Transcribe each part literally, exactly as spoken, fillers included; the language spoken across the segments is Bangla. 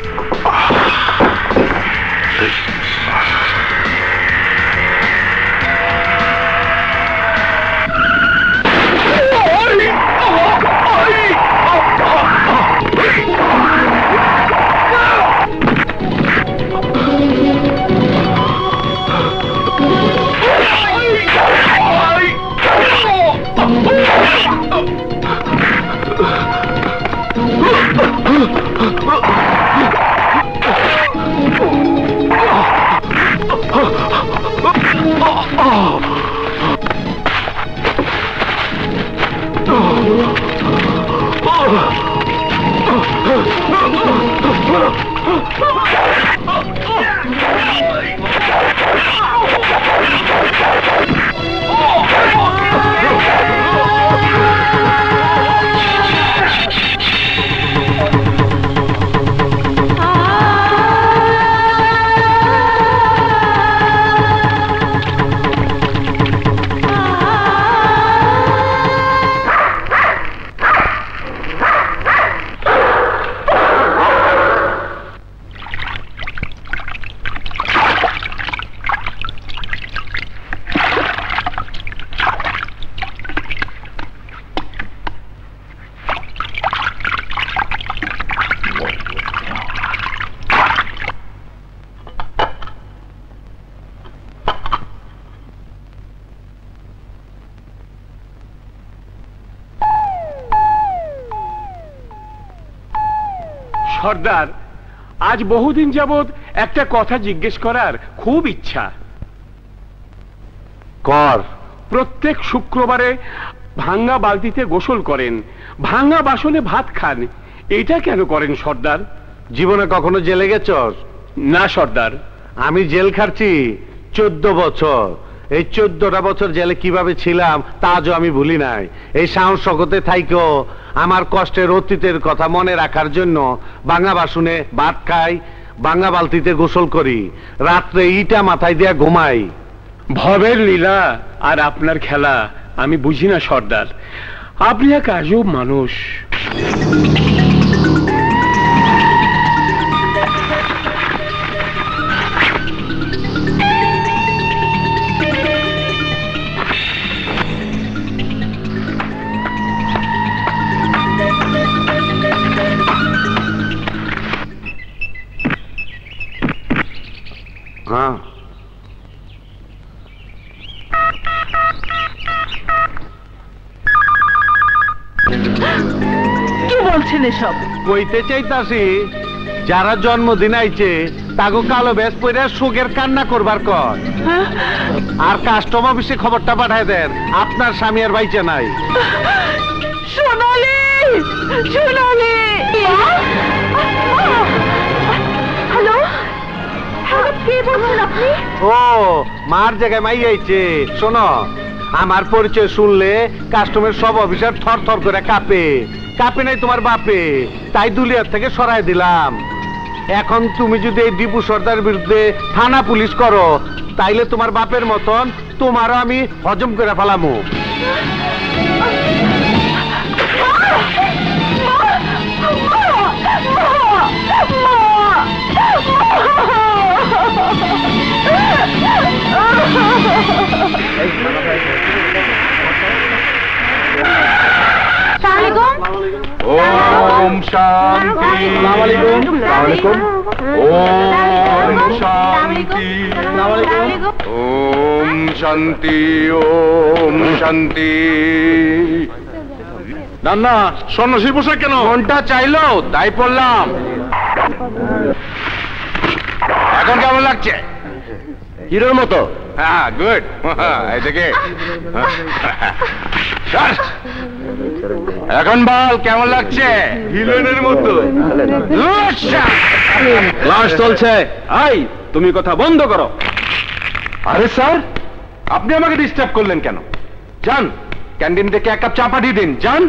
সর্দার, আজ বহুদিন যাবৎ একটা কথা জিজ্ঞেস করার খুব ইচ্ছা। কর। প্রত্যেক শুক্রবারে ভাঙ্গা বালতিতে গোসল করেন, ভাঙ্গা বাসনে ভাত খান, এটা কেন করেন সর্দার? জীবনে কখনো জেলে গেছস? না সর্দার। আমি জেল খাটছি চোদ্দ বছর। এই চোদ্দটা বছর জেলে কিভাবে ছিলাম তা আজও আমি ভুলি নাই। এই সাহস শকতে থাইকো আমার কষ্টের অতীতের কথা মনে রাখার জন্য ভাঙা বাসনে ভাত খাই, ভাঙা বালতিতে গোসল করি, রাত্রে ইটা মাথায় দিয়া ঘুমাই। ভবের লীলা আর আপনার খেলা আমি বুঝি না সর্দার। আপনি এক আজব মানুষ। হ্যাঁ, কি বলছেন এসব? কইতে চাইতাছি যারা জন্মদিন আইছে তাগো কালো ব্যাস পরে শোকের কান্না করবার কর। আর কাস্টম অফিসে খবরটা পাঠায় দেন আপনার স্বামী আর বাইচে নাই। সোনালি, সোনালি। হ্যালো, কে বলছেন আপনি? ও মার জায়গায় মাই আইছে। শোনো, আমার পরিচয় শুনলে কাস্টমের সব অফিসার থর থর করে কাঁপে। কাঁপে নাই তোমার বাপে, তাই দুলিয়ার থেকে সরাই দিলাম। এখন তুমি যদি এই দীপু সর্দার বিরুদ্ধে থানা পুলিশ করো তাইলে তোমার বাপের মতন তোমারও আমি হজম করে ফেলামু। ओम शांति। ओम शांति। ओम शांति। ओम शांति। নান্না সন্ন্যাসীর পোশাক কেন? মনটা চাইলো তাই পড়লাম। এখন কেমন লাগছে? হিরোর মতো। হ্যাঁ, গুড। এদিকে এখন বল কেমন লাগছে? হিরোইনের মতো। ক্লাস চলছে, আই তুমি কথা বন্ধ করো। আরে স্যার, আপনি আমাকে ডিস্টার্ব করলেন কেন? যান ক্যান্টিন থেকে এক কাপ চা পাঠিয়ে দিন, যান।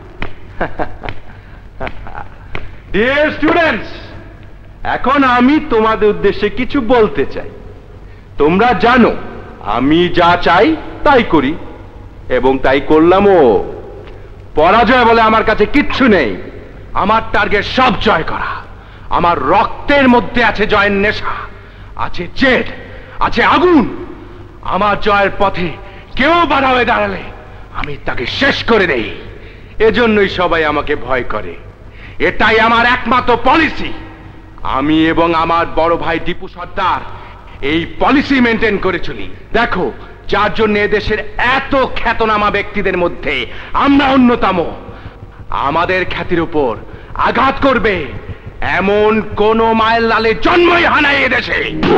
ডিয়ার স্টুডেন্টস, এখন আমি তোমাদের উদ্দেশ্যে কিছু বলতে চাই। তোমরা জানো আমি যা চাই তাই করি এবং তাই করলামও। পরাজয় বলে আমার কাছে কিচ্ছু নেই। আমার টার্গেট সব জয় করা। আমার রক্তের মধ্যে আছে জয়ের নেশা, আছে জেদ, আছে আগুন। আমার জয়ের পথে কেউ বাধা হয়ে দাঁড়ালে আমি তাকে শেষ করে দেই। এজন্যই সবাই আমাকে ভয় করে। এটাই আমার একমাত্র পলিসি। আমি এবং আমার বড় ভাই দীপু সর্দার এই পলিসি মেনটেন করে চলি। দেখো, যার জন্য এদেশের এত খ্যাতনামা ব্যক্তিদের মধ্যে আমরা অন্যতম। আমাদের খ্যাতির উপর আঘাত করবে এমন কোন মায়ের লালের জন্মই হানায় এদেশে।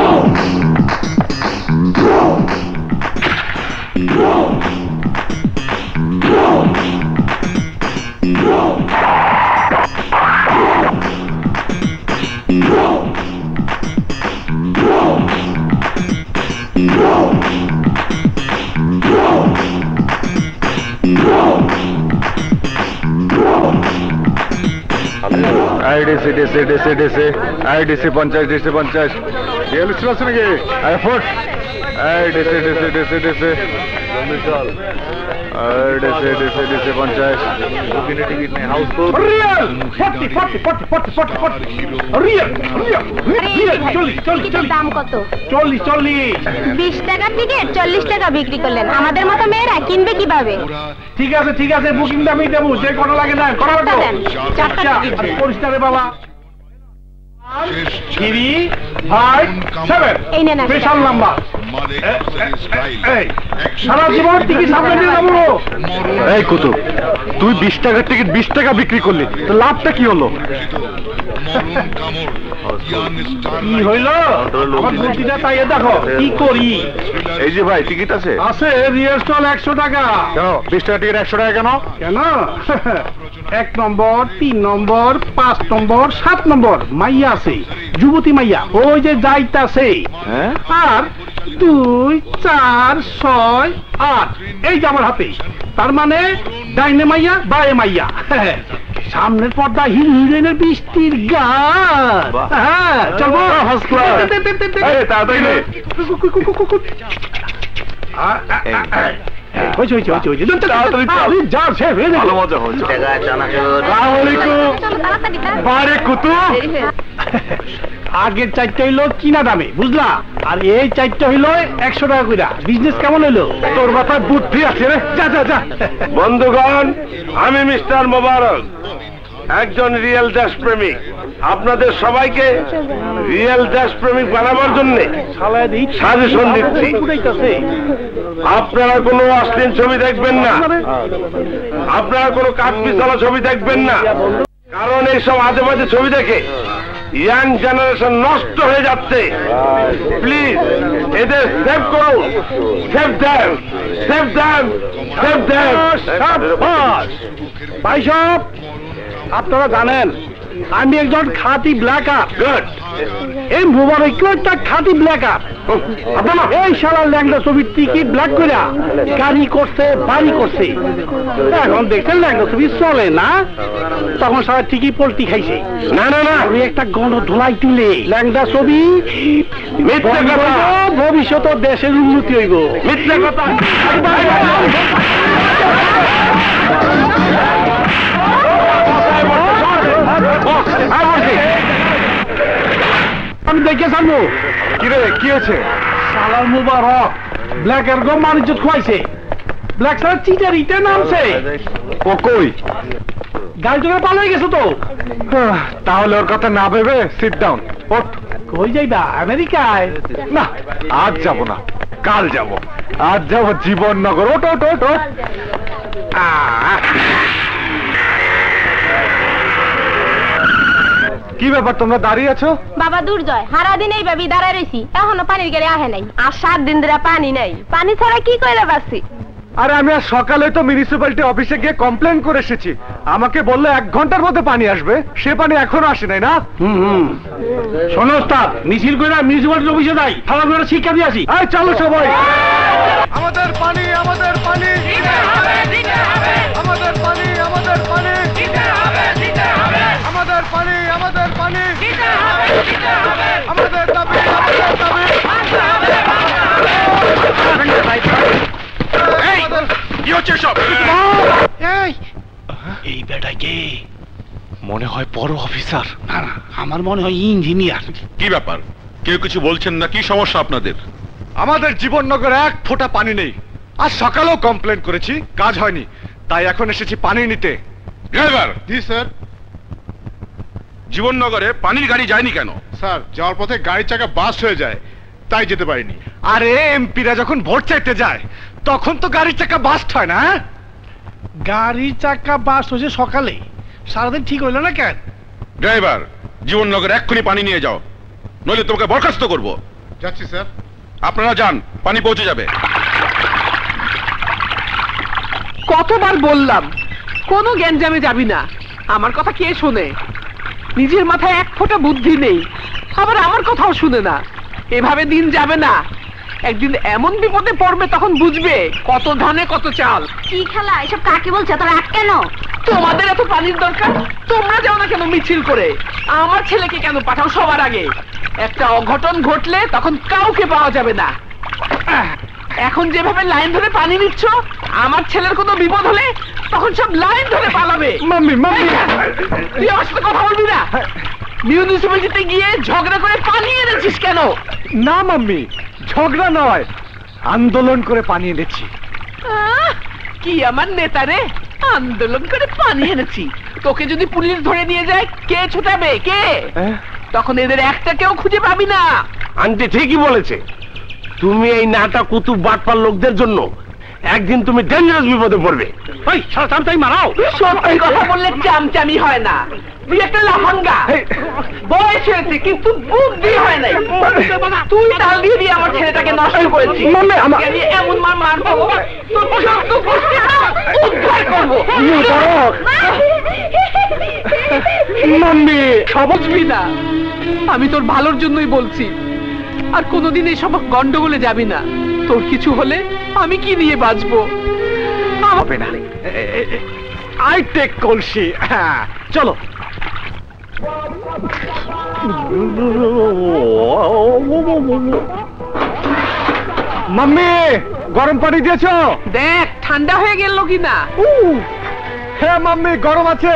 আইডিসি ডিসি ডিসি ডিসি আইডিসি পঞ্চাশ ডিসি পঞ্চাশ রিয়েলিস্ট আছে নাকি? আই ফোর্ট আইডিসি ডিসি ডিসি ডিসি আইডিসি ডিসি ডিসি পঞ্চাশ টিকিট নেই house real forty forty forty forty forty forty real real চল্লিশ চল্লিশ টিকিটের দাম কত? চল্লিশ চল্লিশ বিশ টাকার টিকিট চল্লিশ টাকা বিক্রি করলেন। আমাদের মতো মেয়েরা কিনবে কিভাবে? ঠিক আছে ঠিক আছে বুকিং দামই দেবো, যে কটা লাগে না করা চারটা দেন, চারটা টিকিট দেন। পরিষ্কারে বাবা থ্রি ফাইভ সেভেন এই নেন একটা। Special number. এই সারা জীবন টিকিট সামনে নিয়ে যাবো। এই কুতুব, তুই বিশ টাকার টিকিট বিশ টাকা বিক্রি করলি, তো লাভটা কি হলো? কি হইল আমার বুদ্ধিটা তাই দেখো কি করি। এই যে ভাই টিকিট আছে আছে রিয়েল স্টল একশো টাকা। কেন বিশ টাকা টিকিট একশো টাকা কেন? কেন এক নম্বর, তিন নম্বর, পাঁচ নম্বর, সাত নম্বর মাইয়া আছে, যুবতী মাইয়া, ওই যে যাইতাছে। হ্যাঁ? আর দুই চার ছয় আট এই যে আমার হাতে, তার মানে ডাইনে মাইয়া বায়ে মাইয়া। সামনের পর্দা হিরো হিরোইনের বৃষ্টির গান। হ্যাঁ চলবো। তাড়াতাড়ি নে। হয়েছে হয়েছে হয়েছে হয়েছে তাড়াতাড়ি চল। যা সে ভালো মজা হচ্ছে। চলো তাড়াতাড়ি তাড়াতাড়ি। বারে কুতুব, দেরি হয়ে যাচ্ছে। আগের চারটা হইলো কিনা দামে, বুঝলা? আর এই চারটা হইলো একশো টাকা কইরা। বিজনেস কেমন হইলো? তোর মাথায় বুদ্ধি আছে রে। যা যা যা। বন্ধুগণ, আমি মিস্টার মোবারক, একজন রিয়েল দেশপ্রেমিক। আপনাদের সবাইকে রিয়েল দেশপ্রেমিক বানাবার জন্য সাজেশন দিচ্ছি। আপনারা কোনো অশ্লীল ছবি দেখবেন না, আপনারা কোনো কাঠপিছালা ছবি দেখবেন না, কারণ এইসব আজে বাজে ছবি দেখে ইয়াং জেনারেশন নষ্ট হয়ে যাচ্ছে। প্লিজ এদের সেভ করুন। Save them, save them, save them. ভাই সব আপনারা জানেন আমি একজন খাঁটি ব্ল্যাকার। গুড। এই মোবারক একটা খাঁটি ব্ল্যাকার। আপনারা এই শালা ল্যাংড়া ছবির টিকিট ব্ল্যাক করে গাড়ি করছে, বাড়ি করছে। এখন দেখছেন ল্যাংড়া ছবি চলে না, তখন সারা টিকিট পল্টি খাইছে। না না না, ওই একটা গণ ধোলাই তুলে ল্যাংড়া ছবি মিথ্যে কথা। ভবিষ্যৎ দেশের উন্নতি হইব। মিথ্যে কথা। আমি দেখে জানবো কি রে, কি হয়েছে? সালার মুবারক ব্ল্যাক এর গম মানুষ খোয়াইছে। ব্ল্যাক সালার চিটার ইটে নামছে। ও কই? গাড়ি তোকে পালাই গেছো তো। তাহলে ওর কথা না ভেবে সিট ডাউন। ওঠ। কই যাইবা? আমেরিকায়? না, আজ যাব না, কাল যাব। আজ যাব জীবননগর। ওঠ ওঠ ওঠ ওঠ। কি ব্যাপার, তোমরা দাঁড়িয়ে আছো? বাবা দুর্জয়, সারা দিন এই ভাবি দাঁড়ায় রয়েছি, এখনো পানির গাড়ি আহে নাই। আর সাত দিন ধরে পানি নাই। পানি ছাড়া কি করে বাঁচছি? আরে আমি আজ সকালে তো মিউনিসিপ্যালিটি অফিসে গিয়ে কমপ্লেন করে এসেছি। আমাকে বললে এক ঘন্টার মধ্যে পানি আসবে, সে পানি এখনো আসে নাই। না হুম হুম শোনো ওস্তাদ, মিছিল করে মিউনিসিপালিটি অফিসে যাই, থানা করে শিক্ষা দিয়ে আসি। এই চলো সবাই। আমাদের পানি, আমাদের পানি দিতে হবে, দিতে হবে। আমাদের পানি, আমাদের পানি দিতে হবে, দিতে হবে। আমাদের পানি, আমাদের পানি দিতে হবে, দিতে হবে। আমাদের দাবি, আমাদের দাবি মানতে হবে, মানতে হবে। এই কি হচ্ছে সব? এই এই বেটা কে? মনে হয় বড় অফিসার। না না, আমার মনে হয় ইঞ্জিনিয়ার। কি ব্যাপার, কেউ কিছু বলছেন না? কি সমস্যা আপনাদের? আমাদের জীবননগরে এক ফোঁটা পানি নেই। আজ সকালেও কমপ্লেন করেছি, কাজ হয়নি, তাই এখন এসেছি পানি নিতে। ড্রাইভার, জি স্যার। জীবননগরে পানির গাড়ি যায়নি কেন? স্যার, যাওয়ার পথে গাড়ির চাকা বাস হয়ে যায়, তাই যেতে পারিনি। আরে এমপিরা যখন ভোট চাইতে যায় তখন তো গাড়ির চাকা বাস্ট হয় না। গাড়ির চাকা বাস হয়েছে সকালে, সারাদিন ঠিক হইল না কেন? ড্রাইভার, জীবননগরে এক্ষুনি পানি নিয়ে যাও, নইলে তোমাকে বরখাস্ত করব। যাচ্ছি স্যার। আপনারা যান, পানি পৌঁছে যাবে। কতবার বললাম কোনো গ্যাঞ্জামে যাবি না, আমার কথা কে শোনে? নিজের মাথায় এক ফোঁটা বুদ্ধি নেই, আবার আমার কথাও শুনে না। এভাবে দিন যাবে না, একদিন এমন বিপদে পড়বে তখন বুঝবে কত ধানে কত চাল। কি খেলা এসব কাকে বলছে? তোরা এক কেন? তোমাদের এত পানির দরকার, তোমরা যাও না কেন মিছিল করে? আমার ছেলেকে কেন পাঠাও সবার আগে? একটা অঘটন ঘটলে তখন কাউকে পাওয়া যাবে না। আহ, এখন যেভাবে লাইন ধরে পানি নিচ্ছ, আমার ছেলের কোনো বিপদ হলে তখন সব লাইন ধরে পালাবে। মাম্মি মাম্মি, তুই আমার সাথে কথা বলবি না। মিউনিসিপ্যালিটিতে গিয়ে ঝগড়া করে পানি এনেছিস কেন? না মাম্মি, ঝগড়া নয়, আন্দোলন করে পানি এনেছি। আহ, কি আমার নেতা রে, আন্দোলন করে পানি এনেছি। তোকে যদি পুলিশ ধরে নিয়ে যায় কে ছুটাবে? কে? তখন এদের একটা কেউ খুঁজে পাবি না। আন্টি ঠিকই বলেছে, তুমি এই নাটা কুতুব বাটপার লোকদের জন্য একদিন তুমি ডেঞ্জারাস বিপদে পড়বে। ওই সারা চামচাই মারাও। সত্যি কথা বললে চামচামি হয় না, তুই একটা লাফাঙ্গা। বয়স হয়েছে কিন্তু বুদ্ধি হয় নাই। তুই তাল দিয়ে দিয়ে আমার ছেলেটাকে নষ্ট করেছিস। আমি এমন মার মারবো তোর চোদ্দ গোষ্ঠীটা উদ্ধার করবো। মাম্মি বুঝবি না, আমি তোর ভালোর জন্যই বলছি। আর কোনোদিন এসব গন্ডগোলে যাবি না। তোর কিছু হলে আমি কি নিয়ে বাঁচবো? হবে না, আই টেক কলসি। হ্যাঁ চলো। মাম্মি গরম পানি দিয়েছো? দেখ ঠান্ডা হয়ে গেল কিনা। হ্যাঁ মাম্মি, গরম আছে।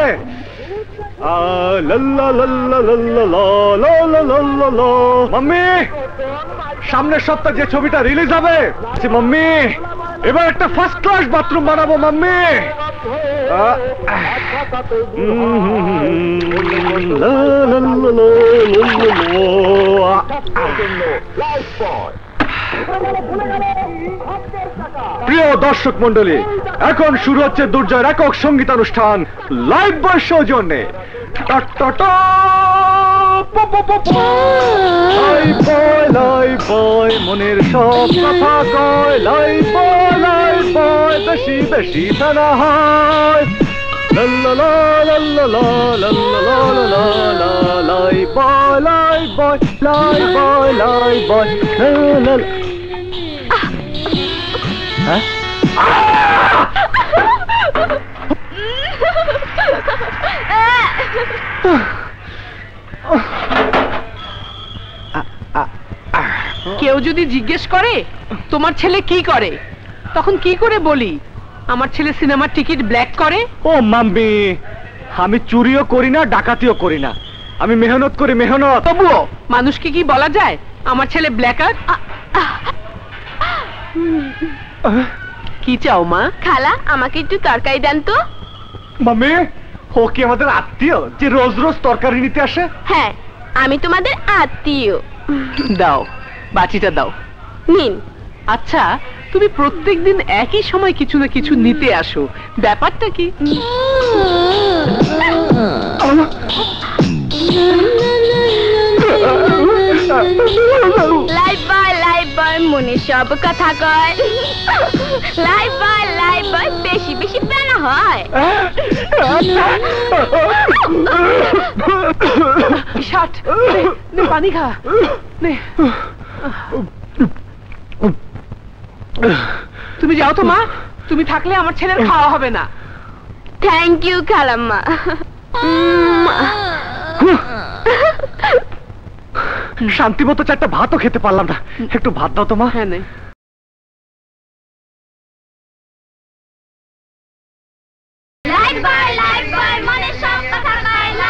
মাম্মি, সামনের সপ্তাহে যে ছবিটা রিলিজ হবে, মাম্মি এবার একটা ফার্স্ট ক্লাস বাথরুম বানাবো মাম্মি। প্রিয় দর্শক মন্ডলী, এখন শুরু হচ্ছে দুর্জয়ের একক সঙ্গীতানুষ্ঠান লাইভ বয় সৌজন্যে। মনের সব কথা কয়, লাইভ বয় লাইভ বয়, বেশি বেশি জানা হয়। Lifebuoy Lifebuoy Lifebuoy Lifebuoy. হ্যাঁ কেউ যদি জিজ্ঞেস করে তোমার ছেলে কি করে, তখন কি করে বলি আমার ছেলে সিনেমার টিকিট ব্ল্যাক করে? ও মাম্মি, আমি চুরিও করি না, ডাকাতিও করি না, আমি মেহনত করি মেহনত। তবুও মানুষকে কি বলা যায় আমার ছেলে ব্ল্যাকার? কি চাও মা? খালা আমাকে একটু তরকারি দেন তো। মাম্মি, ও কি আমাদের আত্মীয় যে রোজ রোজ তরকারি নিতে আসে? হ্যাঁ, আমি তোমাদের আত্মীয়। দাও, বাটিটা দাও। নিন। আচ্ছা, তুমি প্রত্যেকদিন একই সময় কিছু না কিছু নিতে আসো, ব্যাপারটা কি? লাইভ বয় লাইভ বয় মনে সব কথা কয়। লাইভ বয় লাইভ বয় বেশি বেশি প্যানা হয়। শাট, নে পানি খা, নে। তুমি যাও তো মা, তুমি থাকলে আমার ছেলের খাওয়া হবে না। থ্যাংক ইউ খালাম্মা। শান্তি মতো চারটা ভাতও খেতে পারলাম না, একটু ভাত দাও তো মা। হ্যাঁ নে। লাইভ বয় লাইভ বয় মনে সব কথা কয়।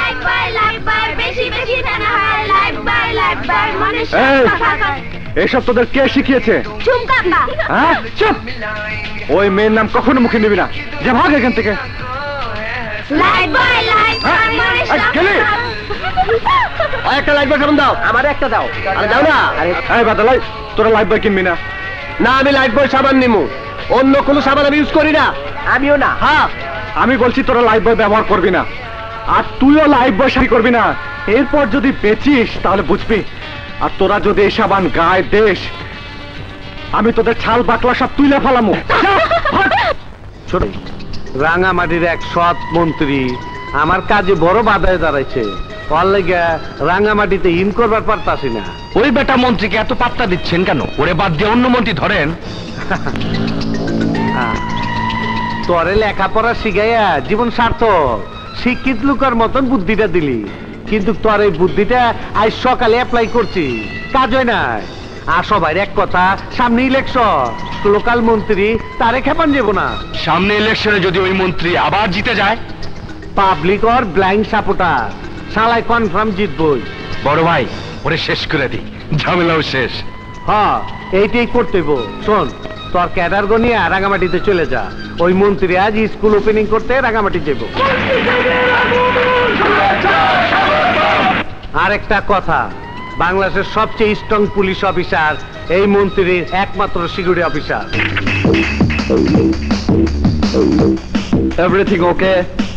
এইসব তোদের কে শিখিয়েছে? চুপ কাকা। হ্যাঁ চুপ, ওই মেয়ের নাম কখনো মুখে নিবি না, যা ভাগ এখান থেকে। লাইট বয় লাইট গেলে একটা লাইট বয় সাবান দাও, আমার একটা দাও। আরে দাও না। এই বাদলাই, তোরা লাইফ বয় কিনবি না? না, আমি লাইট বয় সাবান নিমু, অন্য কোনো সাবান আমি ইউজ করি না। আমিও না। হ্যাঁ, আমি বলছি তোরা লাইফ বয় ব্যবহার করবি না, আর তুইও লাইফ বয় শাড়ি করবি না। এরপর যদি বেচিস তাহলে বুঝবি। আর তোরা যদি এই সাবান গায়ে দেশ, আমি তোদের ছাল বাকলা সব তুইলে ফেলামু। ছোট রাঙামাটির এক সৎ মন্ত্রী আমার কাজে বড় বাধায় দাঁড়াইছে, ওর লেগে রাঙামাটিতে ইন করবার পারতাছি না। ওই বেটা মন্ত্রীকে এত পাত্তা দিচ্ছেন কেন? ওরে বাদ দিয়ে অন্য মন্ত্রী ধরেন। তোরে লেখাপড়া শিখাইয়া জীবন সার্থক, শিক্ষিত লোকের মতন বুদ্ধিটা দিলি, কিন্তু তোর এই বুদ্ধিটা আজ সকালে অ্যাপ্লাই করছি, কাজ হয় নাই। আর সবাই এক কথা, সামনে ইলেকশন, লোকাল মন্ত্রী তারে খেপান যাব না। সামনে ইলেকশনে যদি ওই মন্ত্রী আবার জিতে যায়, পাবলিক ওর ব্লাইন্ড সাপোর্টার, শালায় কনফার্ম জিতবই। বড় ভাই ওরে শেষ করে দিই, ঝামেলাও শেষ। হ্যাঁ, এইটাই করতে হইব। শোন, তোর ক্যাডার গনিয়া রাঙামাটিতে চলে যা, ওই মন্ত্রী আজ স্কুল ওপেনিং করতে রাঙামাটি যাব। আর একটা কথা, বাংলাদেশের সবচেয়ে স্ট্রং পুলিশ অফিসার এই মন্ত্রীর একমাত্র সিকিউরিটি অফিসার। Everything okay?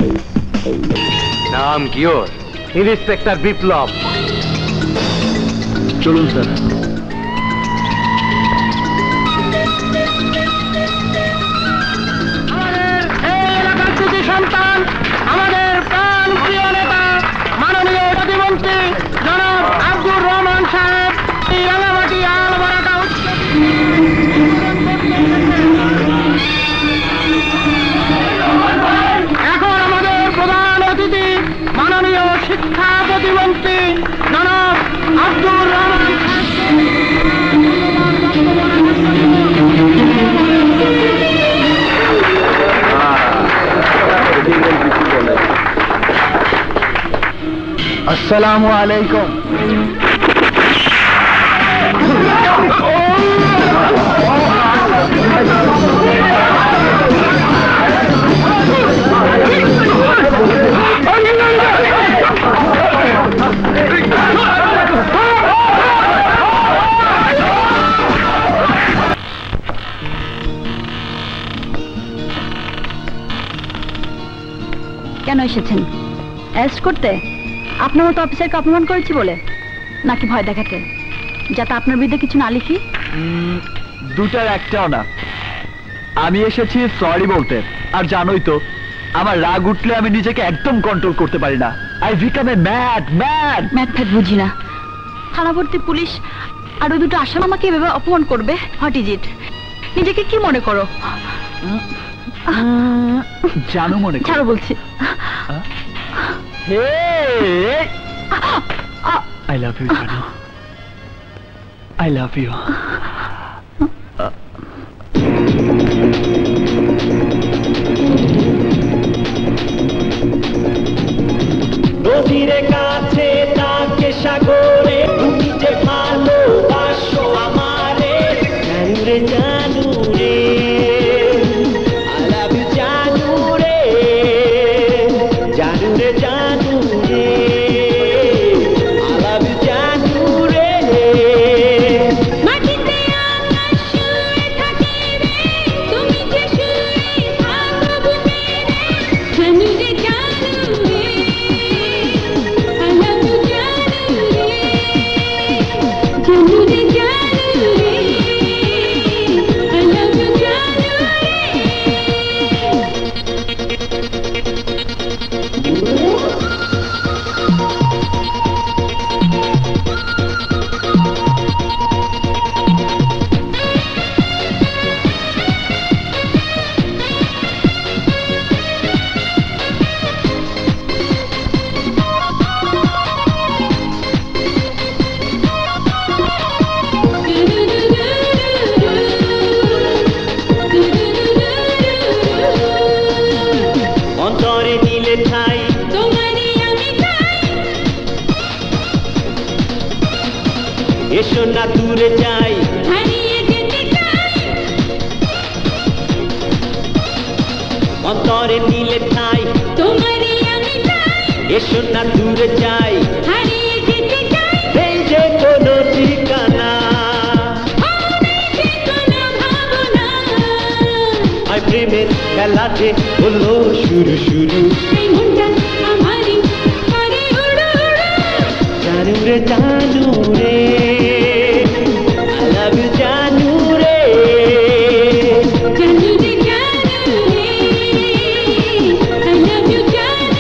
নাম কি ওর? ইন্সপেক্টর বিপ্লব। চলুন স্যার। সন্তান, আমাদের প্রাণ প্রিয় নেতা মাননীয় প্রতিমন্ত্রী জনাব আব্দুর রহমান সাহেব এই রাঙামাটি আলবারাকা এখন আমাদের প্রধান অতিথি মাননীয় শিক্ষা প্রতিমন্ত্রী জনাব আব্দুর রহমান আসসালামু আলাইকুম। কেন এসেছেন? অ্যারেস্ট করতে? আপনার মতো অফিসারকে অপমান করেছি বলে, নাকি ভয় দেখাতে, যাতে আপনার বিরুদ্ধে কিছু না লিখি? দুটার একটাও না। আমি এসেছি সরি বলতে। আর জানোই তো, আমার রাগ উঠলে আমি নিজেকে একদম কন্ট্রোল করতে পারি না। I become a mad mad math fat বুঝি না। থানাভর্তি পুলিশ আর ওই দুটো আসামি আমাকে এভাবে অপমান করবে? What is it? নিজেকে কি মনে করো? জানো মনে করো? ছাড়ো বলছি। I love you, Janu. I love you. নদীরে কাছে তাকে সাগরে তুমি যে ভালোবাসো আমারে, জানু রে জানু রে, I love you জানু রে, জানু রে জানু রে, I love you জানু রে। মাটিতে আকাশ শুয়ে থাকে রে, তুমি যে শুয়ে থাকো বুকে রে, জানু রে জানু রে, I love you জানু রে। এসো না দূরে যাই হারিয়ে যেতে চাই অন্তরে দিলে ঠাই তোমারই আমি চাই এসো না দূরে যাই হারিয়ে যেতে চাই এই যে কোনো ঠিকানা আই প্রেমের খেলাতে হলো শুরু শুরু এই মনটা আমারই করে উড়ু উড়ু জানু রে জানু রে আই লাভ ইউ জানু রে জানু রে জানু রে আই লাভ ইউ জানু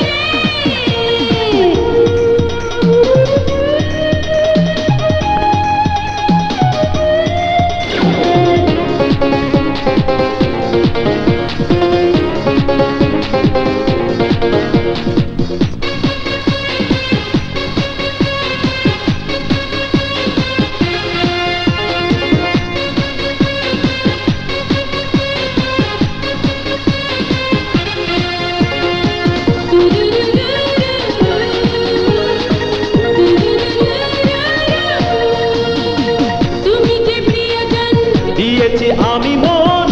দিয়েছি আমি মন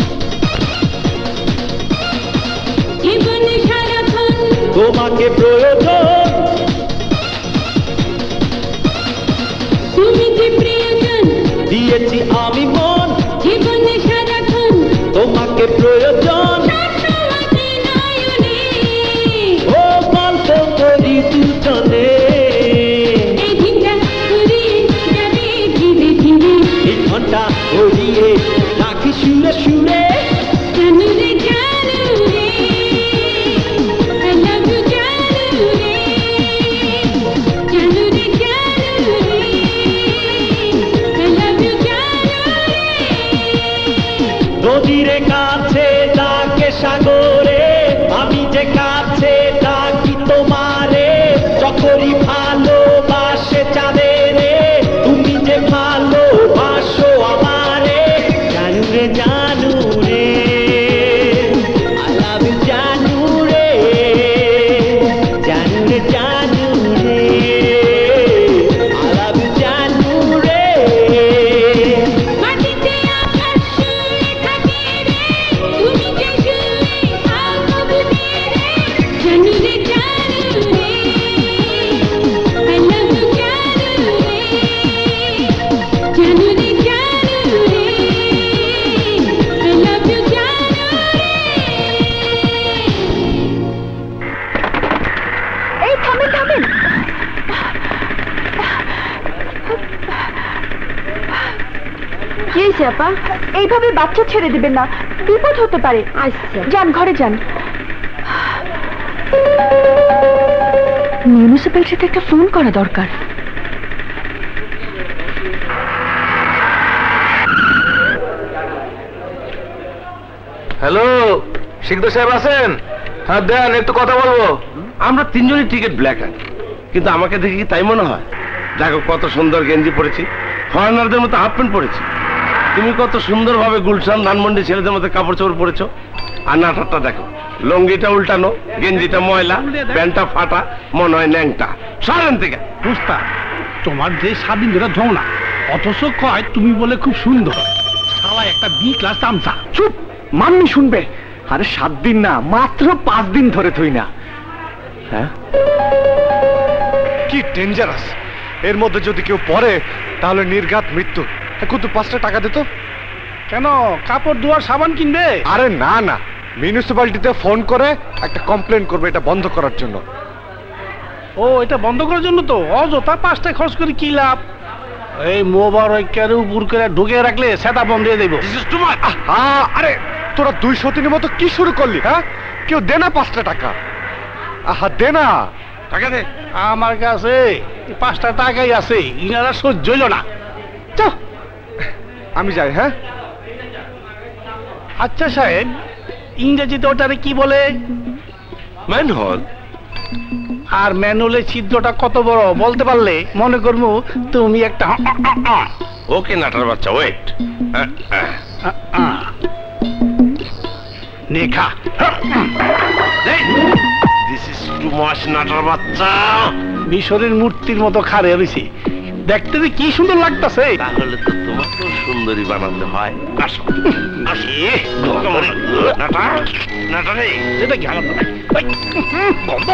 জীবনে সারাক্ষণ তোমাকে প্রয়োজন তুমি যে প্রিয়জন দিয়েছি আমি মন জীবনে সারাক্ষণ তোমাকে প্রয়োজন ও গল্প করি দুজনে এই দিনটা ঘুরিয়ে যাবে ধীরে ধীরে এই ঘন্টা ঘুরিয়ে রাখি সুরে সুরে জানু রে জানু রে I love you জানু রে জানু রে জানু রে I love you জানু রে নদীরে কাছে ডাকে সাগরে আমি যে কাছে ডাকি তোমারে যখনই ভালোবাসে চাঁদে রে তুমি যে ভালোবাসো আমারে জানু রে জানু রে I love you জানু রে জানু রে জানু রে I love you জানু রে মাটিতে আকাশ শুয়ে থাকে রে তুমি যে শুয়ে থাকো বুকে রে জানু রে জানু রে I love you জানু রে জানু রে জানু রে I love you জানু রে এই থামেন থামেন কি হয়েছে আপা? এইভাবে বাচ্চা ছেড়ে দিবেন না, বিপদ হতে পারে। আচ্ছা যান ঘরে যান। মিউনিসিপ্যালিটিতে একটা ফোন করা দরকার। হ্যালো সিকদার সাহেব আছেন? হ্যাঁ দেন একটু কথা বলবো। আমরা তিনজনই টিকিট ব্ল্যাক আনি, কিন্তু আমাকে দেখে কি তাই মনে হয়? দেখো কত সুন্দর গেঞ্জি পরেছি, ফরেনারদের মতো হাফ প্যান্ট পরেছি। তুমি কত সুন্দরভাবে গুলশান ধানমন্ডি ছেলেদের মতো কাপড় চোপড় পরেছো। আর নাটকটা দেখো, লঙ্গিটা উল্টানো, গেঞ্জিটা ময়লা, প্যান্টটা ফাটা, মনে হয় ন্যাংটা। সারেন থেকে বুঝতা তোমার যে স্বাধীন ধরে ধো না, অথচ কয় তুমি বলে খুব সুন্দর। শালা একটা বি ক্লাস তামসা। চুপ, মাম্মি শুনবে। আরে সাত দিন না, মাত্র পাঁচ দিন ধরে থই না। হ্যাঁ কি ডেঞ্জারাস। এর মধ্যে যদি কেউ পড়ে তাহলে নির্ঘাত মৃত্যু। কিন্তু পাঁচটা টাকা দিত কেন? কাপড় ধোয়ার সাবান কিনবে? আরে না না, মিউনিসিপ্যালিটিতে ফোন করে একটা কমপ্লেন করবে এটা বন্ধ করার জন্য। ও এটা বন্ধ করার জন্য? তো অযথা পাঁচটায় খরচ করে কি লাভ? এই মোবারকের উপর করে ঢুকে রাখলে সেটা বন্ধ দিয়ে দেবো। আরে তোরা দুই সতীনের মতো কি শুরু করলি? হ্যাঁ কেউ দে না পাঁচটা টাকা। আহা দে না টাকা দে। আমার কাছে পাঁচটা টাকাই আছে, ইনারা সহ্য হইল না। চল আমি যাই। হ্যাঁ আচ্ছা সাহেব, ইংরেজিতে ওটারে কি বলে? ম্যানহোল। আর ম্যানুয়ালের ছিদ্রটা কত বড় বলতে পারলে মনে করবো তুমি একটা। ওকে নাটার বাচ্চা, ওয়েট। নেখা দিস ইজ টু মাচ নাটার বাচ্চা। মিশরের মূর্তির মতো খাড়ে রয়েছে, দেখতে যে কি সুন্দর লাগতেছে। তাহলে তো তোমাকেও সুন্দরী বানাতে হয়। আসো আসি নাটা নাটা রে এটা কি আমার গন্ধ।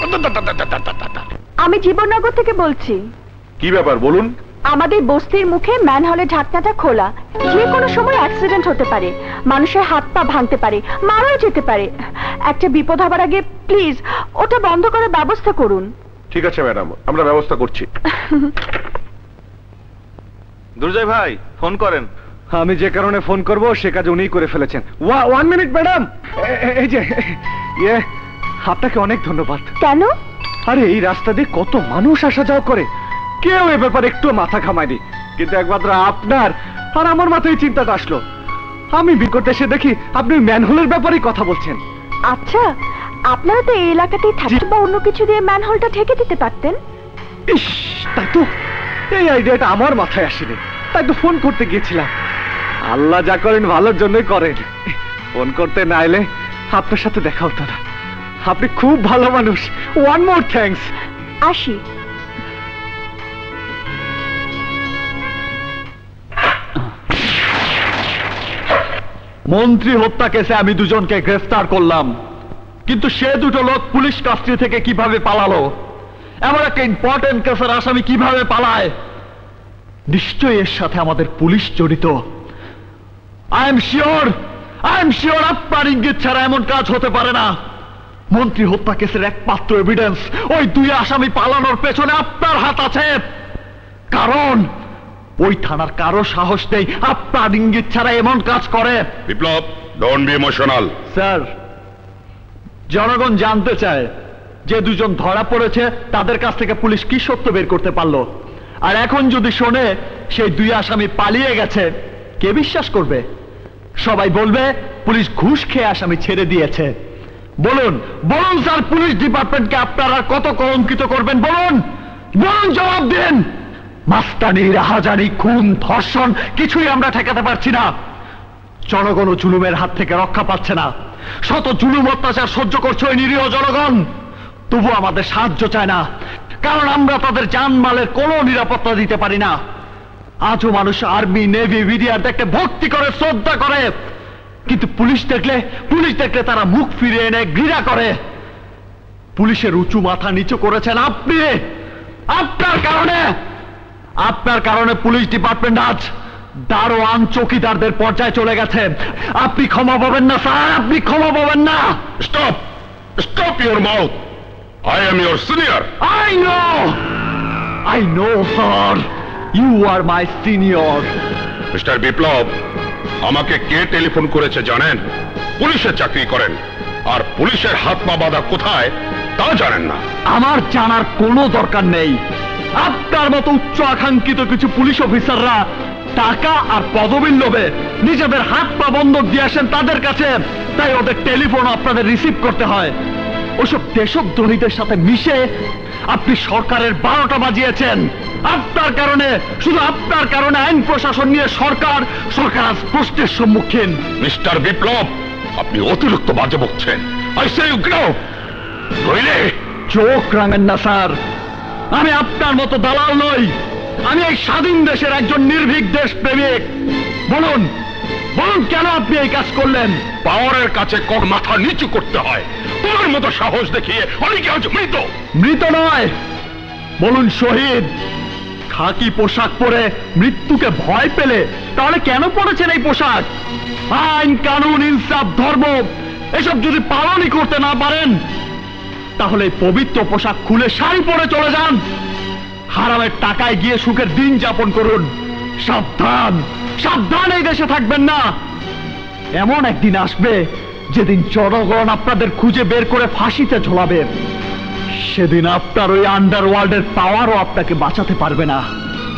আমি জীবননগর থেকে বলছি। কি ব্যাপার বলুন? আমাদের বস্তির মুখে ম্যানহোলের ঢাকনাটা খোলা, যে কোনো সময় অ্যাক্সিডেন্ট হতে পারে, মানুষের হাত পা ভাঙতে পারে, মারাও যেতে পারে। একটা বিপদ হবার আগে প্লিজ ওটা বন্ধ করার ব্যবস্থা করুন। ঠিক আছে ম্যাডাম, আমরা ব্যবস্থা করছি। দুর্জয় ভাই ফোন করেন। আমি যে কারণে ফোন করব সে কাজ উনিই করে ফেলেছেন। ওয়ান মিনিট ম্যাডাম, এই যে ইয়ে আপনাকে অনেক ধন্যবাদ। কেন? আরে এই রাস্তা দিয়ে কত মানুষ আসা যাওয়া করে, কেউ এ ব্যাপারে একটু মাথা ঘামায়নি, কিন্তু একমাত্র আপনার আর আমার মাথায় চিন্তাটা আসলো। আমি বিকট এসে দেখি আপনি ম্যানহোলের ব্যাপারেই কথা বলছেন। আচ্ছা, আপনারা তো এই এলাকাতেই থাকেন, বা অন্য কিছু দিয়ে ম্যানহোলটা ঢেকে দিতে পারতেন। ইস, তাই তো এই আইডিয়াটা আমার মাথায় আসেনি, তাই তো ফোন করতে গিয়েছিলাম। আল্লাহ যা করেন ভালোর জন্যই করেন। ফোন করতে না এলে আপনার সাথে দেখা হতো না। আপনি খুব ভালো মানুষ। One more thanks. আসি। মন্ত্রী হত্যা কেসে আমি দুজনকে গ্রেফতার করলাম, কিন্তু সে দুটো লোক পুলিশ কাস্টডি থেকে কিভাবে পালালো? এমন একটা ইম্পর্টেন্ট কেসের আসামি কিভাবে পালায়? নিশ্চয়ই এর সাথে আমাদের পুলিশ জড়িত। I am sure I am sure আপনার ইঙ্গিত ছাড়া এমন কাজ হতে পারে না। মন্ত্রী হত্যা কেসের একমাত্র এভিডেন্স ওই দুই আসামি পালানোর পেছনে আপনার হাত আছে, কারণ ওই থানার কারো সাহস নেই আপনার ইঙ্গিত ছাড়া এমন কাজ করে। Biplab, don't be emotional. Sir, জনগণ জানতে চায় যে দুজন ধরা পড়েছে তাদের কাছ থেকে পুলিশ কি সত্য বের করতে পারলো, আর এখন যদি শোনে সেই দুই আসামি পালিয়ে গেছে, কে বিশ্বাস করবে? সবাই বলবে পুলিশ ঘুষ খেয়ে আসামি ছেড়ে দিয়েছে। বলুন বলুন স্যার, পুলিশ ডিপার্টমেন্টকে আপনারা কত কলঙ্কিত করবেন? বলুন বলুন, জবাব দিন। মাস্তানি, রাহাজানি, খুন, ধর্ষণ কিছুই আমরা ঠেকাতে পারছি না। জনগণ ও জুলুমের হাত থেকে রক্ষা পাচ্ছে না। শত জুলুম অত্যাচার সহ্য করছে ওই নিরীহ জনগণ, তবু আমাদের সাহায্য চায় না, কারণ আমরা তাদের জানমালের কোনো নিরাপত্তা দিতে পারি না। আজও মানুষ আর্মি, নেভি, বিডিআর দেখতে ভক্তি করে, শ্রদ্ধা করে, কিন্তু পুলিশ দেখলে পুলিশ দেখলে তারা মুখ ফিরে এনে ঘৃণা করে। পুলিশের উঁচু মাথা নিচু করেছেন আপনি। আপনার কারণে আপনার কারণে পুলিশ ডিপার্টমেন্ট আজ দারোয়ান, চৌকিদারদের পর্যায়ে চলে গেছে। আপনি ক্ষমা পাবেন না স্যার, আপনি ক্ষমা পাবেন না। Stop stop your mouth. I am your senior. I know I know sir, you are my senior. Mister Biplab, আমাকে কে টেলিফোন করেছে জানেন? পুলিশে চাকরি করেন, আর পুলিশের হাত পা বাঁধা কোথায় তা জানেন না। আমার জানার কোনো দরকার নেই। আপনার মতো উচ্চ আকাঙ্ক্ষিত কিছু পুলিশ অফিসাররা টাকা আর পদবীর লোভে নিজেদের হাত পা বন্ধক দিয়ে আসেন তাদের কাছে, তাই ওদের টেলিফোন আপনাদের রিসিভ করতে হয়। ওসব দেশদ্রোহীদের সাথে মিশে আপনি সরকারের বারোটা বাজিয়েছেন। আপনার কারণে, শুধু আপনার কারণে আইন প্রশাসন নিয়ে সরকার সরকার আজ প্রশ্নের সম্মুখীন। মিস্টার বিপ্লব, আপনি অতিরিক্ত বাজে বকছেন। I say you get out, নইলে চোখ রাঙেন না স্যার, আমি আপনার মতো দালাল নই। আমি এই স্বাধীন দেশের একজন নির্ভীক দেশপ্রেমিক। বলুন বলুন, কেন আপনি এই কাজ করলেন? পাওয়ারের কাছে কখ মাথা নিচু করতে হয়। তোমার মতো সাহস দেখিয়ে অনেকে আজ মৃত। মৃত নয়, বলুন শহীদ। খাকি পোশাক পরে মৃত্যুকে ভয় পেলে তাহলে কেন পড়েছেন এই পোশাক? আইন, কানুন, ইনসাফ, ধর্ম এসব যদি পালনই করতে না পারেন, তাহলে পবিত্র পোশাক খুলে শাড়ি পরে চলে যান। হারামের টাকায় গিয়ে সুখের দিন যাপন করুন। সাবধান সাবধান, এই দেশে থাকবেন না। এমন একদিন আসবে যেদিন জনগণ আপনাদের খুঁজে বের করে ফাঁসিতে ঝোলাবে। সেদিন আপনার ওই আন্ডারওয়ার্ল্ডের পাওয়ারও আপনাকে বাঁচাতে পারবে না।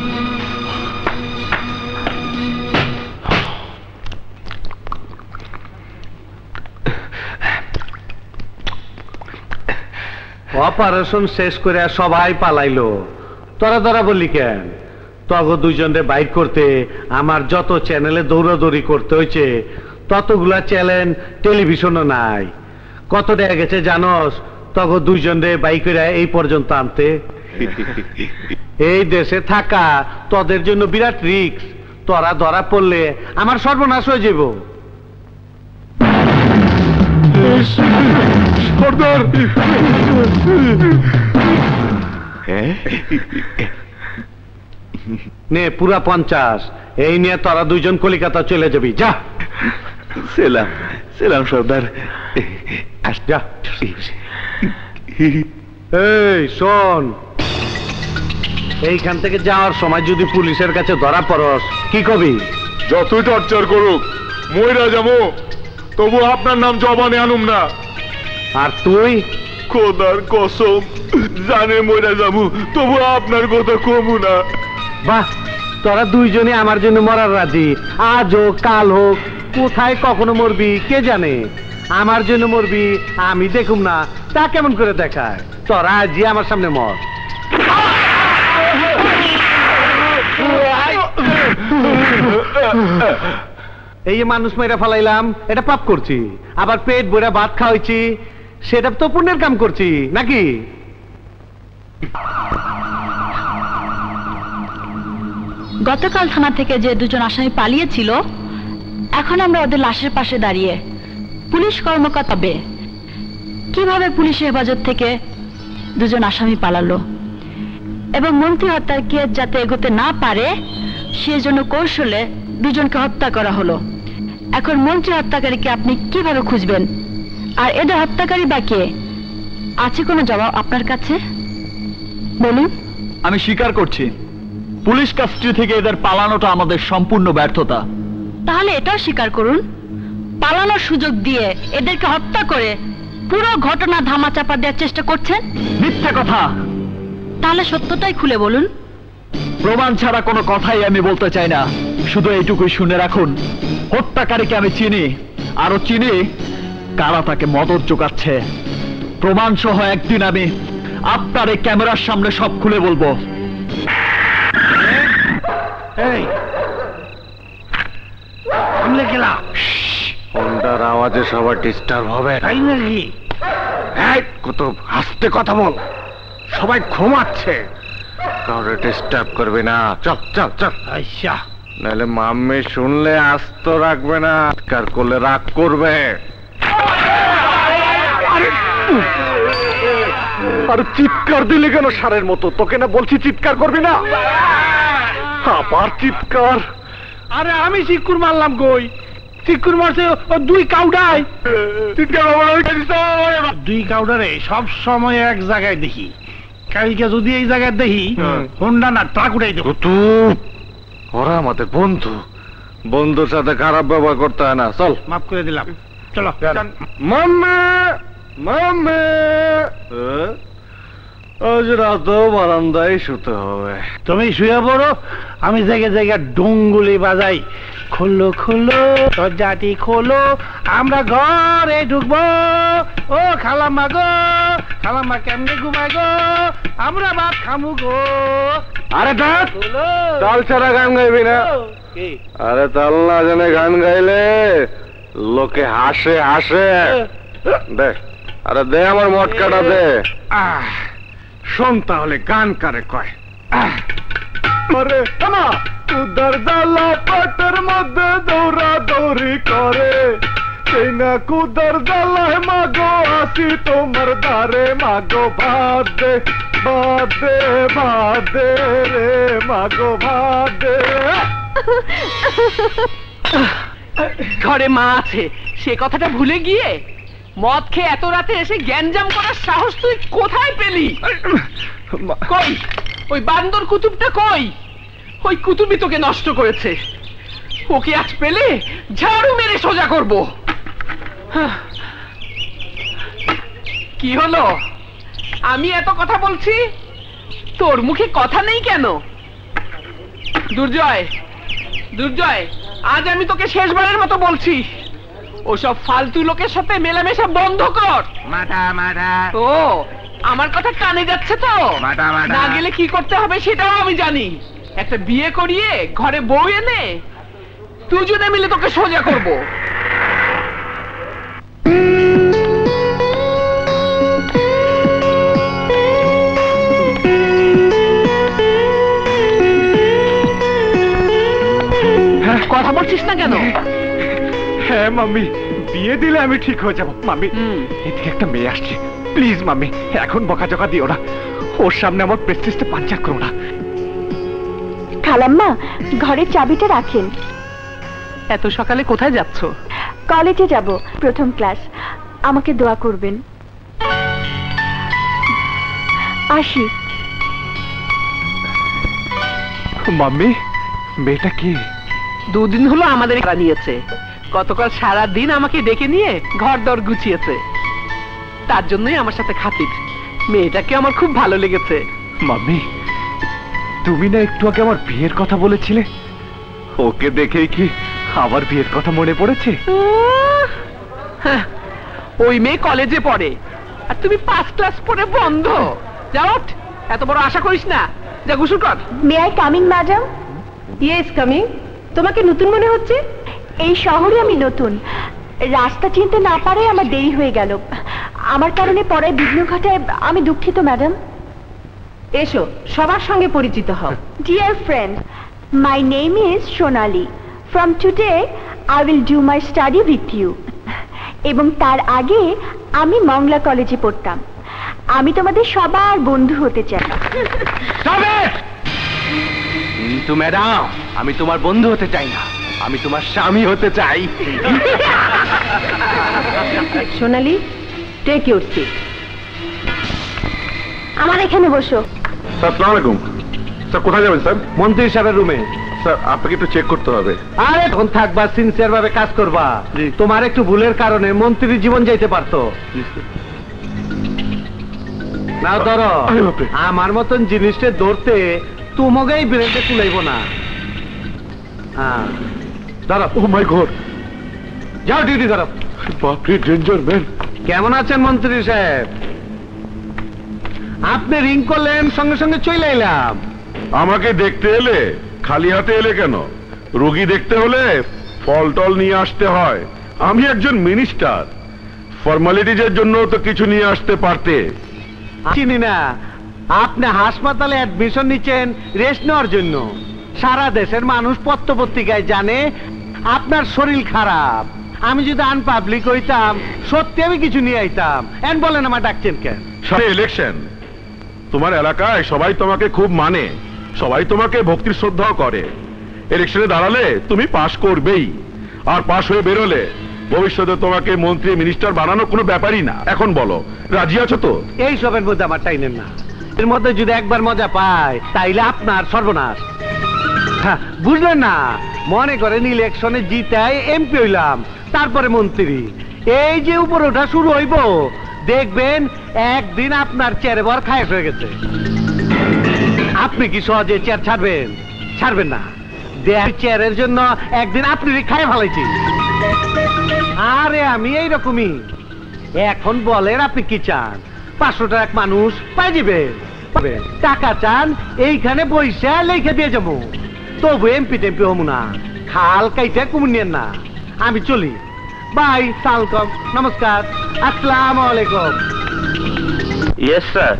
অপারেশন শেষ করে সবাই পালাইলো, তোরা তোরা বললি কেন? তগ দুইজনে বাইর করতে আমার যত চ্যানেলে দৌড়াদৌড়ি করতে হয়েছে, ততগুলা চ্যানেল টেলিভিশনও নাই। কত দেখা গেছে জানোস তগ দুইজনে বাইক করে এই পর্যন্ত আনতে? এই দেশে থাকা তোদের জন্য বিরাট রিস্ক। তোরা ধরা পড়লে আমার সর্বনাশ হয়ে যাব। সর্দার, নে পুরা পঞ্চাশ। এই নিয়ে তোরা দুইজন কলিকাতা চলে যাবি। যা। সেলাম সেলাম সর্দার। আস যা। এই শোন, এইখান থেকে যাওয়ার সময় যদি পুলিশের কাছে ধরা পড়স কি কবি? যতই টর্চার করুক মইরা যাবো, তবু আপনার নাম জবানে আনুম না। আর তুই? খোদার কসম, জানে মইরা যাবো, তবু আপনার কথা কমু না। বাহ, তোরা দুইজনে আমার জন্য মরার রাজি। আজ হোক কাল হোক, কোথায় কখনো মরবি কে জানে। আমার জন্য মরবি আমি দেখুম না, তা কেমন করে দেখায়? তোরা আজই আমার সামনে মর। এই মানুষ মেয়েরা ফালাইলাম, এটা পাপ করছি। আবার পেট ভরে ভাত খাওয়াইছি, সেটা তো পুণ্যের কাম করছি নাকি? গতকাল থানা থেকে যে দুজন আসামি পালিয়েছিল, এখন আমরা ওদের লাশের পাশে দাঁড়িয়ে পুলিশ কর্মকর্তা বে কিভাবে পুলিশের হেফাজত থেকে দুজন আসামি পালালো এবং মন্ত্রী হত্যার কেস যাতে এগোতে না পারে সেজন্য কৌশলে দুজনকে হত্যা করা হলো। এখন মন্ত্রী হত্যাকারীকে আপনি কিভাবে খুঁজবেন? আর এদের হত্যাকারী বা কে? আছে কোনো জবাব আপনার কাছে? বলুন। আমি স্বীকার করছি, পুলিশ কাস্টডি থেকে এদের পালানোটা আমাদের সম্পূর্ণ ব্যর্থতা। তাহলে এটাও স্বীকার করুন, পালানোর সুযোগ দিয়ে এদেরকে হত্যা করে পুরো ঘটনা ধামাচাপা দেওয়ার চেষ্টা করছেন। মিথ্যা কথা। তাহলে সত্যটাই খুলে বলুন। প্রমাণ ছাড়া কোনো কথাই আমি বলতে চাই না। শুধু এইটুকুই শুনে রাখুন, হত্যাকারীকে আমি চিনি, আরো চিনি কারা তাকে মদত জোগাচ্ছে। প্রমাণ সহ একদিন আমি আপনার এই ক্যামেরার সামনে সব খুলে বলবো। এই আমলে গেলা ফোনটার আওয়াজে সবার ডিস্টার্ব হবে। তাই নাকি? এই কুতুব, আস্তে কথা বল, সবাই ঘুমাচ্ছে। কাউরে ডিস্টার্ব করবে না। চল চল চল। আচ্ছা, নাহলে মাম্মি শুনলে আস্ত রাখবে না, চিৎকার করলে রাগ করবে। আর চিৎকার দিলে কেন সারের মতো? তোকে না বলছি চিৎকার করবি না। আবার চিৎকার? আরে আমি চিকুর মারলাম কই? চিকুর মারছে দুই কাউডাই। চিৎকার দুই কাউডারে সব সময় এক জায়গায় দেখি। কালকে যদি এই জায়গায় দেখি হোন্ডা না ট্রাক উঠাই দেবো। ওরা আমাদের বন্ধু, বন্ধুর সাথে খারাপ ব্যবহার করতে হয় না। চল, মাফ করে দিলাম। চলো। মাম্মা মাম্মা, আজ রাতেও বারান্দায় শুতে হবে। তুমি শুয়ে পড়ো, আমি জায়গায় জায়গায় ডুঙ্গুলি বাজাই। খোলো খোলো দরজাটি খোলো, আমরা ঘরে ঢুকবো। ও খালাম্মা গো, খালাম্মা কেমনে ঘুমায় গো, আমরা ভাত খামু গো। আরে দাঁত, তাল ছাড়া গান গাইবি না? আরে তাল না জানে গান গাইলে লোকে হাসে হাসে। দে, আরে দে আমার মটকাটা দে। আহ, শোন তাহলে গান কারে কয়। আরে না, কুদার জালা পাটের মধ্যে দৌড়া দৌড়ি করে, সেই না কুদার জালায় মাগো আসি তোমার দ্বারে। মাগো ভাত দে ভাত দে ভাত দে রে, মাগো ভাত দে। ঘরে মা আছে সে কথাটা ভুলে গিয়ে মদ খেয়ে এত রাতে এসে গ্যাঞ্জাম করার সাহস তুই কোথায় পেলি? কই ওই বান্দর কুতুবটা কই? ওই কুতুবই তোকে নষ্ট করেছে। ওকে আজ পেলে ঝাড়ু মেরে সোজা করব। কি হলো? আমি এত কথা বলছি, তোর মুখে কথা নেই কেন? দুর্জয়, দুর্জয়, আজ আমি তোকে শেষবারের মতো বলছি, ওসব ফালতু লোকের সাথে মেলামেশা বন্ধ কর। মাথা মাথা। ও, আমার কথা কানে যাচ্ছে তো? না গেলে কি করতে হবে সেটাও আমি জানি। একটা বিয়ে করিয়ে ঘরে বউ এনে দুজনে মিলে তোকে সোজা করব। না কেন? হ্যাঁ মাম্মি, বিয়ে দিলে আমি ঠিক হয়ে যাব। মাম্মি, এদিকে একটা মেয়ে আসছে, প্লিজ মাম্মি এখন বকাঝকা দিও না, ওর সামনে আমার প্রেস্টিজটা পাঞ্চার করো না। খালাম্মা, ঘরের চাবিটা রাখেন। এত সকালে কোথায় যাচ্ছ? কলেজে যাব, প্রথম ক্লাস। আমাকে দোয়া করবেন। আসি। মাম্মি, মেয়েটা কি? দুদিন হলো আমাদের ভাড়া নিয়েছে। গতকাল সারা দিন আমাকে ডেকে নিয়ে ঘর দর গুছিয়েছে, তার জন্যই আমার সাথে খাতির। মেয়েটাকে আমার খুব ভালো লেগেছে। মাম্মি, তুমি না একটু আগে আমার বিয়ের কথা বলেছিলে, ওকে দেখেই কি আবার বিয়ের কথা মনে পড়েছে? হ্যাঁ, ওই মেয়ে কলেজে পড়ে আর তুমি পাঁচ ক্লাস পড়ে বন্ধ। যাও, এত বড় আশা করিস না, যা গোসল কর। May I coming madam? Yes coming. তোমাকে নতুন মনে হচ্ছে? এই শহরে আমি নতুন, রাস্তা চিনতে না পারে আমার দেরি হয়ে গেল। আমার কারণে পরে বিঘ্ন ঘটায় আমি দুঃখিত ম্যাডাম। এসো, সবার সঙ্গে পরিচিত হও। Dear friend, my name is Sonali. From today I will do my study with you. এবং তার আগে আমি মংলা কলেজে পড়তাম। আমি তোমাদের সবার বন্ধু হতে চাই। কিন্তু ম্যাডাম, আমি তোমার বন্ধু হতে চাই না, আমি তোমার স্বামী হতে চাই। Sonali, take your seat. আমার এখানে বসো। স্যার আসসালামু আলাইকুম। স্যার কোথায় যাবেন স্যার? মন্ত্রী সাহেবের রুমে। স্যার আপনাকে একটু চেক করতে হবে। আরে তখন থাকবা, সিনসিয়ার ভাবে কাজ করবা। তোমার একটু ভুলের কারণে মন্ত্রীর জীবন যাইতে পারতো। না ধরো, আমার মতন জিনিসটা ধরতে তোমাকেই ব্রেনটা তুলাইব না। হ্যাঁ ধরো। ও মাই গড, যাও ডিউটি ধরো। বাপরে ডেঞ্জার ম্যান। কেমন আছেন মন্ত্রী সাহেব? আপনি রিং করলেন, সঙ্গে সঙ্গে চলে এলাম। আমাকে দেখতে এলে খালি হাতে এলে কেন? রোগী দেখতে হলে ফল টল নিয়ে আসতে হয়। আমি একজন মিনিস্টার, ফর্মালিটিজের জন্য তো কিছু নিয়ে আসতে পারতে। চিনি না, আপনি হাসপাতালে অ্যাডমিশন নিচ্ছেন রেস্ট নেওয়ার জন্য। সারা দেশের মানুষ পত্র পত্রিকায় জানে আপনার শরীর খারাপ। আমি যদি আনপাবলিক হইতাম, সত্যি আমি কিছু নিয়ে আইতাম। এন বলেন আমার ডাকছেন কেন? সামনে ইলেকশন, তোমার এলাকায় সবাই তোমাকে খুব মানে, সবাই তোমাকে ভক্তির শ্রদ্ধাও করে। ইলেকশনে দাঁড়ালে তুমি পাশ করবেই, আর পাশ হয়ে বেরোলে ভবিষ্যতে তোমাকে মন্ত্রী মিনিস্টার বানানো কোনো ব্যাপারই না। এখন বলো, রাজি আছো তো? এই সবের মধ্যে আমার টাইনেন না। এর মধ্যে যদি একবার মজা পায় তাইলে আপনার সর্বনাশ। হ্যাঁ, বুঝলেন না? মনে করেন ইলেকশনে জিতাই এমপি হইলাম, তারপরে মন্ত্রী। এই যে উপর ওঠা শুরু হইব, দেখবেন একদিন আপনার চেয়ারে বর খায়েস হয়ে গেছে। আপনি কি সহজে চেয়ার ছাড়বেন? ছাড়বেন না। দেয়ার চেয়ারের জন্য একদিন আপনি খায় ফেলাইছি। আরে আমি এইরকমই। এখন বলেন আপনি কি চান? পাঁচশো টাকা মানুষ পাই দিবেন। টাকা চান, এইখানে পয়সা লেখে দিয়ে যাবো। তবু এমপি টেমপি হবো না। খাল কাইতে কুমিনেন না। আমি চলি। বাই, সালাম, নমস্কার, আসসালামু আলাইকুম। Yes sir.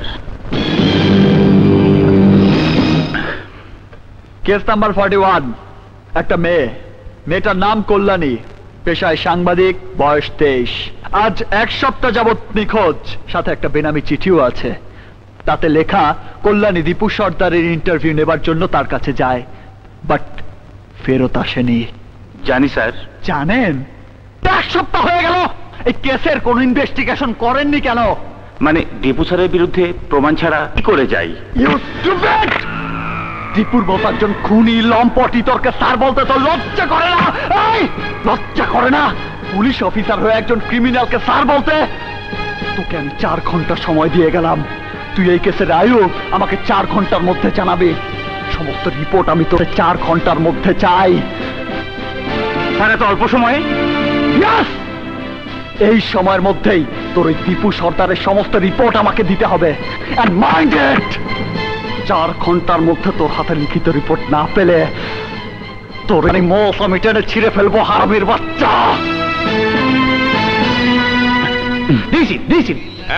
Case number forty one. একটা মেয়ে, মেয়েটার নাম কল্যাণী, পেশায় সাংবাদিক, বয়স তেইশ। আজ এক সপ্তাহ যাবৎ নিখোঁজ, সাথে একটা বেনামি চিঠিও আছে। তাতে লেখা কল্যাণী দীপু সর্দারের ইন্টারভিউ নেবার জন্য তার কাছে যায়, বাট ফেরত আসেনি। জানি স্যার। জানেন? এক সপ্তাহ হয়ে গেল, এই কেসের কোনো ইনভেস্টিগেশন করেননি কেন? মানে দীপু স্যারের বিরুদ্ধে প্রমাণ ছাড়া কি করে যাই? You stupid! দীপুর মতো একজন খুনি লম্পটি তোরকে স্যার বলতে তো লজ্জা করে না? এই লজ্জা করে না পুলিশ অফিসার হয়ে একজন ক্রিমিনালকে স্যার বলতে? তোকে আমি চার ঘন্টা সময় দিয়ে গেলাম, তুই এই কেসের আয়ু আমাকে চার ঘন্টার মধ্যে জানাবি। সমস্ত রিপোর্ট আমি তোকে চার ঘন্টার মধ্যে চাই। স্যার এত অল্প সময়ে? Yes! এই সময়ের মধ্যেই তোর ওই দীপু সর্দারের সমস্ত রিপোর্ট আমাকে দিতে হবে। And mind it! চার ঘন্টার মধ্যে তোর হাতে লিখিত রিপোর্ট না পেলে তোর এই মোষ আমি টেনে ছিঁড়ে ফেলবো, হারামির বাচ্চা। দিছি দিছি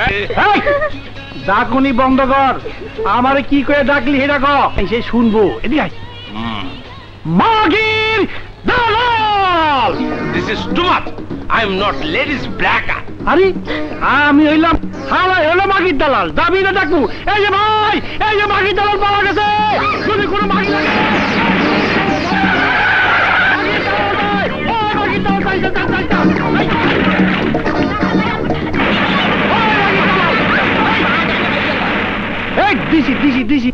ডাকুনি বন্ধ কর। আমারে কি করে ডাকলি সেটা কর, সে শুনবো। এদিকে আয়। মাগির দালাল! দালাল। This is too much. I am not ladies blacker. আরে আমি হইলাম হালাই হলো মাগির দালাল, যাবি না ডাকবো। এই যে ভাই, এই যে মাগির দালাল পাওয়া গেছে। যদি কোনো মাগি লাগে মাগির দালাল পাইছে, চল চল চল। এই দিছি দিছি দিছি।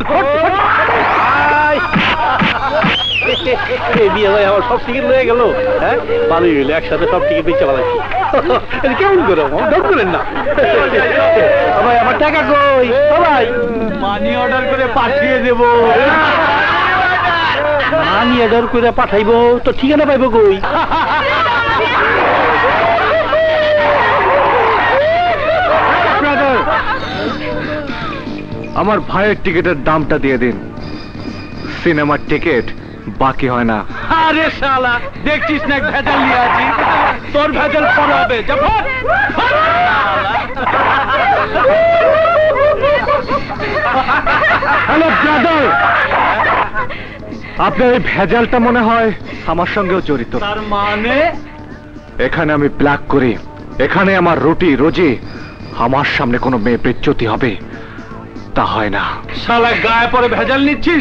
এই বিয়ে ভাই আমার সব টিকিট লয়ে গেল। হ্যাঁ ভালোই হইলো, একসাথে সব টিকিট বেচে পালাচ্ছি। কেমন করে ডর করেন না ভাই, আমার টাকা কই? ভাই মানি অর্ডার করে পাঠিয়ে দেব। মানি অর্ডার করে পাঠাইবো তো ঠিকানা পাইবো কই? আমার ভাইয়ের টিকিটের দামটা দিয়ে দিন, সিনেমার টিকিট বাকি হয় না। আরে শালা দেখছিস না ভেজাল নিয়ে আছি, তোর ভেজাল পরে হবে। হ্যালো ব্রাদার, আপনার এই ভেজালটা মনে হয় আমার সঙ্গেও জড়িত। তার মানে এখানে আমি ব্ল্যাক করি, এখানে আমার রুটি রোজি, আমার সামনে কোনো মেয়ে বেজ্জতি হবে তা হয় না। শালা গায়ে পরে ভেজাল নিচ্ছিস?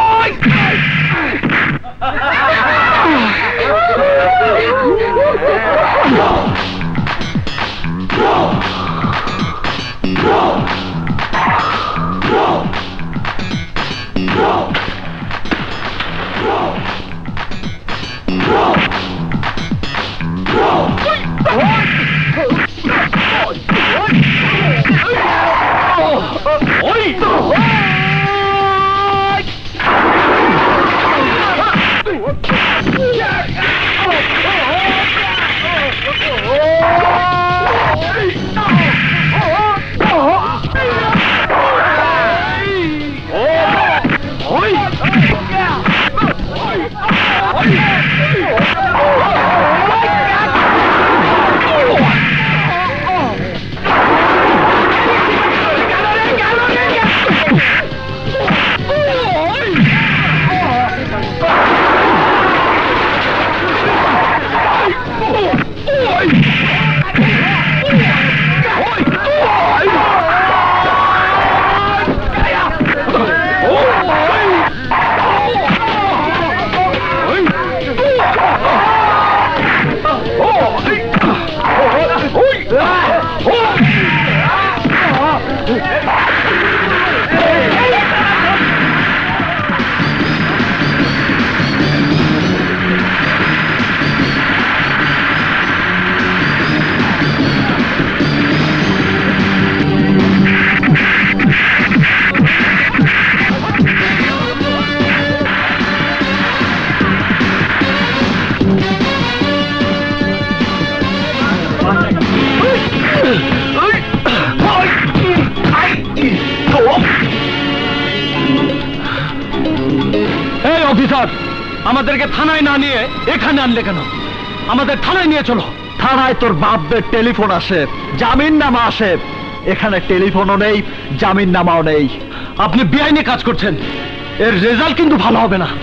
অফিসার, আমাদেরকে থানায় না নিয়ে এখানে আনলে কেন? আমাদের থানায় নিয়ে চলো। থানায় তোর বাপদের টেলিফোন আসে, জামিন নামা আসে, এখানে টেলিফোনও নেই, জামিন নামাও নেই। আপনি বেআইনি কাজ করছেন, এর রেজাল্ট কিন্তু ভালো হবে না।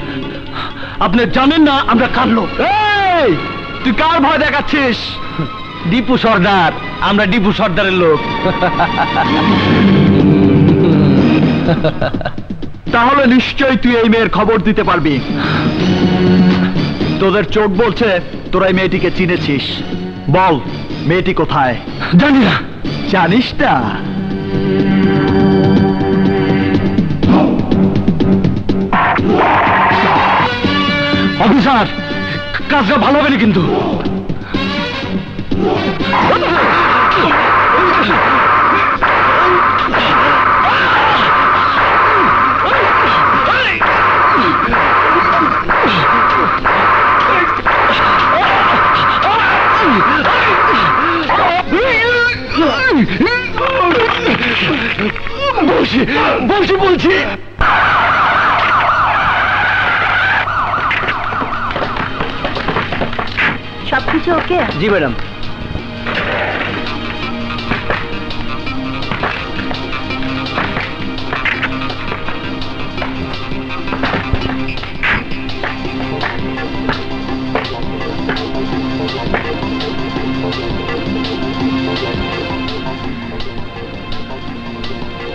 আপনি জানেন না আমরা কার লোক। এই তুই কার ভয় দেখাচ্ছিস? দীপু সর্দার, আমরা দীপু সর্দারের লোক। তাহলে নিশ্চয়ই তুই এই মেয়ের খবর দিতে পারবি। তোদের চোখ বলছে তোরা এই মেয়েটিকে চিনেছিস। বল মেয়েটি কোথায়? জানি না। জানিস না? অফিসার, কাজটা ভালো হবে না কিন্তু। বলছি বলছি বলছি সবকিছু ওকে? জি ম্যাডাম।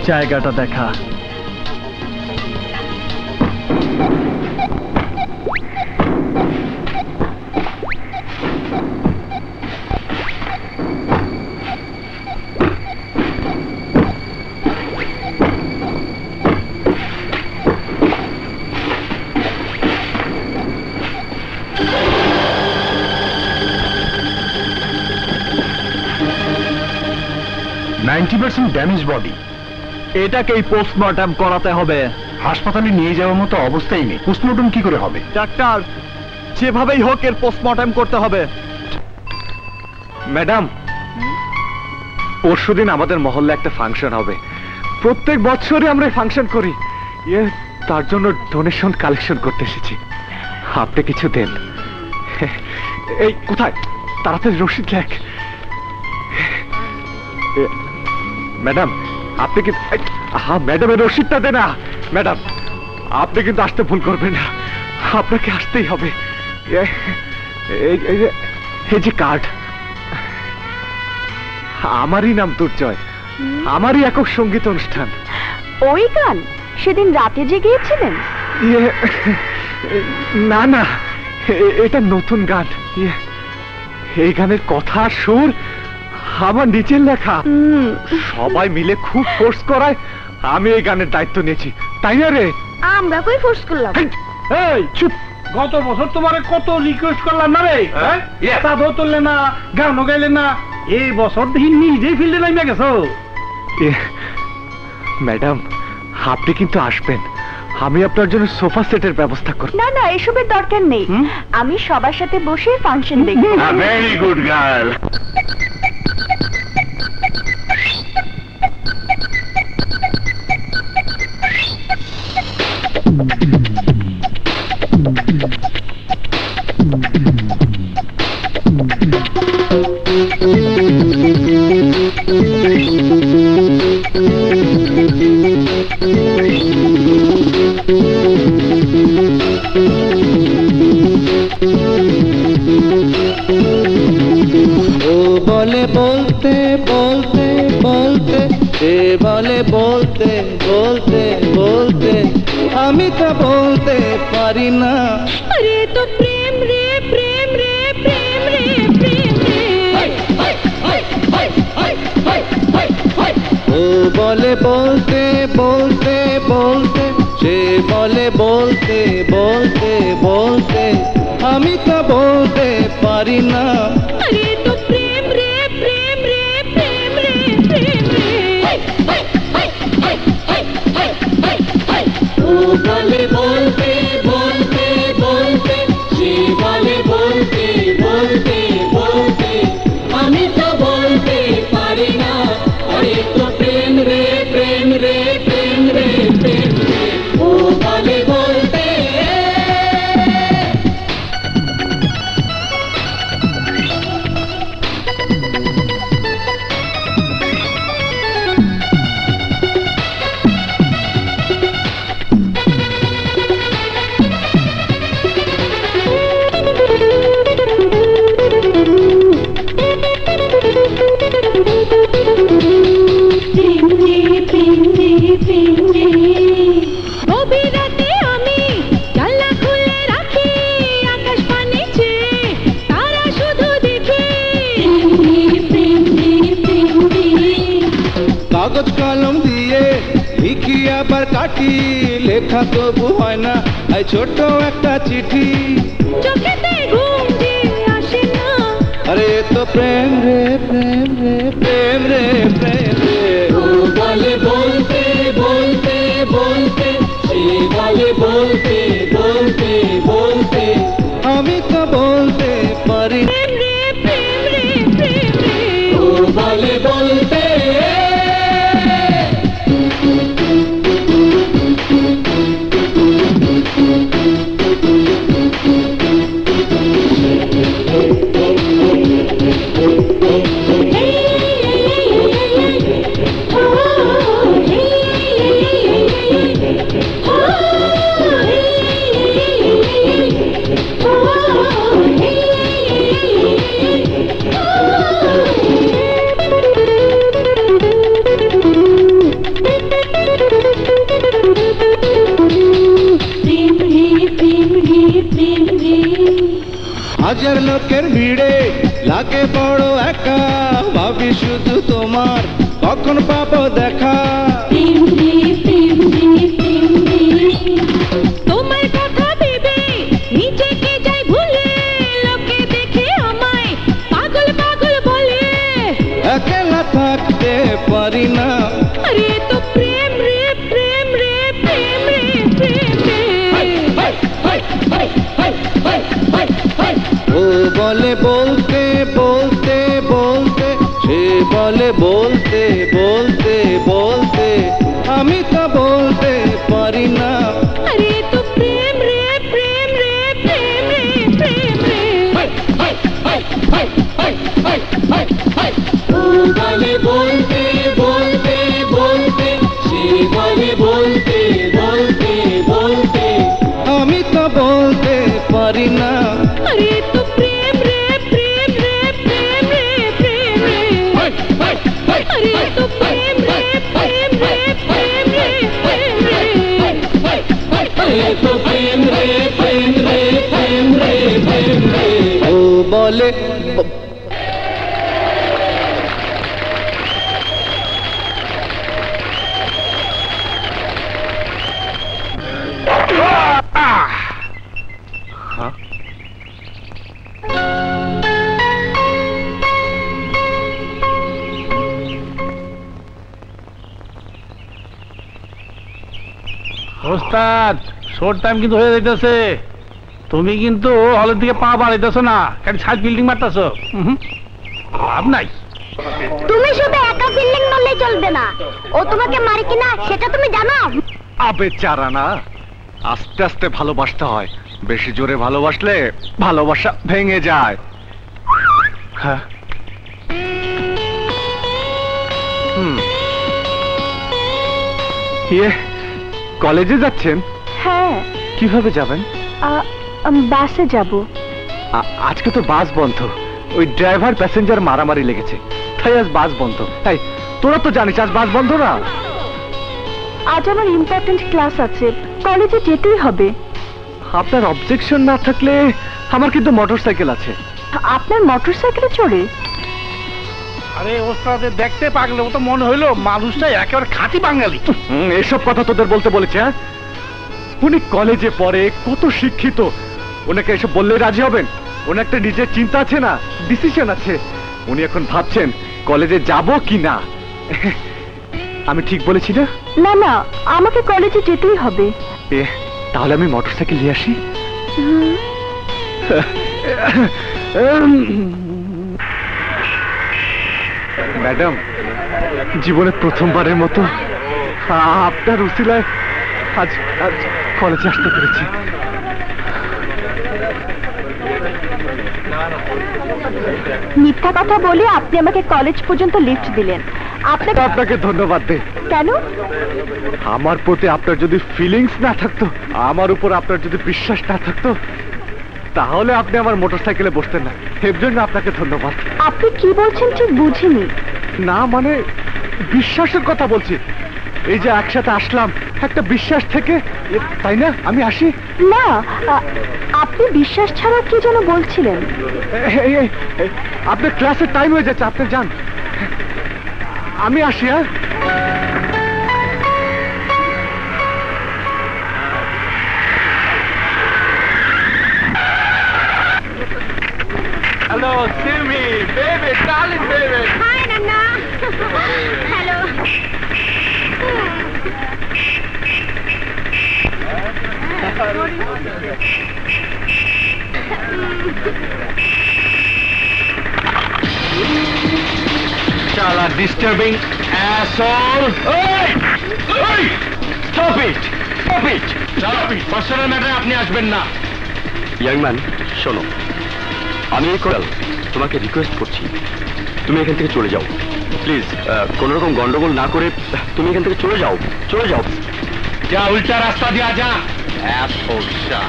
জায়গাটা দেখা। Ninety percent damage body. এটাকেই পোস্টমর্টম করাতে হবে। হাসপাতালে নিয়ে যাওয়ার মতো অবস্থাই নেই, পোস্টমর্টম কি করে হবে? ডাক্তার, যেভাবেই হোক এর পোস্টমর্টম করতে হবে। ম্যাডাম, পরশুদিন আমাদের মহল্লে একটা ফাংশন হবে। প্রত্যেক বছরই আমরা ফাংশন করি। ইয়ে, তার জন্য ডোনেশন কালেকশন করতে এসেছি। আপনি কিছু দেন। এই কোথায়, তাড়াতাড়ি রসিদ লেখ। ম্যাডাম, আপনি কি, হ্যাঁ ম্যাডামের রসিদটা দে না। ম্যাডাম, আপনি কিন্তু আসতে ভুল করবেন না, আপনাকে আসতেই হবে। এই যে কার্ড, আমারই নাম দুর্জয়, আমারই একক সঙ্গীত অনুষ্ঠান। ওই গান সেদিন রাতে যে গিয়েছিলেন? ইয়ে, না না, এটা নতুন গান। ইয়ে, এই গানের কথা সুর আমার নিচের লেখা। সবাই মিলে খুব ফোর্স করায় আমি এই গানের দায়িত্ব নিয়েছি, তাই না রে? আমরা কই ফোর্স করলাম? এই চুপ, গত বছর তোমারে কত রিকোয়েস্ট করলাম না রে, চাঁদও তুললে না, গানও গাইলে না। এই বছর দেখি নিজেই ফিল্ডে নামে গেছো। ম্যাডাম, আপনি কিন্তু আসবেন, আমি আপনার জন্য সোফা সেটের ব্যবস্থা করব। না না, এসবের দরকার নেই, আমি সবার সাথে বসে ফাংশন দেখব। Very good girl. বলতে বলতে বলতে সে বলে বলতে বলতে বলতে আমি তা বলতে পারি না। আরে তো প্রেম রে প্রেম রে প্রেম রে প্রেম রে। ও বলে বলতে বলতে বলতে সে বলে বলতে বলতে বলতে আমি তা বলতে পারি না। আরে তো প্রেম রে প্রেম রে প্রেম রে প্রেম রে। ও বলে বলতে বলতে বলতে সে বলে বলতে বলতে বলতে আমি তো বলতে পারি না। আরে তো প্রেম রে প্রেম রে প্রেম রে প্রেম রে। ও বলে বলতে কাগজ কলম দিয়ে লিখি আবার কাটি, লেখা তবু হয় না এই ছোট একটা চিঠি। চোখেতে ঘুম যে আসে না। আরে তো প্রেম রে প্রেম রে প্রেম রে প্রেম রে। ও বলে বলতে বলতে বলতে সে বলে বলতে বলতে বলতে আমি তো বলতে পারি। প্রেম রে প্রেম রে প্রেম রে। ও বলে বলতে Oh হাজার লোকের ভিড়ে লাগে বড় একা ভাবি শুধু তোমার কখন পাবো দেখা তোমার কথা ভেবে নিজেকে যাই ভুলে লোকে দেখে আমায় পাগল পাগল বলে একলা থাকতে পারি না আরে তো প্রেম রে প্রেম রে প্রেম রে প্রেম রে ও বলে বলতে বলতে বলতে সে বলে বলতে বলতে বলতে আমি তো বলতে পারি না আরে তো প্রেম রে প্রেম রে প্রেম রে প্রেম রে ও বলে বলতে বলতে বলতে সে বলে বলতে বলতে বলতে আমি তো বলতে পারি না আরে তো প্রেম রে প্রেম রে প্রেম রে প্রেম রে আরে তো প্রেম রে প্রেম রে প্রেম রে প্রেম রে আরে তো প্রেম রে প্রেম রে প্রেম রে প্রেম রে ও বলে ওস্তাদ শর্ট টাইম কিন্তু হয়ে যাইতেছে তুমি কিন্তু হলের দিকে পা বাড়াইতেছো না কারণ সাইড বিল্ডিং মারতেছো লাভ নাই তুমি শুধু একা ফিল্ডিং মারলেই চলবে না ও তোমাকে মারে কিনা সেটা তুমি জানো আবে চারা না আস্তে আস্তে ভালোবাসতে হয় বেশি জোরে ভালোবাসলে ভালোবাসা ভেঙে যায় হ্যাঁ হুম ইয়ে কলেজে যাচ্ছেন হ্যাঁ কিভাবে যাবেন আ- আম, বাসে যাব আ- আজকে তো বাস বন্ধ ওই ড্রাইভার প্যাসেঞ্জার মারামারি লেগেছে তাই আজ বাস বন্ধ তাই তোরা তো জানিস আজ বাস বন্ধ না আজ আমার ইম্পর্টেন্ট ক্লাস আছে কলেজে যেতেই হবে আপনার অবজেকশন না থাকলে আমার কিন্তু মোটরসাইকেল আছে আপনার মোটরসাইকেলে চড়ে আরে ওস্তাদের দেখতে পাগলে ও তো মনে হইলো মানুষটা একেবারে খাঁটি বাঙালি হুম, এসব কথা তোদের বলতে বলেছে হ্যাঁ উনি কলেজে পড়ে কত শিক্ষিত ওনাকে এসব বললে রাজি হবেন ওনার একটা নিজের চিন্তা আছে না ডিসিশন আছে উনি এখন ভাবছেন কলেজে যাব কি না আমি ঠিক বলেছি না না না আমাকে কলেজে যেতেই হবে এ তাহলে আমি মোটরসাইকেল নিয়ে আসি ম্যাডাম জীবনে প্রথমবারের মতো আপনার উসিলায় আজ আজ কলেজে আসতে পেরেছি মিথ্যা কথা বলে আপনি আমাকে কলেজ পর্যন্ত লিফট দিলেন আপনাকে আপনাকে ধন্যবাদ দে কেন আমার প্রতি আপনার যদি ফিলিংস না থাকতো আমার উপর আপনার যদি বিশ্বাস না থাকতো তাহলে আপনি আমার মোটরসাইকেলে বসতেন না এর জন্য আপনাকে ধন্যবাদ আপনি কি বলছেন ঠিক বুঝিনি না মানে বিশ্বাসের কথা বলছি এই যে একসাথে আসলাম একটা বিশ্বাস থেকে এ, তাই না আমি আসি না আ- আপনি বিশ্বাস ছাড়া কি যেন বলছিলেন এই, এই, এই, এই, আপনার ক্লাসের টাইম হয়ে যাচ্ছে আপনি যান আমি আসি হ্যাঁ hello Simi baby darling baby hi নান্না hello Chala disturbing asshole! Hey! Hey! Stop it! Stop it! Stop it! Personal matter আপনি আসবেন না। ইয়াং ম্যান শোনো, আমি এই কল তোমাকে রিকোয়েস্ট করছি, তুমি এখান থেকে চলে যাও প্লিজ। কোন রকম গন্ডগোল না করে তুমি এখান থেকে চলে যাও, চলে যাও। যা উল্টা রাস্তা দিয়া যা। Asshole shot.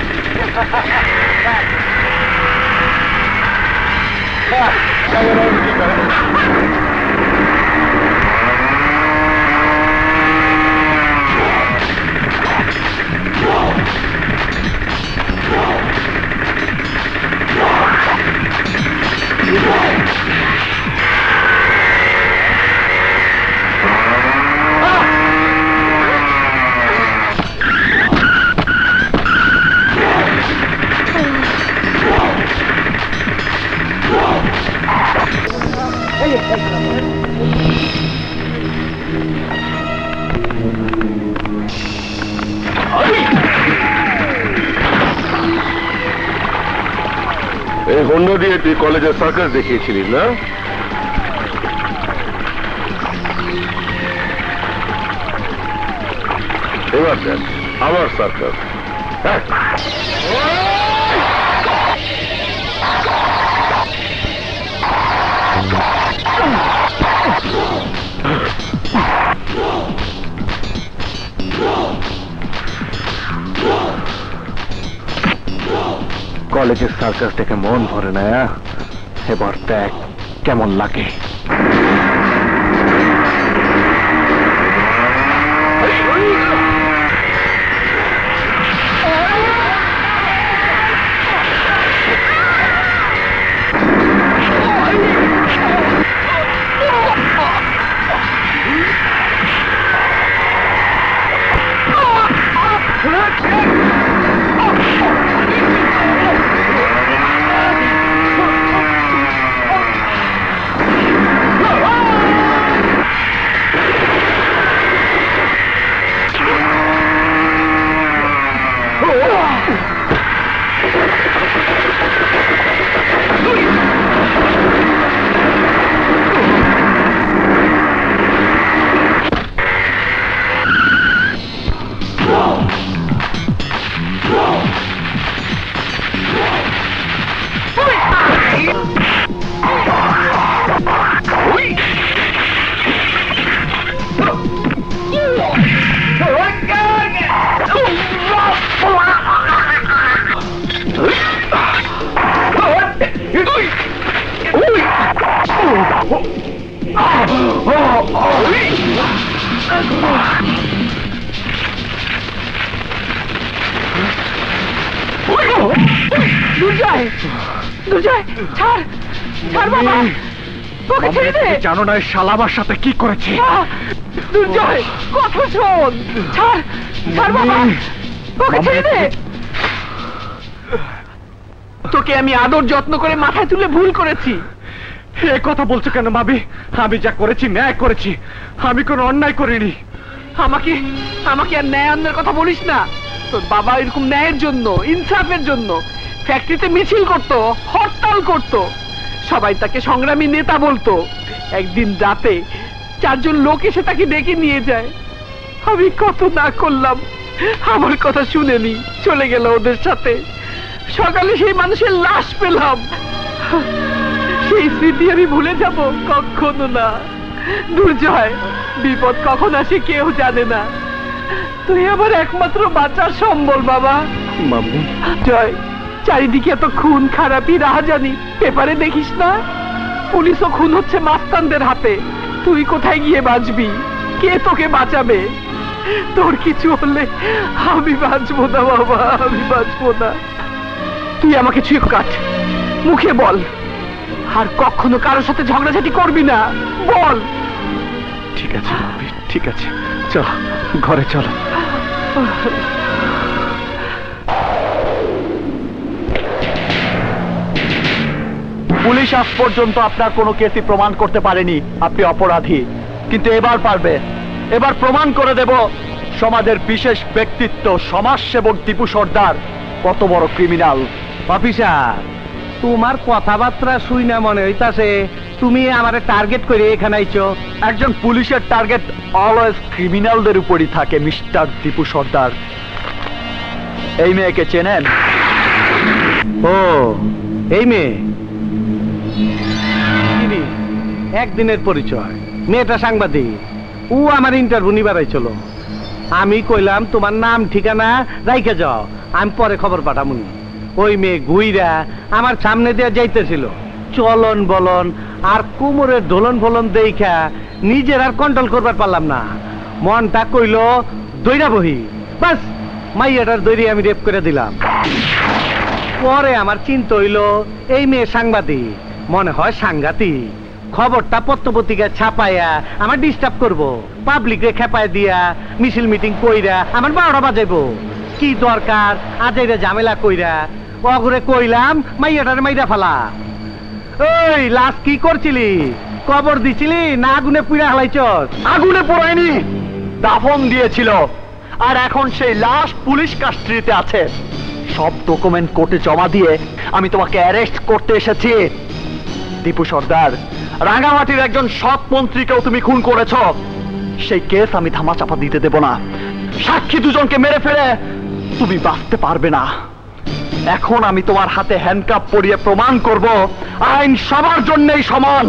এই হন্ডা দিয়ে তুই কলেজের সার্কাস দেখিয়েছিলিস না? এবার দেখ আমার সার্কাস। কলেজের সার্কাস দেখে মন ভরে না, এবার দেখ কেমন লাগে। জানো না শালা আমার সাথে কি করেছে? দুর্জয় কথা শোন, ছাড় ছাড় বাবা, ওকে ছেড়ে দে। তোকে আমি আদর যত্ন করে মাথায় তুলে ভুল করেছি। এ কথা বলছো কেন মাবি? আমি যা করেছি ন্যায় করেছি, আমি কোনো অন্যায় করিনি। আমাকে আমাকে আর ন্যায় অন্যায়ের কথা বলিস না। তোর বাবা এরকম ন্যায়ের জন্য, ইনসাফের জন্য ফ্যাক্টরিতে মিছিল করতো, হরতাল করতো, সবাই তাকে সংগ্রামী নেতা বলতো। একদিন রাতে চারজন লোক এসে তাকে ডেকে নিয়ে যায়। আমি কত না করলাম, আমার কথা শুনেনি, চলে গেল ওদের সাথে। সকালে সেই মানুষের লাশ পেলাম। সেই স্মৃতি আমি ভুলে যাব? কখনো না। দুর্জয়, বিপদ কখন আসে কেউ জানে না। তুই আমার একমাত্র বাঁচার সম্বল বাবা। মাম্মি জয়, চারিদিকে এত খুন খারাপি রাহাজানি, পেপারে দেখিস না? পুলিশও খুন হচ্ছে মাস্তানদের হাতে। তুই কোথায় গিয়ে বাঁচবি? কে তোকে বাঁচাবে? তোর কিছু হলে আমি বাঁচবো না বাবা, আমি বাঁচবো না। তুই আমাকে ছুঁয়ে কাট, মুখে বল, আর কখনো কারোর সাথে ঝগড়াঝাটি করবি না, বল। ঠিক আছে মাম্মি, ঠিক আছে, চলো ঘরে চলো। পুলিশ আজ পর্যন্ত আপনার কোনো কেসই প্রমাণ করতে পারেনি আপনি অপরাধী, কিন্তু এবার পারবে। এবার প্রমাণ করে দেব সমাজের বিশেষ ব্যক্তিত্ব সমাজসেবক দীপু সর্দার কত বড় ক্রিমিনাল। অফিসার, তোমার কথাবার্তা শুই না মনে হইতাছে তুমি আমারে টার্গেট করে এখানে আইছো। একজন পুলিশের টার্গেট অলওয়েজ ক্রিমিনালদের উপরই থাকে মিস্টার দীপু সর্দার। এই মেয়েকে চেনেন? ও এই মেয়ে, একদিনের পরিচয়। মেয়েটা সাংবাদিক, ও আমার ইন্টারভিউ নিবার আইছিল। আমি কইলাম তোমার নাম ঠিকানা রাইখে যাও, আমি পরে খবর পাঠামুনি। ওই মেয়ে গুইরা আমার সামনে দিয়ে যাইতেছিল, চলন বলন আর কোমরের দোলন ফলন দেখা নিজের আর কন্ট্রোল করবার পারলাম না। মনটা কইল দইরা বহি, বাস মাইয়াটার দইরে আমি রেপ করে দিলাম। পরে আমার চিন্তা হইল এই মেয়ে সাংবাদিক, মনে হয় সাংঘাতিক। খবরটা পত্রপত্রিকা ছাপাইয়া আমার ডিস্টার্ব করবো, পাবলিকে খেপায় দিয়া মিছিল মিটিং কইরা আমার বারোটা বাজাইবো। কি দরকার আজাইরা ঝামেলা কইরা অঘরে কইলাম মাইয়াটার মাইরা ফেলা। ওই লাশ কি করছিলি? কবর দিছিলি না আগুনে পুড়া হালাইছস? আগুনে পোড়ায়নি, দাফন দিয়েছিল। আর এখন সেই লাশ পুলিশ কাস্টডিতে আছে। সব ডকুমেন্ট কোর্টে জমা দিয়ে আমি তোমাকে অ্যারেস্ট করতে এসেছি। দীপু সর্দার, রাঙামাটির একজন সৎ মন্ত্রীকেও তুমি খুন করেছ। সেই কেস আমি ধামাচাপা দিতে দেব না। সাক্ষী দুজনকে মেরে ফেলে তুমি বাঁচতে পারবে না। এখন আমি তোমার হাতে হ্যান্ডকাপ পরিয়ে প্রমাণ করব আইন সবার জন্যই সমান।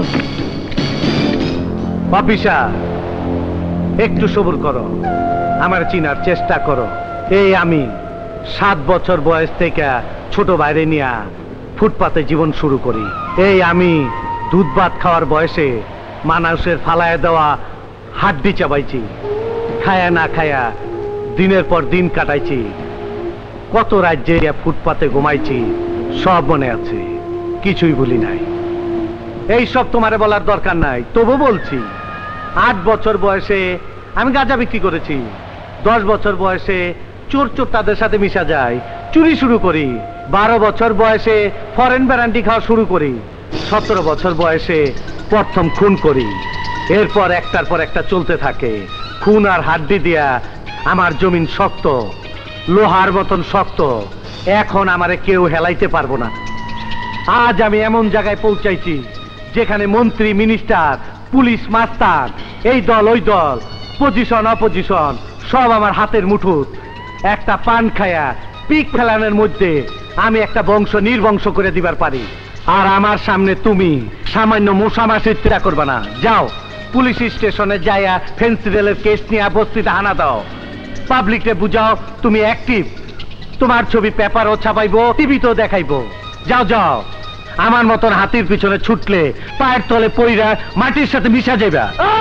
অফিসা, একটু সবুর করো, আমার চিনার চেষ্টা করো। এই আমি সাত বছর বয়স থেকে ছোট বাইরে নিয়ে ফুটপাতে জীবন শুরু করি। এই আমি দুধ ভাত খাওয়ার বয়সে মানুষের ফালায় দেওয়া হাড্ডি চাবাইছি, খায়া না খায়া দিনের পর দিন কাটাইছি, কত রাজ্যে ফুটপাতে ঘুমাইছি, সব মনে আছে, কিছুই ভুলি নাই। এই সব তোমারে বলার দরকার নাই, তবু বলছি। আট বছর বয়সে আমি গাঁজা বিক্রি করেছি। দশ বছর বয়সে চোর চোর তাদের সাথে মিশা যায়, চুরি শুরু করি। বারো বছর বয়সে ফরেন ব্র্যান্ডি খাওয়া শুরু করি। সতেরো বছর বয়সে প্রথম খুন করি। এরপর একটার পর একটা চলতে থাকে। খুন আর হাড্ডি দিয়া আমার জমিন শক্ত, লোহার মতন শক্ত। এখন আমারে কেউ হেলাইতে পারবো না। আজ আমি এমন জায়গায় পৌঁছাইছি যেখানে মন্ত্রী, মিনিস্টার, পুলিশ, মাস্টার, এই দল ওই দল, পজিশন অপজিশন সব আমার হাতের মুঠোত। একটা পান খায়া পিক ফেলানোর মধ্যে আমি একটা বংশ নির্বংশ করে দিবার পারি। আর আমার সামনে তুমি সামান্য মশামাসির চিন্তা করবে না। যাও পুলিশ স্টেশনে যাইয়া ফেন্সিডেলের কেস নিয়ে বস্তিতে হানা দাও। পাবলিককে বুঝাও তুমি অ্যাক্টিভ। তোমার ছবি পেপারও ছাপাইবো, টিভিতেও দেখাইবো। যাও যাও, আমার মতন হাতির পিছনে ছুটলে পায়ের তলে পইরা মাটির সাথে মিশা যাবে।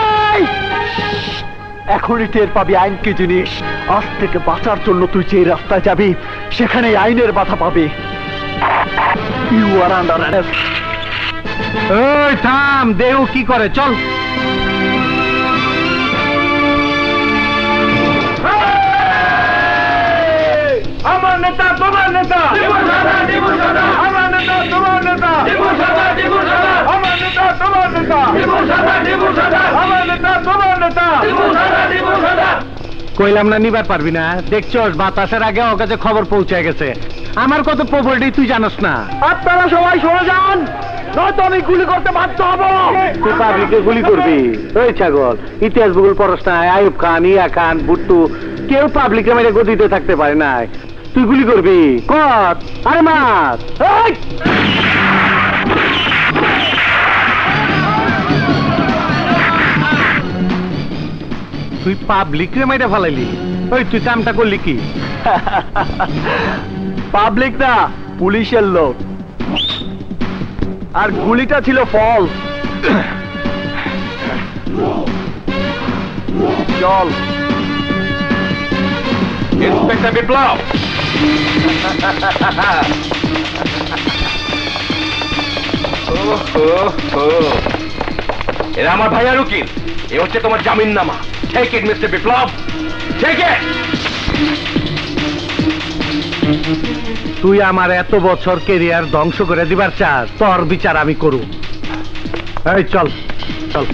এখনই টের পাবি আইন কি জিনিস। আজ থেকে বাঁচার জন্য তুই যে রাস্তায় যাবি সেখানে আইনের বাধা পাবি। You are under arrest. ওই থাম, দেহ কি করে, চল। আমার নেতা তোমার নেতা, আমার নেতা তোমার নেতা, আমার নেতা তোমার নেতা, আমার নেতা তোমার নেতা। কইলাম না নিবার পারবি না? দেখছস বাতাসের আগে ওর কাছে খবর পৌঁছে গেছে। আমার কত প্রপার্টি তুই জানোস না। আপনারা সবাই সরে যান, নয়তো আমি গুলি করতে বাধ্য হব। তুই পাবলিকে গুলি করবি? ওই ছাগল, ইতিহাস ভূগোল পড়াস না? আইয়ুব খান, ইয়া খান, ভুট্টু, কেউ পাবলিকে মেরে গদিতে থাকতে পারে না। তুই গুলি করবি? কর, আরে মার। তুই পাবলিক রে মাইরা ফেলাইলি। ওই তুই কামটা করলি কি? পাবলিক না, পুলিশের লোক। আর গুলিটা ছিল ফলস। চল ইন্সপেক্টর বিপ্লব। এরা আমার ভাইয়ার উকিল। এ হচ্ছে তোমার জামিন নামা। Take it mister Biplab, take it. তুই আমার এত বছর কেরিয়ার ধ্বংস করে দিবার চাস, তোর বিচার আমি করু। এই চল চল।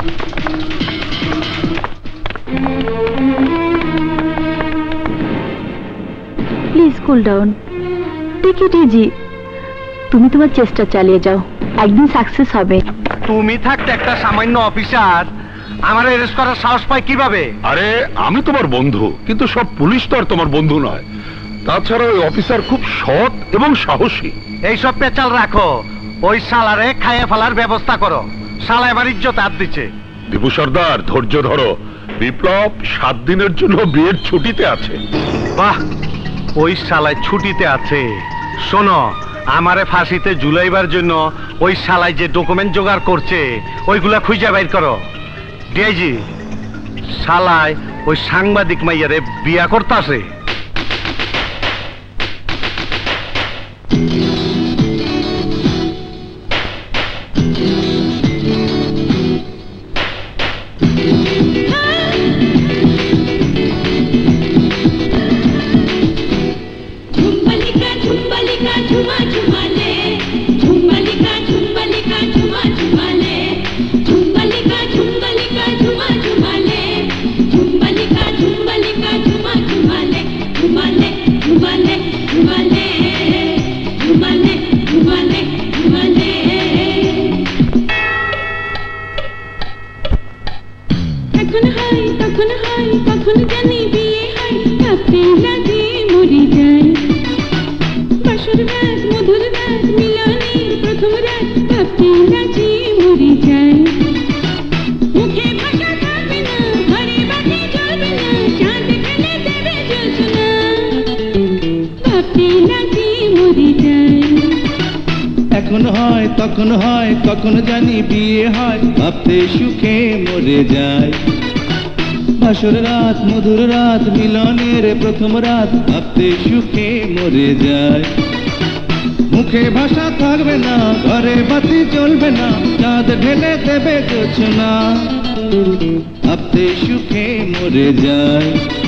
Please cool down, take it easy. তুমি তোমার চেষ্টা চালিয়ে যাও, একদিন সাকসেস হবে। তুমি থাকতে একটা সামান্য অফিসার আমার অ্যারেস্ট করার সাহস পায় কিভাবে? আরে আমি তোমার বন্ধু, কিন্তু সব পুলিশ তো আর তোমার বন্ধু নয়। তাছাড়া ওই অফিসার খুব সৎ এবং সাহসী। এইসব পেচাল রাখো, ওই শালারে খাইয়ে ফেলার ব্যবস্থা করো। শালা এবার ইজ্জত হাত দিচ্ছে। দীপু সর্দার, ধৈর্য ধরো। বিপ্লব সাত দিনের জন্য বিয়ের ছুটিতে আছে। বাহ, ওই শালায় ছুটিতে আছে। শোনো, আমারে ফাঁসিতে ঝুলাইবার জন্য ওই শালায় যে ডকুমেন্ট জোগাড় করছে ওইগুলা খুঁজে বাইর করো। ডিআইজি, শালায় ওই সাংবাদিক মাইয়ারে বিয়া করতাছে। झुमले झुमले झुमले ভাবতে লাগি মরে যায় বাসর রাত মধুর রাত মিলনের প্রথম রাত ভাবতে লাগি মরে যায় মুখে ভাষা থাকবে না ঘরে বাতি জ্বলবে না চাঁদ ফেলে দেবে জ্যোৎস্না ভাবতে লাগি মরে যায় এখন হয় তখন হয় কখন জানি বিয়ে হয় ভাবতে সুখে মরে যায় বাসর রাত মধুর রাত মিলনের প্রথম রাত ভাবতে সুখে মরে যায় মুখে ভাষা থাকবে না ঘরে বাতি জ্বলবে না চাঁদ ঢেলে দেবে জ্যোৎস্না ভাবতে সুখে মরে যায়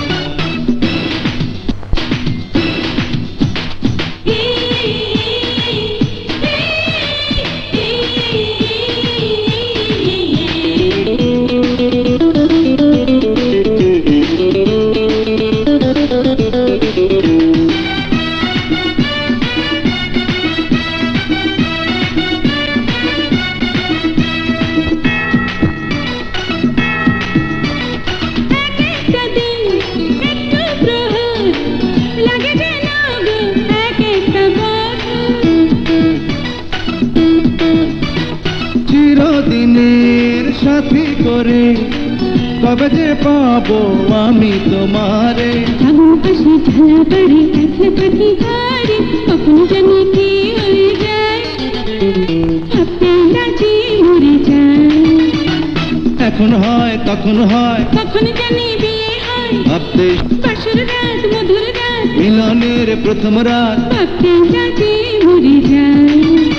চিরদিনের সাথী করে কবে যে পাবো আমি তোমারে আগুন পাশে ঝালা পারে কাছে পাখি ঘরে কখন জানি কি হয়ে যায় ভাবতে লাগি মরে যায় এখন হয় তখন হয় কখন জানি বিয়ে হয় ভাবতে বাসর রাত মধুর রাত মিলনের প্রথম রাত ভাবতে লাগি মরে যায়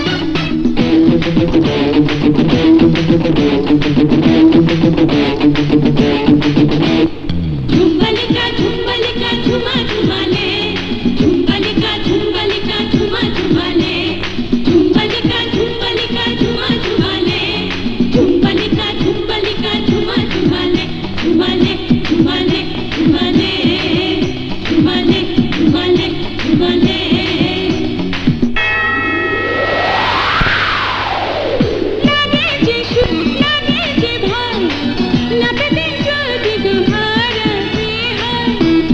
ঝুমবালিকা ঝুমবালিকা ঝুমা ঝুমালে ঝুমবালিকা ঝুমবালিকা ঝুমা ঝুমালে ঝুমবালিকা ঝুমবালিকা ঝুমা ঝুমালে ঝুমবালিকা ঝুমবালিকা ঝুমা ঝুমালে ঝুমালে ঝুমালে ঝুমালে ঝুমালে ঝুমালে ঝুমালে লাগে যে সুখ লাগে যে ভয় না পেতে যদি দুহারাতে হয়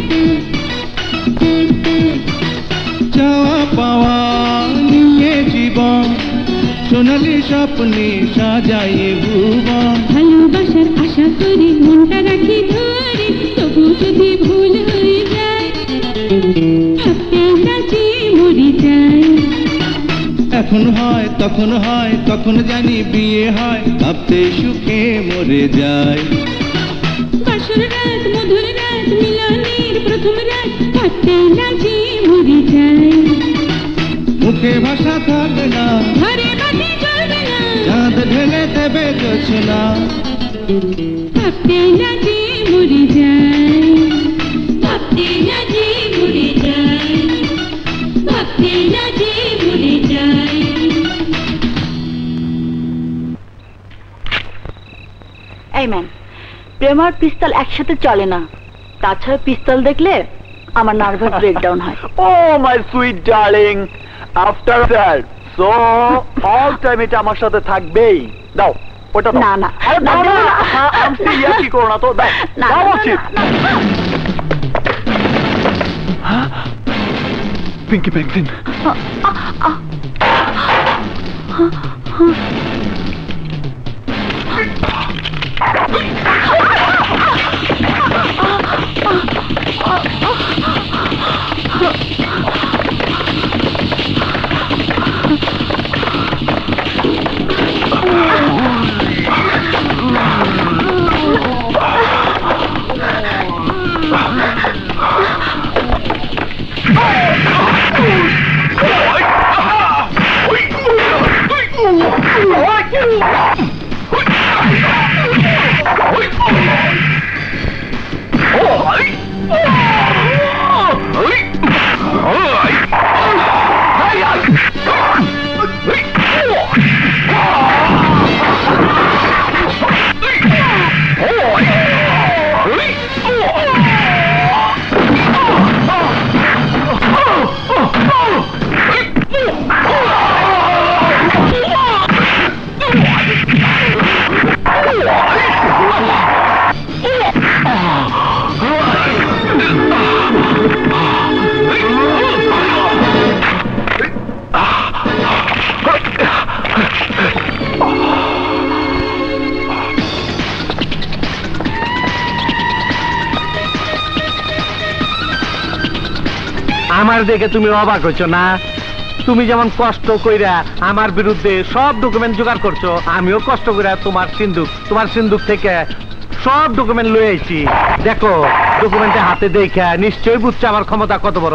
চাওয়া পাওয়া নিয়ে জীবন সোনালি স্বপ্নে সাজাইয়ে ভুবন ভালোবাসার আশা করি মনটা রাখি ধরে তবু যদি ভুল হয়ে যায় ভাবতে লাগি মরে যায় এখন হয় তখন হয় কখন জানি বিয়ে হয় ভাবতে সুখে মরে যায় বাসর রাত মধুর রাত মিলনের প্রথম রাত ভাবতে লাগি মরে যায় মুখে ভাষা থাকবে না ঘরে বাতি জ্বলবে না চাঁদ ঢেলে দেবে জ্যোৎস্না ভাবতে লাগি মরে যায় ভাবতে লাগি মরে যায় ভাবতে লাগি মরে যায় এই ম্যান প্রেম আর পিস্তল একসাথে চলে না তাছাড়া পিস্তল দেখলে আমার নার্ভাস ব্রেকডাউন হয় oh my sweet darling after that so all time এটা আমার সাথে থাকবেই দাও ওটা দাও না, না। আরে না, দাও না, না না। আমি সিরিয়াস কি করো না তো দাও না, দাও না, বলছি পিঙ্কি পেন্সিন আমার দেখে তুমি অবাক হইছো না? তুমি যেমন কষ্ট কইরা আমার বিরুদ্ধে সব ডকুমেন্ট জোগাড় করছো, আমিও কষ্ট কইরা তোমার সিন্ধুক তোমার সিন্ধুক থেকে সব ডকুমেন্ট লয়ে আইছি। দেখো ডকুমেন্টে হাতে দেখা নিশ্চয়ই বুঝছো আমার ক্ষমতা কত বড়।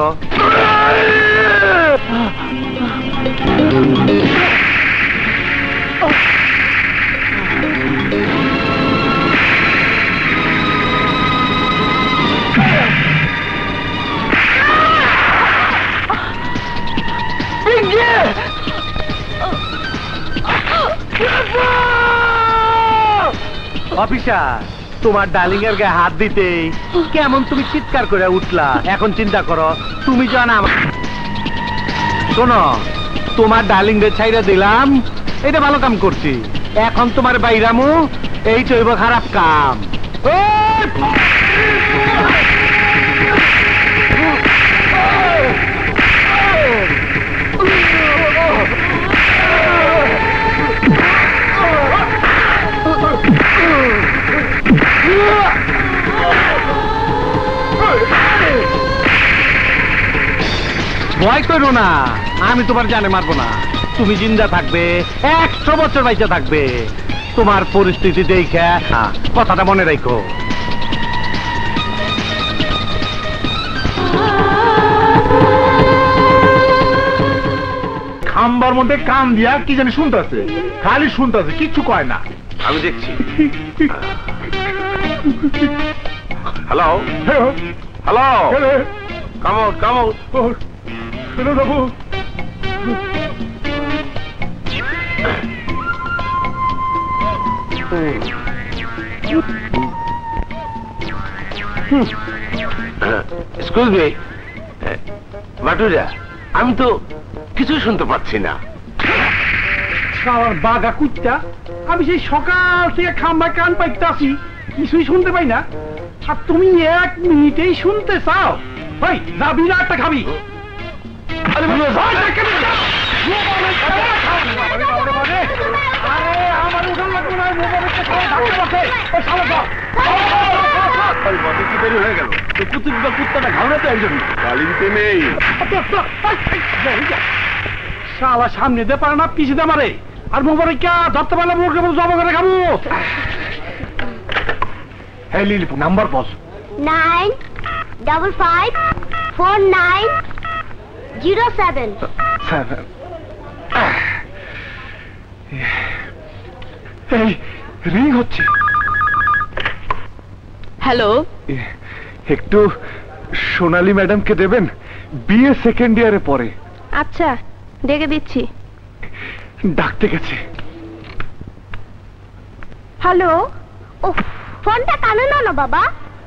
অফিসার, তোমার ডার্লিং এর গায়ে হাত দিতে কেমন তুমি চিৎকার করে উঠলা। এখন চিন্তা করো, তুমি জানো আমার শোনো, তোমার ডার্লিং রে ছাইরা দিলাম, এটা ভালো কাম করছি। এখন তোমার বাইরামু, এই চইব খারাপ কাম। ভয় করো না, আমি তোমার জানে মারবো না। তুমি জিন্দা থাকবে, একশো বছর বাইচা থাকবে। তোমার পরিস্থিতি দেখে কথাটা মনে রাখো। খাম্বার মধ্যে কান দিয়া কি জানি শুনতেছে, খালি শুনতেছে, কিচ্ছু কয় না। আমি দেখছি। Hello hello, come out come out. Hello বাবু, এক্সকিউজ মি মাটুরা, আমি তো কিছুই শুনতে পাচ্ছি না। বাগা কুত্তা, আমি সেই সকাল থেকে খাম্বা কান পাইতাছি, কিছুই শুনতে পাই না। আর তুমি এক মিনিটেই শুনতে চাও? ভাই যাবি না একটা খাবি? কুত্তাটা ঘাউড়াতে একজন কালিতে নেই। শালা সামনে দিয়ে পারে না, পিছিয়ে দিয়ে মারে। আর মোবারক ধরতে পারলে মুখে জমা করে খাবো। হ্যাঁ লিলিপু, নাম্বার বল। Nine double five four nine zero seven seven. এই রিং হচ্ছে। হ্যালো, একটু সোনালী ম্যাডামকে দেবেন, বিএ সেকেন্ড ইয়ারে পড়ে। আচ্ছা ডেকে দিচ্ছি। ডাকতে গেছে। হ্যালো, ও ফোনটা কানে নাও না বাবা।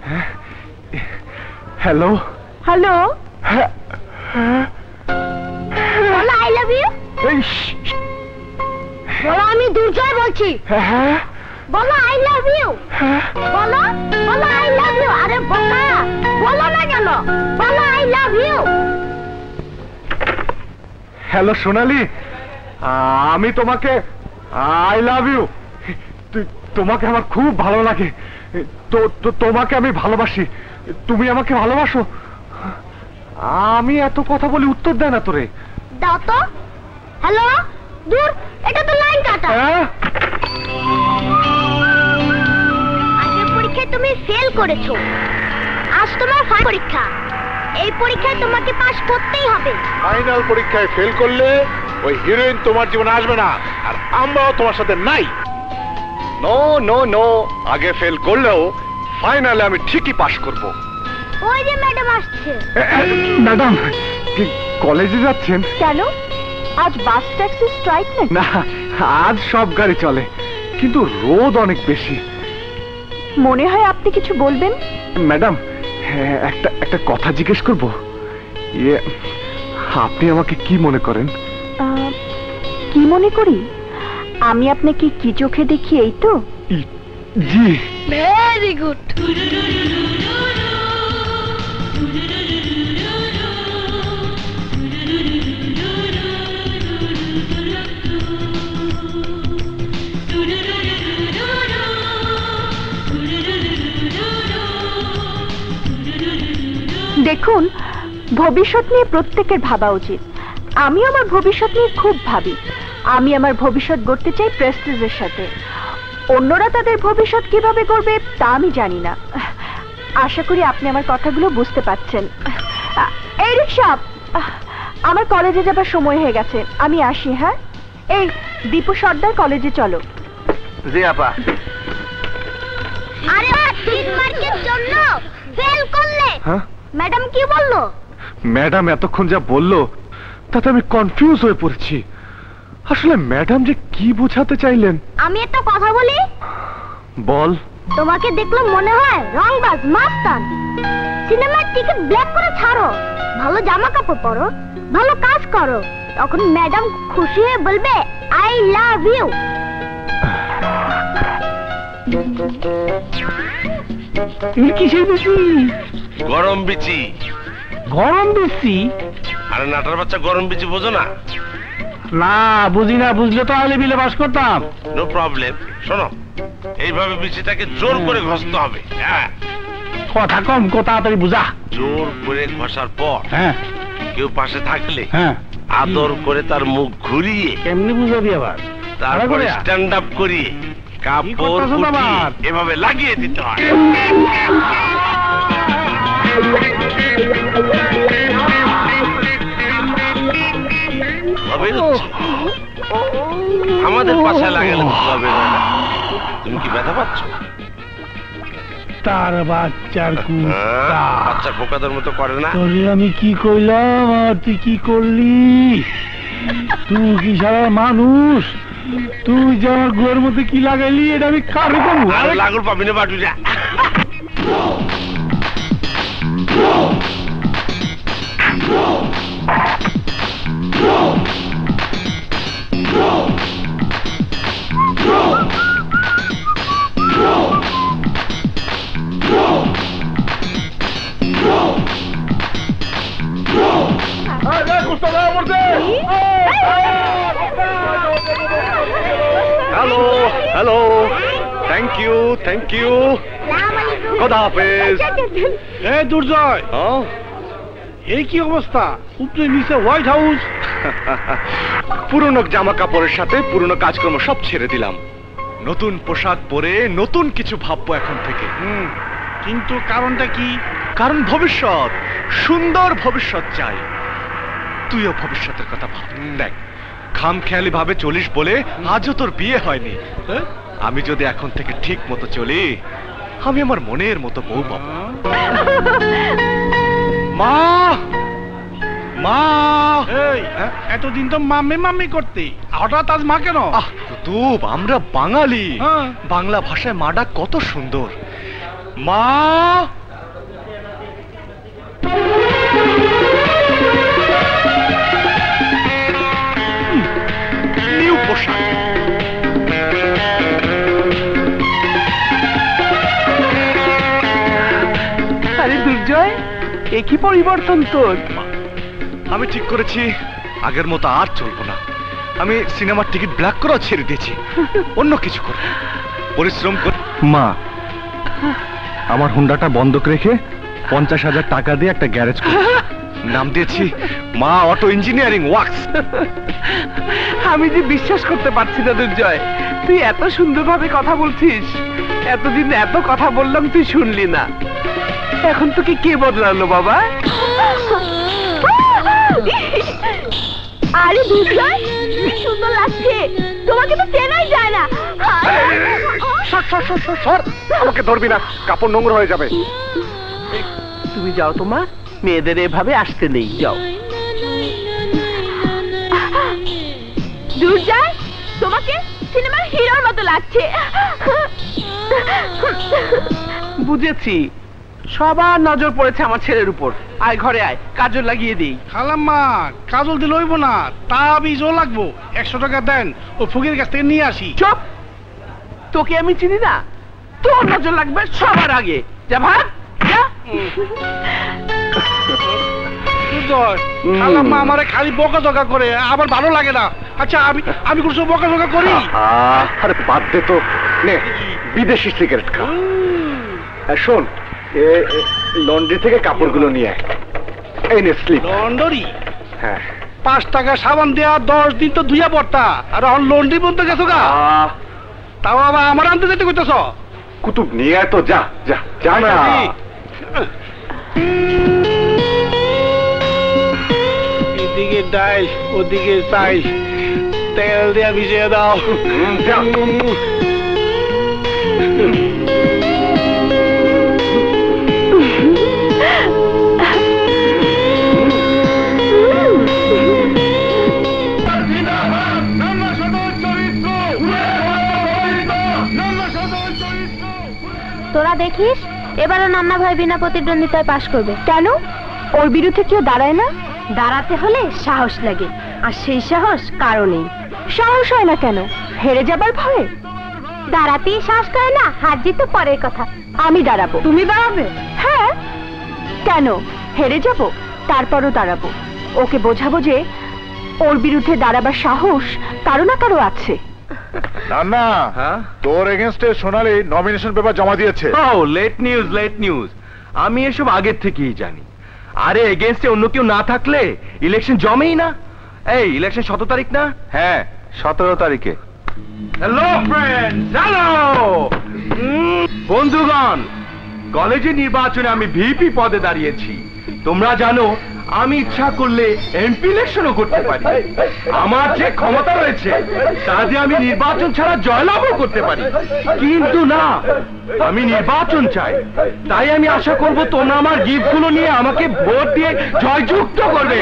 হ্যালো হ্যালো, বলো আই লাভ ইউ। বলো আমি দুর্জয় বলছি। বলো আই লাভ ইউ। বলো বলো আই লাভ ইউ। আরে বোকা, বলো না কেন? বলো I love you. Hello Sonali, আমি তোমাকে আই লাভ ইউ। তোমাকে আমার খুব ভালো লাগে, তো তোমাকে আমি ভালোবাসি। তুমি আমাকে ভালোবাসো? আমি এত কথা বলি উত্তর দেয় না তোরে। দাও তো। হ্যালো, দূর, এটা তো লাইন কাটা। আগের পরীক্ষায় তুমি ফেল করেছো, আজ তোমার ফাইনাল পরীক্ষা। এই পরীক্ষায় তোমাকে পাস করতেই হবে। ফাইনাল পরীক্ষায় ফেল করলে ওই হিরোইন তোমার জীবনে আসবে না, আর আমরাও তোমার সাথে নাই। নো নো নো, আগে ফেল করলেও ফাইনালে আমি ঠিকই পাস করব। ওই যে ম্যাডাম আসছে। ম্যাডাম কলেজে যাচ্ছেন? কেন, আজ বাস ট্যাক্সি স্ট্রাইক নেই? না, আজ সব গাড়ি চলে, কিন্তু রোদ অনেক বেশি। মনে হয় আপনি কিছু বলবেন। ম্যাডাম একটা একটা কথা জিজ্ঞেস করব। ইয়ে, আপনি আমাকে কি মনে করেন? কি মনে করি? আমি আপনাকে কি চোখে দেখি এই তো? জি। Very good. দেখুন, ভবিষ্যৎ নিয়ে প্রত্যেকের ভাবা উচিত। আমি আমার ভবিষ্যৎ নিয়ে খুব ভাবি। আমি আমার ভবিষ্যৎ গড়তে চাই প্রেস্টিজের সাথে। অন্যরা তাদের ভবিষ্যৎ কিভাবে করবে তা আমি জানি না। আশা করি আপনি আমার কথাগুলো বুঝতে পারছেন। এই রিকশা, আমার কলেজে যাবার সময় হয়ে গেছে, আমি আসি। হ্যাঁ, এই দীপু সর্দার কলেজে চলো। জি আপা। আরে তিন মার্কের জন্য ফেল করলে। হ্যাঁ, ম্যাডাম কি বললো? ম্যাডাম এতক্ষণ যা বললো তাতে আমি কনফিউজ হয়ে পড়েছি। আসলে ম্যাডাম যে কি বোঝাতে চাইলেন। আমি একটা কথা বলি। বল। তোমাকে দেখলে মনে হয় রংবাজ, মাস্তান। সিনেমার টিকিট ব্ল্যাক করে ছাড়ো, ভালো জামা কাপড় পরো, ভালো কাজ করো, তখন ম্যাডাম খুশি হয়ে বলবে আই লাভ ইউ। কিসের বিচি? গরম বিচি। গরম বিচি? আরে নাটার বাচ্চা, গরম বিচি বোঝো না? না বুঝি না, বুঝলে তো আলে বিলে বাস করতাম। No problem. শোনো, এইভাবে বিচিটাকে জোর করে ঘষতে হবে। হ্যাঁ, কথা কম, কো তাড়াতাড়ি বুঝা। জোর করে ঘষার পর হ্যাঁ, কেউ পাশে থাকলে হ্যাঁ আদর করে তার মুখ ঘুরিয়ে কেমনি বুঝাবি আবার? তারপরে স্ট্যান্ড আপ করিয়ে কাপড় উঠিয়ে এভাবে লাগিয়ে দিতে হয়। আমাদের পাশে লাগালে হবে না। তুমি কি ব্যথা পাচ্ছ? তার বাচ্চার কুত্তা বাচ্চার পোকাদের মতো করে না। তোরে আমি কি কইলাম আর তুই কি করলি? তুই কি সারা মানুষ? তুই যে আমার গোয়ের মধ্যে কি লাগাইলি এটা আমি কারে করবো? আর লাগুর পাবি না বাটুরা। Hello hello, thank you thank you, খোদা হাফেজ। এ দুর্জয়, এই কি অবস্থা? উপরে নিচে হোয়াইট হাউস। পুরনো জামা কাপড়ের সাথে পুরনো কাজকর্ম সব ছেড়ে দিলাম। নতুন পোশাক পরে নতুন কিছু ভাববো এখন থেকে। কিন্তু কারণটা কি? কারণ ভবিষ্যৎ, সুন্দর ভবিষ্যৎ চাই। তুইও ভবিষ্যতের কথা ভাব। দেখ, খামখেয়ালি ভাবে চলিস বলে আজও তোর বিয়ে হয়নি। আমি যদি এখন থেকে ঠিক মতো চলি, আমি আমার মনের মতো বউ পাবো। মা, মা, এই এতদিন তো মাম্মি মাম্মি করতে, হঠাৎ আজ মা কেন? আহ কুতুব, আমরা বাঙালি, বাংলা ভাষায় মা ডাক কত সুন্দর। মা, নিউ পোশাক। আরে দুর্জয়, এ কি পরিবর্তন তোর? আমি ঠিক করেছি আগের মতো আর চলবো না। আমি সিনেমার টিকিট ব্ল্যাক করাও ছেড়ে দিয়েছি, অন্য কিছু করে পরিশ্রম করে। মা, আমার হুন্ডাটা বন্ধক রেখে পঞ্চাশ হাজার টাকা দিয়ে একটা গ্যারেজ করেছি, নাম দিয়েছি মা অটো ইঞ্জিনিয়ারিং ওয়ার্কস। আমি যে বিশ্বাস করতে পারছি না দুর্জয়, তুই এত সুন্দরভাবে কথা বলছিস। এতদিন এত কথা বললাম, তুই শুনলি না। এখন তোকে কে বদলালো বাবা? আরে দুর্জয়, কি সুন্দর লাগছে, তোমাকে তো চেনাই যায় না। আমাকে ধরবি না, কাপড় নোংরা হয়ে যাবে। তুমি যাও তো মা, মেয়েদের এভাবে আসতে নেই, যাও। দুর্জয়, তোমাকে সিনেমার হিরোর মতো লাগছে। বুঝেছি, সবার নজর পড়েছে আমার ছেলের উপর। আয় ঘরে আয়, কাজল লাগিয়ে দিই। খালাম্মা, কাজল দিলে হইব না, তা বীজও লাগবো। একশো টাকা দেন, ও ফকির কাছ থেকে নিয়ে আসি। চুপ, তোকে আমি চিনি না, তোর নজর লাগবে সবার আগে। যা ভাগ, যা। খালাম্মা আমারে খালি বকা জকা করে, আবার ভালো লাগে না। আচ্ছা আমি আমি কোনো বকা জকা করি? আরে বাদ দে তো, নে বিদেশি সিগারেট খা। শোন, লন্ড্রি থেকে কাপড়গুলো নিয়ে আয়। এই নে স্লিপ। লন্ডরি হ্যাঁ পাঁচ টাকা সাবান দেয়া দশ দিন তো ধুইয়া পড়তা আর এখন লন্ড্রি বলতে গেছো গা তাও আবার আমার আনতে যেতে কইতেছ কুতুব নিয়ে আয় তো যা যা যা না এদিকে ডাইস ওদিকে চাইস তেল দিয়া ভিজিয়ে দাও তোরা দেখিস এবারও নান্না ভাই বিনা প্রতিদ্বন্দ্বিতায় পাশ করবে। কেন ওর বিরুদ্ধে কেউ দাঁড়ায় না? দাঁড়াতে হলে সাহস লাগে আর সেই সাহস কারো নেই। সাহস হয় না কেন? হেরে যাবার ভয়ে? দাঁড়াতেই সাহস করে না, হার জিত তো পরের কথা। আমি দাঁড়াবো। তুমি দাঁড়াবে? হ্যাঁ কেন হেরে যাব? তারপরও দাঁড়াবো। ওকে বোঝাবো যে ওর বিরুদ্ধে দাঁড়াবার সাহস কারো না কারো আছে। না না তোর এগেইনস্টে সোনালি নমিনেশন পেপার জমা দিয়েছে। Oh late news late news আমি এসব আগের থেকেই জানি। আরে এগেইনস্টে অন্য কেউ না থাকলে ইলেকশন জমেই না। এই ইলেকশন সতেরো তারিখ না? হ্যাঁ সতেরো তারিখে। হ্যালো ফ্রেন্ডস, হ্যালো বন্ধুগণ, কলেজের নির্বাচনে আমি ভিপি পদে দাঁড়িয়েছি। তোমরা জানো আমি ইচ্ছা করলে এমপি ইলেকশনও করতে পারি। আমার যে ক্ষমতা রয়েছে তা দিয়ে আমি নির্বাচন ছাড়া জয়লাভও করতে পারি। কিন্তু না, আমি নির্বাচন চাই। তাই আমি আশা করব তোমরা আমার গিফটগুলো নিয়ে আমাকে ভোট দিয়ে জয়যুক্ত করবে।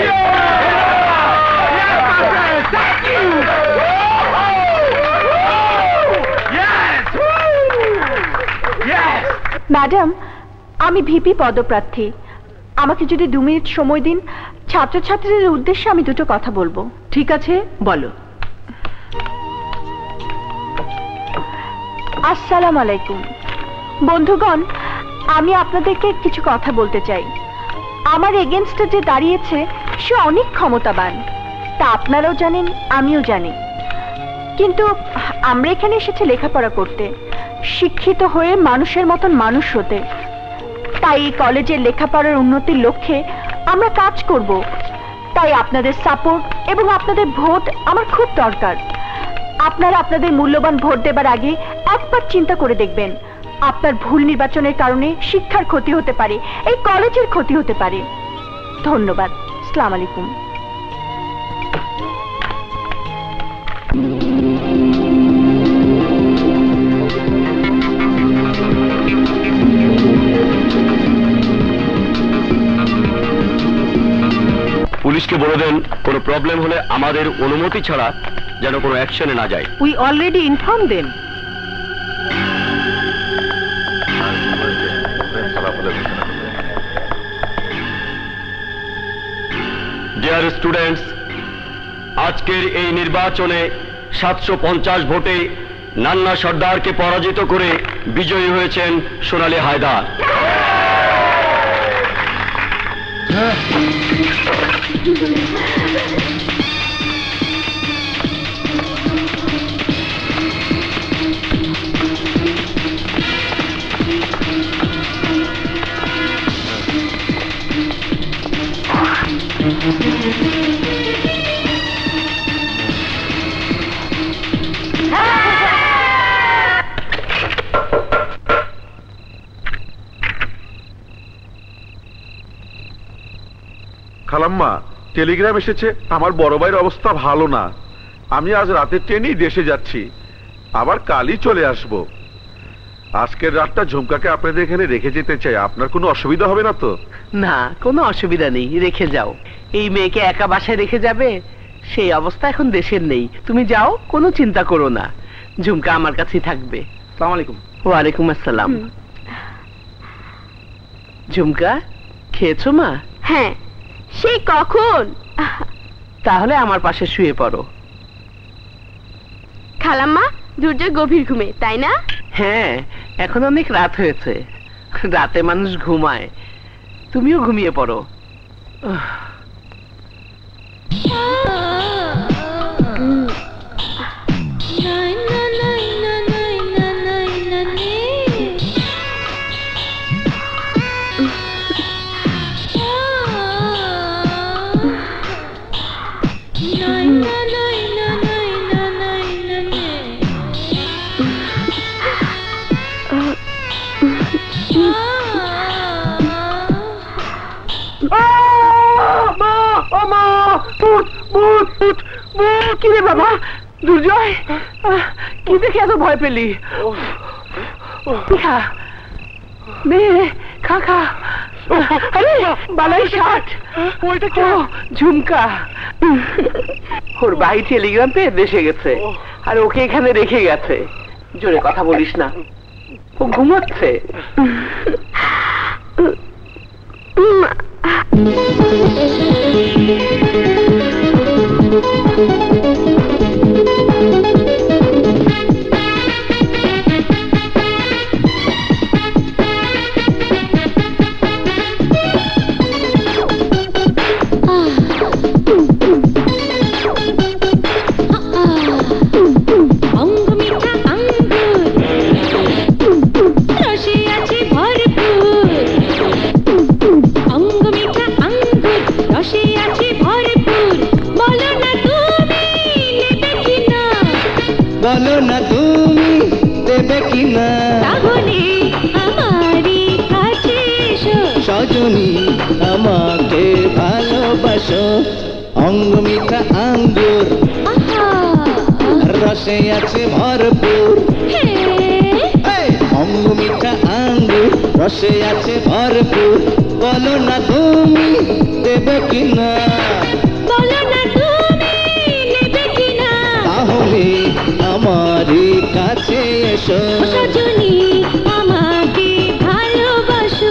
ম্যাডাম আমি ভিপি পদপ্রার্থী। আমাকে যদি দু মিনিট সময় দিন, ছাত্রছাত্রীদের উদ্দেশ্যে আমি দুটো কথা বলবো। ঠিক আছে, বলো। আসসালামু আলাইকুম বন্ধুগণ, আমি আপনাদেরকে কিছু কথা বলতে চাই। আমার এগেনস্টে যে দাঁড়িয়েছে সে অনেক ক্ষমতাবান, তা আপনারাও জানেন আমিও জানি। কিন্তু আমরা এখানে এসেছি লেখাপড়া করতে, শিক্ষিত হয়ে মানুষের মতন মানুষ হতে। তাই এই কলেজের লেখাপড়ার উন্নতির লক্ষ্যে আমরা কাজ করব। তাই আপনাদের সাপোর্ট এবং আপনাদের ভোট আমার খুব দরকার। আপনারা আপনাদের মূল্যবান ভোট দেবার আগে একবার চিন্তা করে দেখবেন। আপনার ভুল নির্বাচনের কারণে শিক্ষার ক্ষতি হতে পারে, এই কলেজের ক্ষতি হতে পারে। ধন্যবাদ। আসসালামু আলাইকুম। পুলিশকে বলে দেন কোনো প্রবলেম হলে আমাদের অনুমতি ছাড়া যেন কোনো অ্যাকশনে না যায়। We already inform them. Dear students, আজকের এই নির্বাচনে সাতশো পঞ্চাশ ভোটে নান্না সর্দারকে পরাজিত করে বিজয়ী হয়েছেন সোনালী হায়দার। খালাম্মা টেলিগ্রাম এসেছে, আমার বড় ভাইয়ের অবস্থা ভালো না। আমি আজ রাতের ট্রেনেই দেশে যাচ্ছি, আবার কালই চলে আসব। আজকের রাতটা ঝুমকাকে আপনাদের এখানে রেখে যেতে চাই। আপনার কোনো অসুবিধা হবে না তো? না, কোনো অসুবিধা নেই, রেখে যাও। এই মেয়েকে একা বাসায় রেখে যাবে সেই অবস্থা এখন দেশের নেই। তুমি যাও, কোনো চিন্তা করো না। ঝুমকা আমার কাছেই থাকবে। আসসালামু আলাইকুম। ওয়ালাইকুম আসসালাম। ঝুমকা খেয়েছো মা? হ্যাঁ, সেই কখন। তাহলে আমার পাশে শুয়ে পড়ো। খালাম্মা দুর্যোগ গভীর ঘুমে, তাই না? হ্যাঁ, এখন অনেক রাত হয়েছে, রাতে মানুষ ঘুমায়। তুমিও ঘুমিয়ে পড়ো। মা ও মা ভূত ভূত ভূত ভূত কি রে বাবা দুর্জয় কি দেখে এত ভয় পেলি খা নে খা খা আরে বালাই শার্ট ওইটা কি ঝুমকা ওর ভাই টেলিগ্রাম পেয়ে দেশে গেছে আর ওকে এখানে রেখে গেছে জোরে কথা বলিস না ও ঘুমাচ্ছে বলো না তুমি দেবে কিনা তাহলে আমারই কাছে এসো সজনী আমাকে ভালোবাসো অঙ্গ মিঠা আঙ্গুর রসে আছে ভরপুর অঙ্গ মিঠা আঙ্গুর রসে আছে ভরপুর বলো না তুমি দেবে কিনা বলো না তুমি নেবে কিনা তাহলে আমারই কাছে এসো সজনী আমাকে ভালোবাসো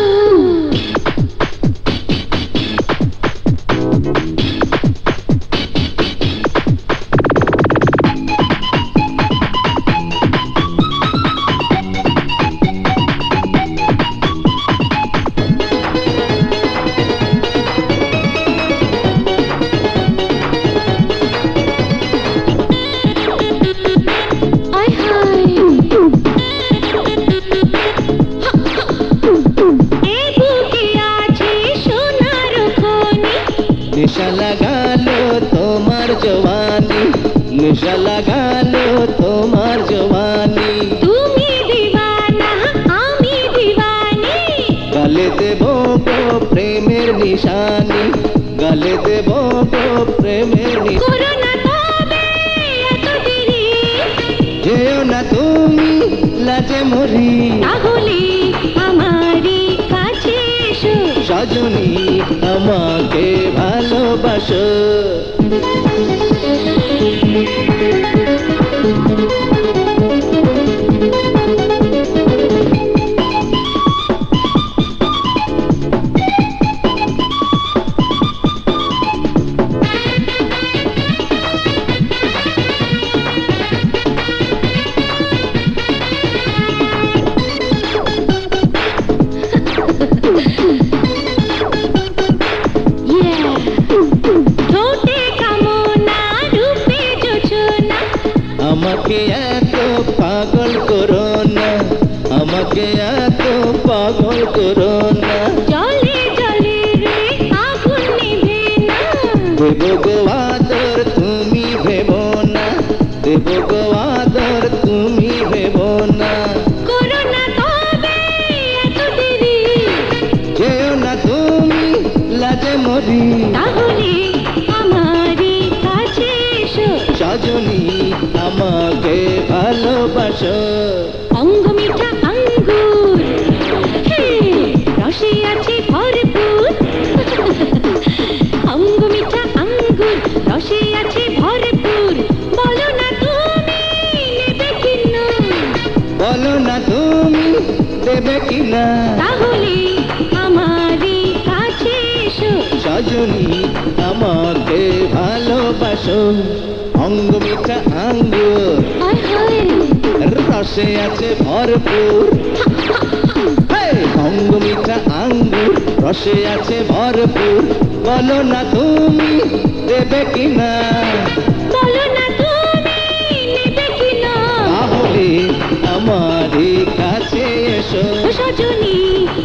নেশা লাগালো তোমার জওয়ানি নেশা লাগালো তোমার জওয়ানি তুমি দিওয়ানা আমি দিওয়ানি গালে দেব গো প্রেমের নিশানি গালে দেব গো প্রেমের করো না তবে এত দেরি যেও না তুমি লাজে মরি তাহলে আমারই কাছে এসো সজনী আমাকে ভালোবাসো আমাকে এত পাগল করো না আমাকে এত পাগল করো না জলে জলে রে আগুন নিভে না দেব গো আদর তুমি ভেবো না দেব গো আদর তুমি ভেবো না করো না তবে এত দেরি যেও না তুমি লাজে মরি তাহলে আমারই কাছে এসো সজনী আমাকে ভালোবাসো অঙ্গ মিঠা আঙ্গুর রসে আছে ভরপুর অঙ্গ মিঠা আঙ্গুর রসে আছে ভরপুর বলো না তুমি নেবে কিনা বলো না তুমি দেবে কিনা তাহলে আমারই কাছে এসো সজনী আমাকে ভালোবাসো অঙ্গ মিঠা আঙ্গুর রসে আছে ভরপুর অঙ্গ মিঠা আঙ্গুর রসে আছে ভরপুর বলো না তুমি দেবে কিনা বলো না তুমি নেবে কিনা তাহলে আমারই কাছে এসো সজনী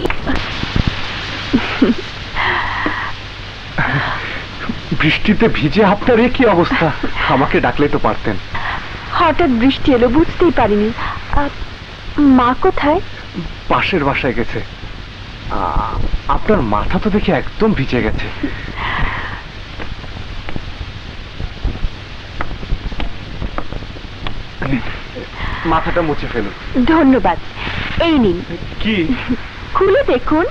বৃষ্টিতে ভিজে আপনার এ কি অবস্থা আমাকে ডাকলে তো পারতেন হঠাৎ বৃষ্টি এলো বুঝতেই পারিনি মা কোথায় পাশের বাসায় গেছে আপনার মাথা তো দেখে একদম ভিজে গেছে। মাথাটা মুছে ফেলুন। ধন্যবাদ। এই নিন। কি? খুলে দেখুন।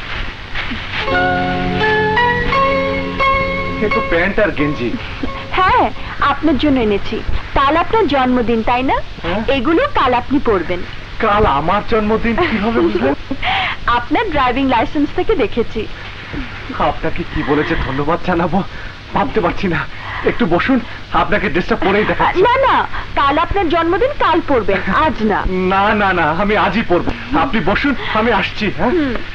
এ তো প্যান্ট আর গেঞ্জি। হ্যাঁ, আপনার জন্য এনেছি। কাল আপনার জন্মদিন, তাই না? এগুলো কাল আপনি পরবেন। কাল আমার জন্মদিন? কিভাবে বুঝলেন? আপনার ড্রাইভিং লাইসেন্স থেকে দেখেছি। আপনাকে কি বলেছে ধন্যবাদ জানাবো ভাবতে পারছি না। একটু বসুন, আপনাকে ড্রেসটা পরেই দেখাচ্ছি। না না, কাল আপনার জন্মদিন, কাল পরবেন, আজ না। না না না, আমি আজই পরবো। আপনি বসুন, আমি আসছি। হ্যাঁ,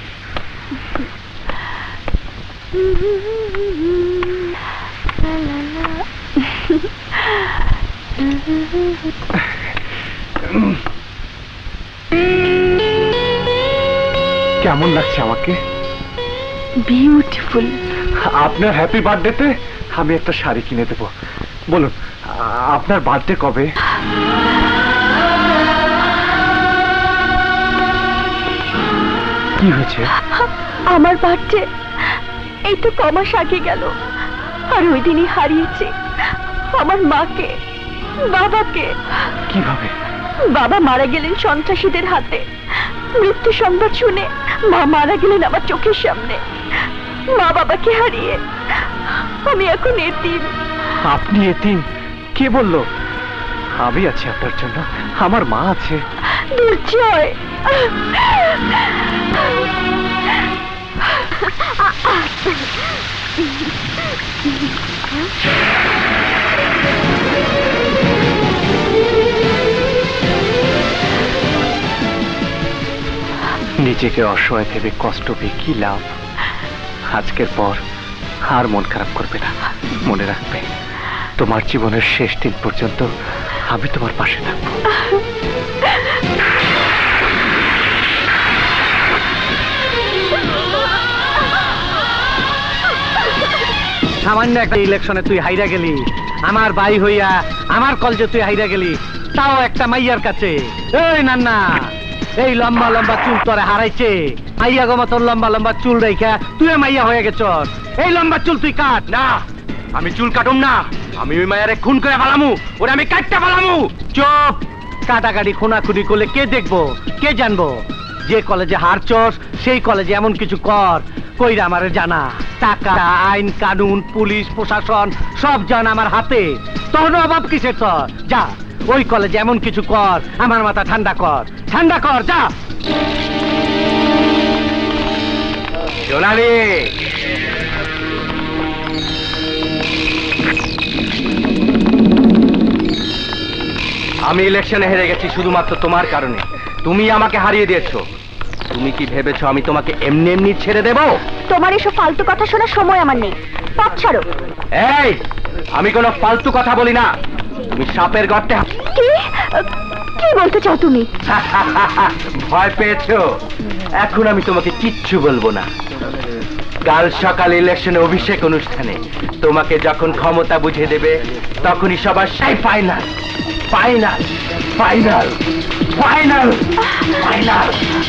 কেমন লাগছে আমাকে? বিউটিফুল। আপনার হ্যাপি বার্থডেতে আমি একটা শাড়ি কিনে দেবো। বলুন, আপনার বার্থডে কবে? কি হয়েছে? আমার বার্থডে এই তো কমাস আগে গেল, আর ওই দিনই হারিয়েছি আমার মাকে, বাবাকে। কিভাবে? বাবা মারা গেলেন সন্ত্রাসীদের হাতে। মৃত্যু সংবাদ শুনে মা মারা গেলেন আমার চোখের সামনে। মা বাবাকে হারিয়ে আমি এখন এতিম। আপনি এতিম? কে বললো? আমি আছি আপনার জন্য, আমার মা আছে। দুর্জয়, নিজেকে অসহায় ভেবে কষ্ট পেয়ে কি লাভ? আজকের পর আর মন খারাপ করবে না। মনে রাখবে, তোমার জীবনের শেষ দিন পর্যন্ত আমি তোমার পাশে থাকবো। সামান্য একটা ইলেকশনে তুই হাইরা গেলি, আমার ভাই হইয়া আমার কলেজে তুই হাইরা গেলি, তাও একটা মাইয়ার কাছে। এই নান্না, এই লম্বা লম্বা চুল তোরে হারাইছে। মাইয়া গো তোর লম্বা লম্বা চুল রেখা তুই মাইয়া হয়ে গেছস। এই লম্বা চুল তুই কাট। না, আমি চুল কাটুম না। আমি ওই মায়ারে খুন করে ফেলামু, ওরে আমি কাটতে ফেলামু। চুপ! কাটাকাটি খুনাখুনি করলে কে দেখবো, কে জানবো? যে কলেজে হারছস সেই কলেজে এমন কিছু কর, কইরা আমারে জানা। টাকা, আইন কানুন, পুলিশ প্রশাসন সব জান আমার হাতে। তোর অভাব কিসের? তোর যা ওই কলেজে এমন কিছু কর, আমার মাথা ঠান্ডা কর, ঠান্ডা কর, যা। সোনালি, আমি ইলেকশনে হেরে গেছি শুধুমাত্র তোমার কারণে। তুমি আমাকে হারিয়ে দিয়েছো। তুমি কি ভেবেছো আমি তোমাকে এমনি এমনি ছেড়ে দেব? তোমার এসব ফালতু কথা শোনার সময় আমার নেই। পথ ছাড়ো। এই, আমি কোনো ফালতু কথা বলি না। তুমি সাপের গর্তে। কি কি বলতে চাও তুমি? ভয় পেয়েছো? এখন আমি তোমাকে কিচ্ছু বলবো না। কাল সকালে ইলেকশনে অভিষেক অনুষ্ঠানে তোমাকে যখন ক্ষমতা বুঝিয়ে দেবে, তখনই সবার সেই final final final final final.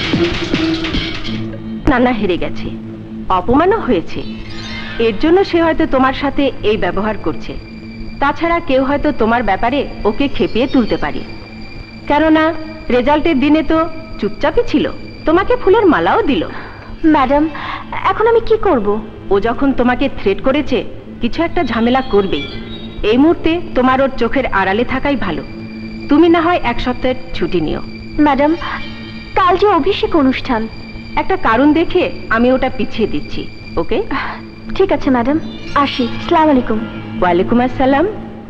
নানা হেরে গেছে, অপমানও হয়েছে। এর জন্য সে হয়তো তোমার সাথে এই ব্যবহার করছে। তাছাড়া কেউ হয়তো তোমার ব্যাপারে ওকে খেপিয়ে তুলতে পারে। কেননা রেজাল্টের দিনে তো চুপচাপই ছিল, তোমাকে ফুলের মালাও দিল। ম্যাডাম, এখন আমি কি করব? ও যখন তোমাকে থ্রেট করেছে, কিছু একটা ঝামেলা করবেই। এই মুহূর্তে তোমার ওর চোখের আড়ালে থাকাই ভালো। তুমি না হয় এক সপ্তাহের ছুটি নিও। ম্যাডাম, কাল যে অভিষেক অনুষ্ঠান, একটা কারণ দেখে আমি ওটা পিছিয়ে দিচ্ছি। ওকে? ঠিক আছে ম্যাডাম, আসি। আসসালামু আলাইকুম। ওয়ালাইকুম আসসালাম।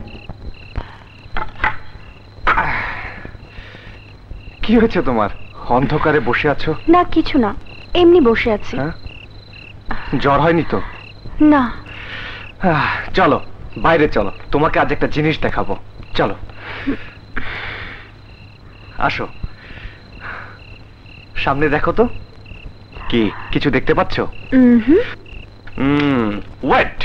কি হয়েছে তোমার? অন্ধকারে বসে আছো? না, কিছু না, এমনি বসে আছি। জ্বর হয়নি তো? না। চলো বাইরে চলো, তোমাকে আজ একটা জিনিস দেখাবো। চলো আসো, সামনে দেখো তো। কি কিছু দেখতে পাচ্ছ? হুম, ওয়েট।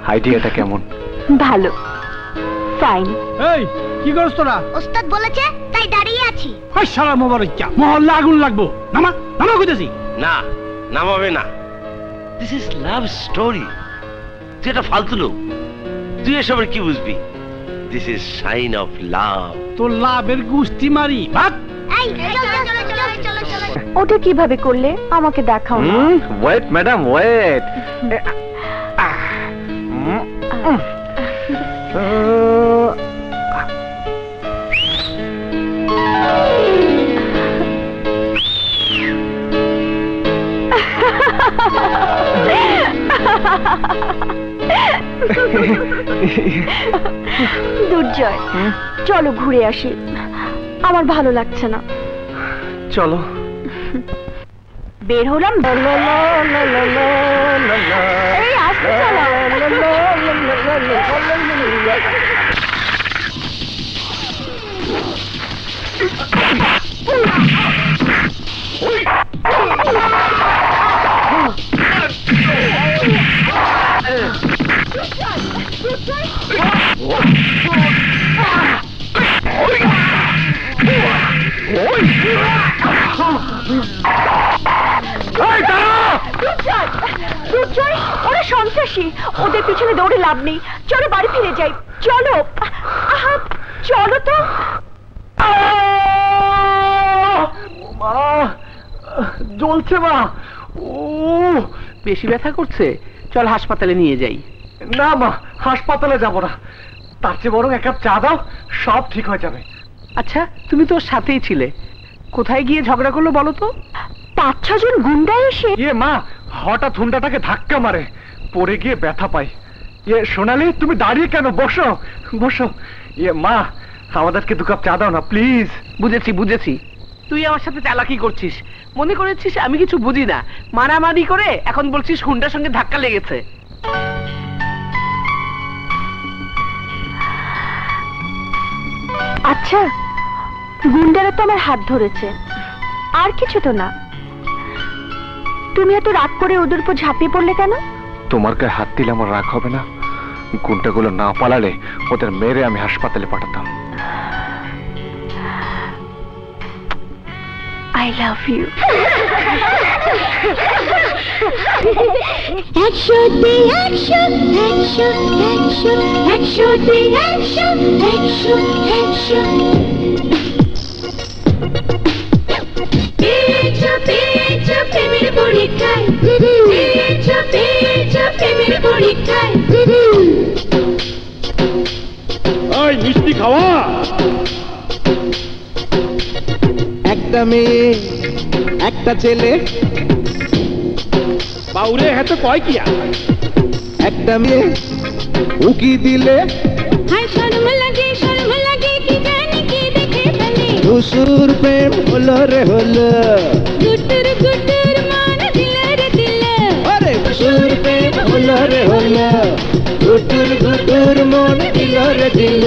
আইডিয়াটা কেমন? ভালো, ফাইন। এই কি করছ তোরা? ওস্তাদ বলেছে তাই দাঁড়িয়ে আছি। ওই শালা মোবারক মহল্লা আগুন লাগবো। নামা নামা কইতেছি। না নামাবে না, দিস ইজ লাভ স্টোরি। তুই এটা ফালতু লোক, তুই এসবের কি বুঝবি? This is sign of love. তোর লাভের গুষ্টি মারি ভাগ। এই চলো চলো চলো চলো চলো। ওটা কিভাবে করলে আমাকে দেখাও না। Wait madam wait. দুর্জয়, চলো ঘুরে আসি, আমার ভালো লাগছে না। চলো। বের হলাম। এই আসতে ওরা সন্ত্রাসী, ওদের পিছনে দৌড়ে লাভ নেই। চলো বাড়ি ফিরে যাই। চলো আহা চলো তো। জ্বলছে মা। ও বেশি ব্যথা করছে, চল হাসপাতালে নিয়ে যাই। না মা, হাসপাতালে যাব না, তার চেয়ে বরং এক কাপ চা দাও, সব ঠিক হয়ে যাবে। আচ্ছা তুমি তোর সাথেই ছিলে, কোথায় গিয়ে ঝগড়া করলো বলো তো? পাঁচ ছজন গুন্ডা এসে। ইয়ে মা, হঠাৎ হুন্ডাটাকে ধাক্কা মারে, পড়ে গিয়ে ব্যথা পাই। ইয়ে সোনালি, তুমি দাঁড়িয়ে কেন? বসো বসো। ইয়ে মা, আমাদেরকে দু কাপ চা দাও না প্লিজ। বুঝেছি বুঝেছি, তুই আমার সাথে চালাকি করছিস, মনে করেছিস আমি কিছু বুঝি না। মারামারি করে এখন বলছিস হুন্ডার সঙ্গে ধাক্কা লেগেছে। আচ্ছা, গুন্ডারা তো আমার হাত ধরেছে, আর কিছু তো না। তুমি এত রাগ করে ওদের উপর ঝাঁপিয়ে পড়লে কেন? তোমার গায়ে হাত দিলে আমার রাগ হবে না? গুন্ডাগুলো না পালালে ওদের মেরে আমি হাসপাতালে পাঠাতাম। I love you. একশোতে একশো একশো একশো একশোতে একশো একশো একশো পেয়েছো পেয়েছো প্রেমের পরীক্ষায়, পেয়েছো পেয়েছো প্রেমের পরীক্ষায়। ওই মিষ্টি খাওয়া। একটা মেয়ে একটা ছেলে, বাউরে হ্যাঁ তো কয় কিয়া। একটা মেয়ে উকি দিলে হায় শরম লাগে শরম লাগে কি জানি কি দেখে ফেলে। দুসুর প্রেম হলো রে হলো, গুটুর গুটুর মান দিল রে দিল। আরে দুসুর প্রেম হলো রে হলো, গুটুর গুটুর মন দিল রে দিল।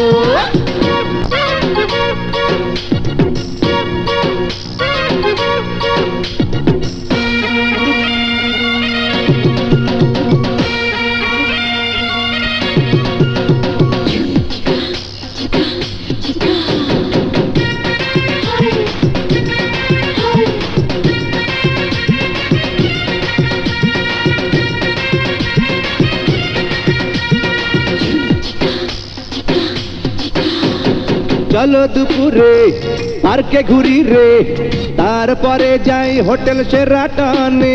চলো দুপুরে পার্কে ঘুরি রে, তারপরে যাই হোটেল সেরাটনে।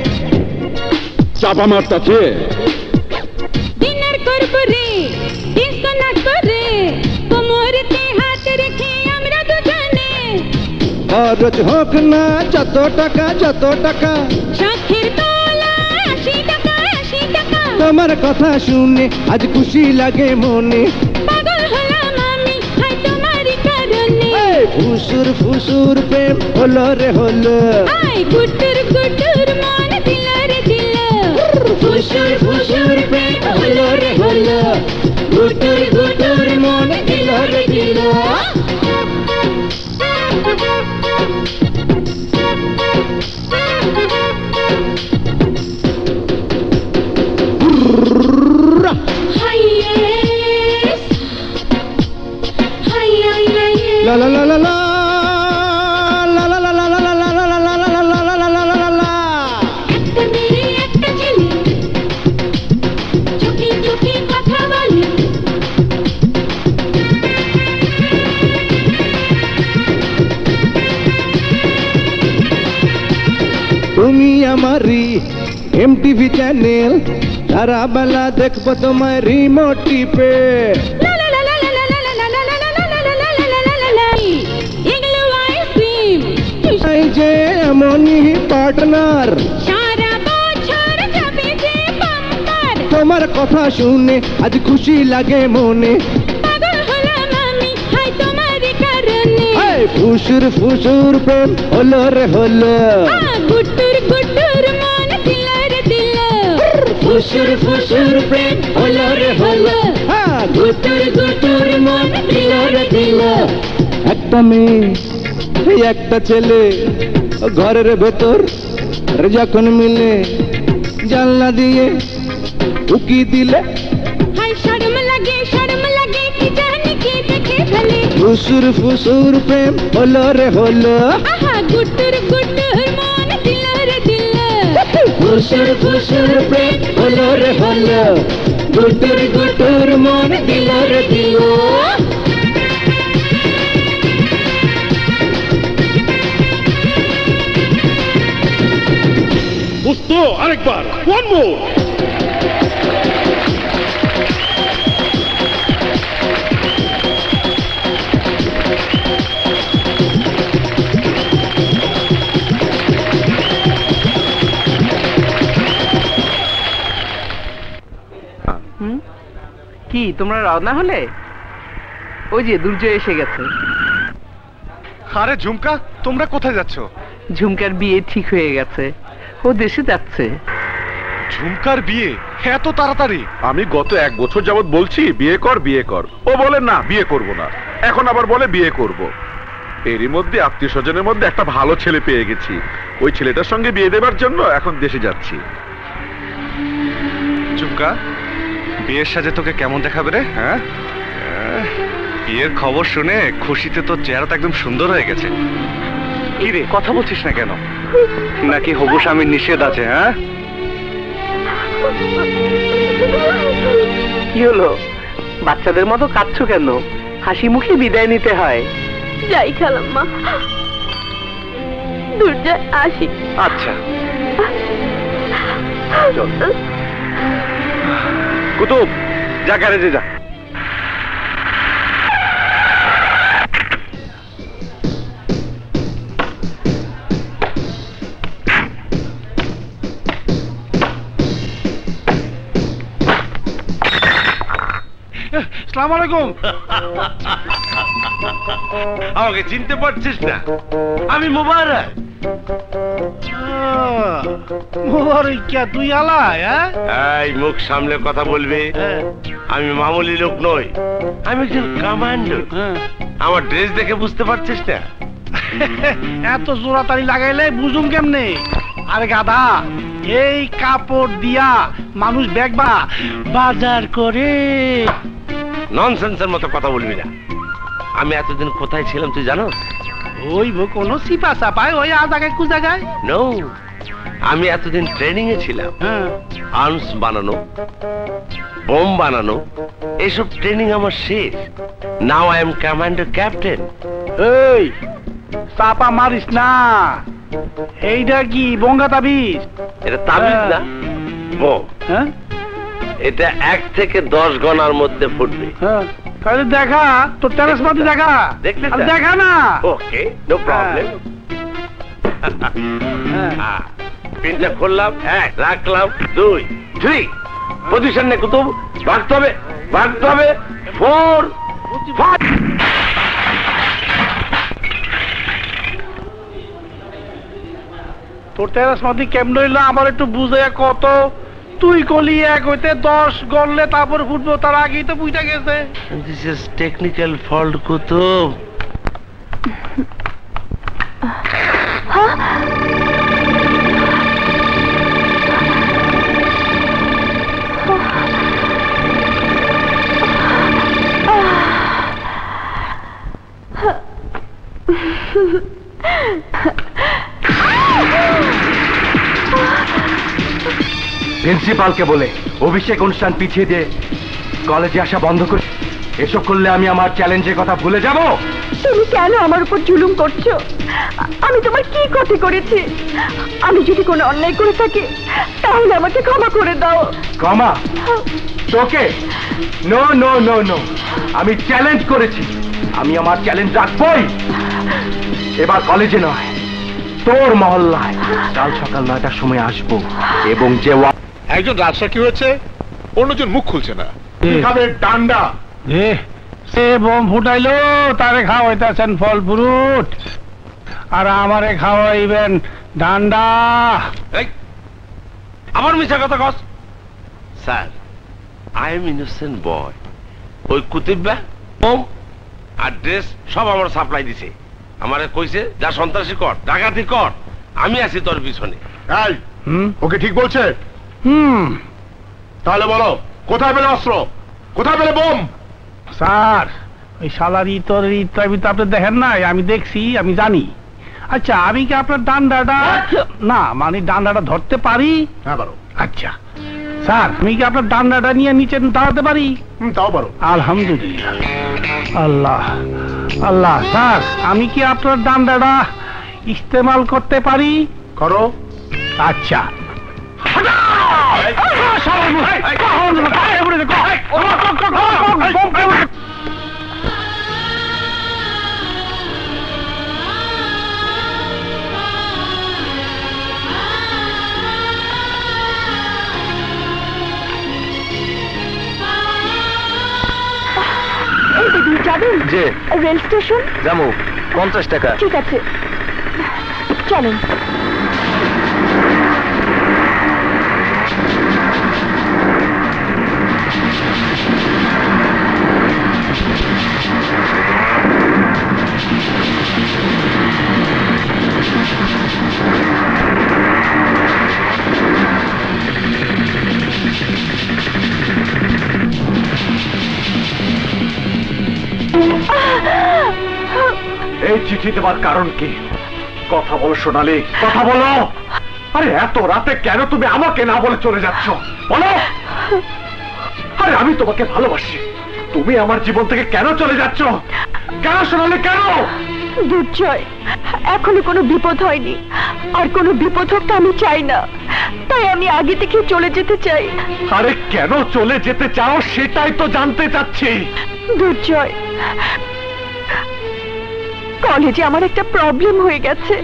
চাপা মারতাছে। ডিনার করব রে, ডিস্কো নাচব রে, কোমরেতে হাত রেখে আমরা দুজনে। খরচ হোক না যত টাকা যত টাকা, শখের তোলা আশি টাকা আশি টাকা। তোমার কথা শুনে আজ খুশি লাগে মনে, পাগল হলাম আমি হায় তোমারই কারণে। ফুসুর ফুসুর প্রেম হলো রে হলো, আয় গুটুর গুটুর মন দিল রে দিল। ফুসুর ফুসুর প্রেম হলো রে হলো, গুটুর গুটুর মন দিল রে দিল। তোমারই এমটিভি চ্যানেল, সারা বেলা দেখবো তোমায় রিমোট টিপে। এই যে এমনই পার্টনার, তোমার কথা শুনে আজ খুশি লাগে মনে। ফুসুর ফুসুর প্রেম হলো রে হলো, গুটুর গুটুর মন দিল রে দিল, ফুসুর ফুসুর প্রেম হলো রে হলো, গুটুর গুটুর মন দিল রে দিল। একটা মেয়ে এই একটা ছেলে ঘরের ভেতর যখন মিলে জানলা দিয়ে উকি দিলে হাই শরম লাগে শরম লাগে কি জানি কি দেখে ফেলে। ফুসুর ফুসুর প্রেম হলো রে হলো, আহা গুটুর গুটুর মন দিল রে দিল, ফুসুর ফুসুর প্রেম হলো রে হলো, গুটুর গুটুর মন দিল রে দিল। দোস্ত আরেকবার ওয়ান মোর। কি তোমরা রওনা হলে? ওই যে দুর্জয় এসে গেছে। আরে ঝুমকা, তোমরা কোথায় যাচ্ছ? ঝুমকার বিয়ে ঠিক হয়ে গেছে, ও দেশে যাচ্ছে। ঝুমকার বিয়ে এত তাড়াতাড়ি? আমি গত এক বছর যাবত বলছি বিয়ে কর বিয়ে কর, ও বলে না বিয়ে করব না, এখন আবার বলে বিয়ে করব। এরই মধ্যে আত্মীয় স্বজনের মধ্যে একটা ভালো ছেলে পেয়ে গেছি, ওই ছেলেটার সঙ্গে বিয়ে দেবার জন্য এখন দেশে যাচ্ছি। ঝুমকা, বিয়ের সাজে তোকে কেমন দেখাবে রে? হ্যাঁ, বিয়ের খবর শুনে খুশিতে তোর চেহারাটা একদম সুন্দর হয়ে গেছে। কি রে, কথা বলছিস না কেন? নাকি হবু স্বামীর নিষেধ আছে? হ্যাঁ, কি হলো, বাচ্চাদের মতো কাঁদছো কেন? হাসি মুখে বিদায় নিতে হয়। যাই খালাম্মা, দুর্জয় আসি। আচ্ছা চল। কুতুব, যা গ্যারেজে যা। আসসালামু আলাইকুম। আমাকে চিনতে পারছিস না? আমি মোবারক। মোবারক, তুই আলাই? এই মুখ সামলে কথা বলবি। আমি মামুলি লোক নই, আমি একজন কমান্ডো। আমার ড্রেস দেখে বুঝতে পারছিস না? এত জোড়াতাড়ি লাগাইলে বুঝুম কেমনে? আরে গাধা, এই কাপড় দিয়া মানুষ ব্যাগবা বাজার করে। ননসেন্সের মতো কথা বলবি না। আমি এতদিন কোথায় ছিলাম তুই জানো? ওই কোনো সিপা সাপায় ওই আ জায়গায় কু জায়গায়? নো, আমি এতদিন ট্রেনিং এ ছিলাম। আর্মস বানানো, বোম বানানো, এইসব ট্রেনিং আমার শেষ। Now I am commander captain. এই চাপা মারিস না, এইটা কি বঙ্গা তাবিজ? এটা তাবিজ না, বোম। হ্যাঁ, এটা এক থেকে দশ গণার মধ্যে ফুটবে। হ্যাঁ, তাহলে দেখা তোর টেরেস মাটি দেখা। দেখলে দেখা না? Okay, no problem. পিনটা খুললাম, এক রাখলাম, দুই থ্রি পজিশন নে কুতুব, ভাগতে হবে ভাগতে হবে, ফোর ফাইভ। তোর টেরেস মাটি কেমন হইলো আমার একটু বুঝে কত। তুই কলি এক হইতে দশ গড়লে তারপর ফুটবো, তার আগেই তো বুঝতে গেছে। This is technical fault Qutub. প্রিন্সিপালকে বলে অভিষেক অনুষ্ঠান পিছিয়ে দিয়ে কলেজে আসা বন্ধ করে এসব করলে আমি আমার চ্যালেঞ্জের কথা ভুলে যাব? তুমি কেন আমার উপর জুলুম করছো? আমি তোমার কি ক্ষতি করেছি? আমি যদি কোনো অন্যায় করে থাকি তাহলে আমাকে ক্ষমা করে দাও। ক্ষমা তোকে? নো নো নো নো, আমি চ্যালেঞ্জ করেছি, আমি আমার চ্যালেঞ্জ রাখবই। এবার কলেজে নয়, তোর মহল্লায় কাল সকাল নয়টার সময় আসবো এবং যে একজন রাজশাহী হয়েছে, অন্যজন মুখ খুলছে না। ডান্ডা সে বোম ফুটাইলো, তারে খাওয়াইতেছেন ফল ফ্রুট, আর আমারে খাওয়াইবেন ডান্ডা। আমার মিছা কথা কস? Sir, I am innocent boy. ওই কুতিব্বা বোম আর ড্রেস সব আমার সাপ্লাই দিছে। আমারে কইছে যা সন্ত্রাসী কর, ডাকাতি কর, আমি আছি তোর পিছনে। এই ওকে ঠিক বলছে? হুম, তাহলে বলো কোথায় পেলে অস্ত্র, কোথায় পেলে বোম? স্যার, ওই শালার ইতর ইত্যাদি তো আপনি দেখেন নাই, আমি দেখছি, আমি জানি। আচ্ছা, আমি কি আপনার ডান্ডাটা, না মানে ডান্ডাটা ধরতে পারি? হ্যাঁ পারো। আচ্ছা স্যার, আমি কি আপনার ডান্ডাটা নিয়ে নিচে দাঁড়াতে পারি? তাও পারো। আলহামদুলিল্লাহ, আল্লাহ আল্লাহ। স্যার, আমি কি আপনার ডান্ডাটা ইস্তেমাল করতে পারি? করো। আচ্ছা। যাবেন যে রেল স্টেশন? যাবো, পঞ্চাশ টাকা। ঠিক আছে, চলেন। এই চিঠি দেওয়ার কারণ কি? কথা বলো সোনালি, কথা বলো। আরে এত রাতে কেন তুমি আমাকে না বলে চলে যাচ্ছ, বলো। আরে আমি তোমাকে ভালোবাসি, তুমি আমার জীবন থেকে কেন চলে যাচ্ছ? কেন সোনালি, কেন? দুর্জয়, এখনো কোনো বিপদ হয়নি, আর কোনো বিপদ হোক আমি চাই না, তাই আমি আগে থেকে চলে যেতে চাই। আরে কেন চলে যেতে চাও সেটাই তো জানতে চাচ্ছি। দুর্জয়, কলেজে আমার একটা প্রবলেম হয়ে গেছে।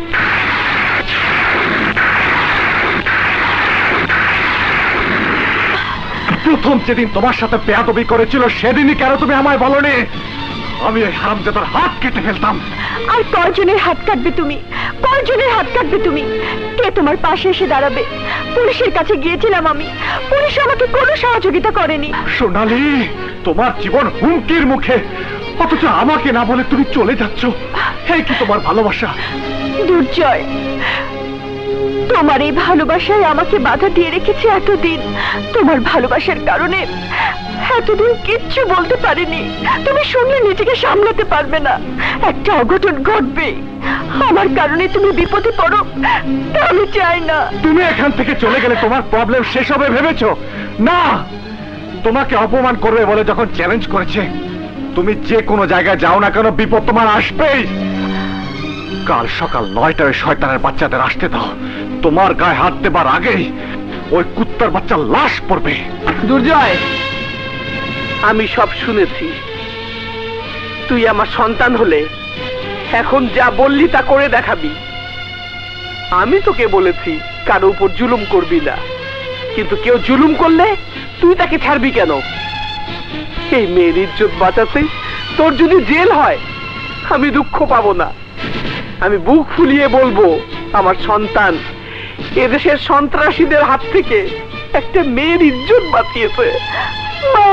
প্রথম যেদিন তোমার সাথে বেয়াদবি করেছিল সেদিনই কেন তুমি আমায় বলনি? আমি এই হারামজাদার হাত কেটে ফেলতাম। আর কয়জনের হাত কাটবে তুমি? কয়জনের হাত কাটবে তুমি? কে তোমার পাশে এসে দাঁড়াবে? পুলিশের কাছে গিয়েছিলাম আমি, পুলিশ আমাকে কোনো সহযোগিতা করেনি। সোনালি, তোমার জীবন হুমকির মুখে, অথচ আমাকে না বলে তুমি চলে যাচ্ছ। এই কি তোমার ভালোবাসা? দুর্জয়, তোমার এই ভালোবাসায় আমাকে বাধা দিয়ে রেখেছে এতদিন। তোমার ভালোবাসার কারণে এতদিন কিচ্ছু বলতে পারিনি। তুমি শুনলে নিজেকে সামলাতে পারবে না, একটা অঘটন ঘটবে। আমার কারণে তুমি বিপদে পড়ো, তা আমি চাই না। তুমি এখান থেকে চলে গেলে তোমার প্রবলেম শেষ হবে ভেবেছো? না, তোমাকে অপমান করবে বলে যখন চ্যালেঞ্জ করেছে, তুমি যে কোনো জায়গায় যাও না কেন বিপদ তোমার আসবেই। কাল সকাল নয়টায় শয়তানের বাচ্চাদের আসতে দাও। তোমার গায়ে হাত দেবার আগেই ওই কুত্তার বাচ্চার লাশ পড়বে। দুর্জয়, আমি সব শুনেছি। তুই আমার সন্তান হলে এখন যা বললি তা করে দেখাবি। আমি তোকে বলেছি কারো উপর জুলুম করবি না, কিন্তু কেউ জুলুম করলে তুই তাকে ছাড়বি কেন? এই মেয়ের ইজ্জত বাঁচাতে তোর যদি জেল হয় আমি দুঃখ পাবো না। আমি বুক ফুলিয়ে বলবো আমার সন্তান এদেশের সন্ত্রাসীদের হাত থেকে একটা মেয়ের ইজ্জত বাঁচিয়েছে। মা,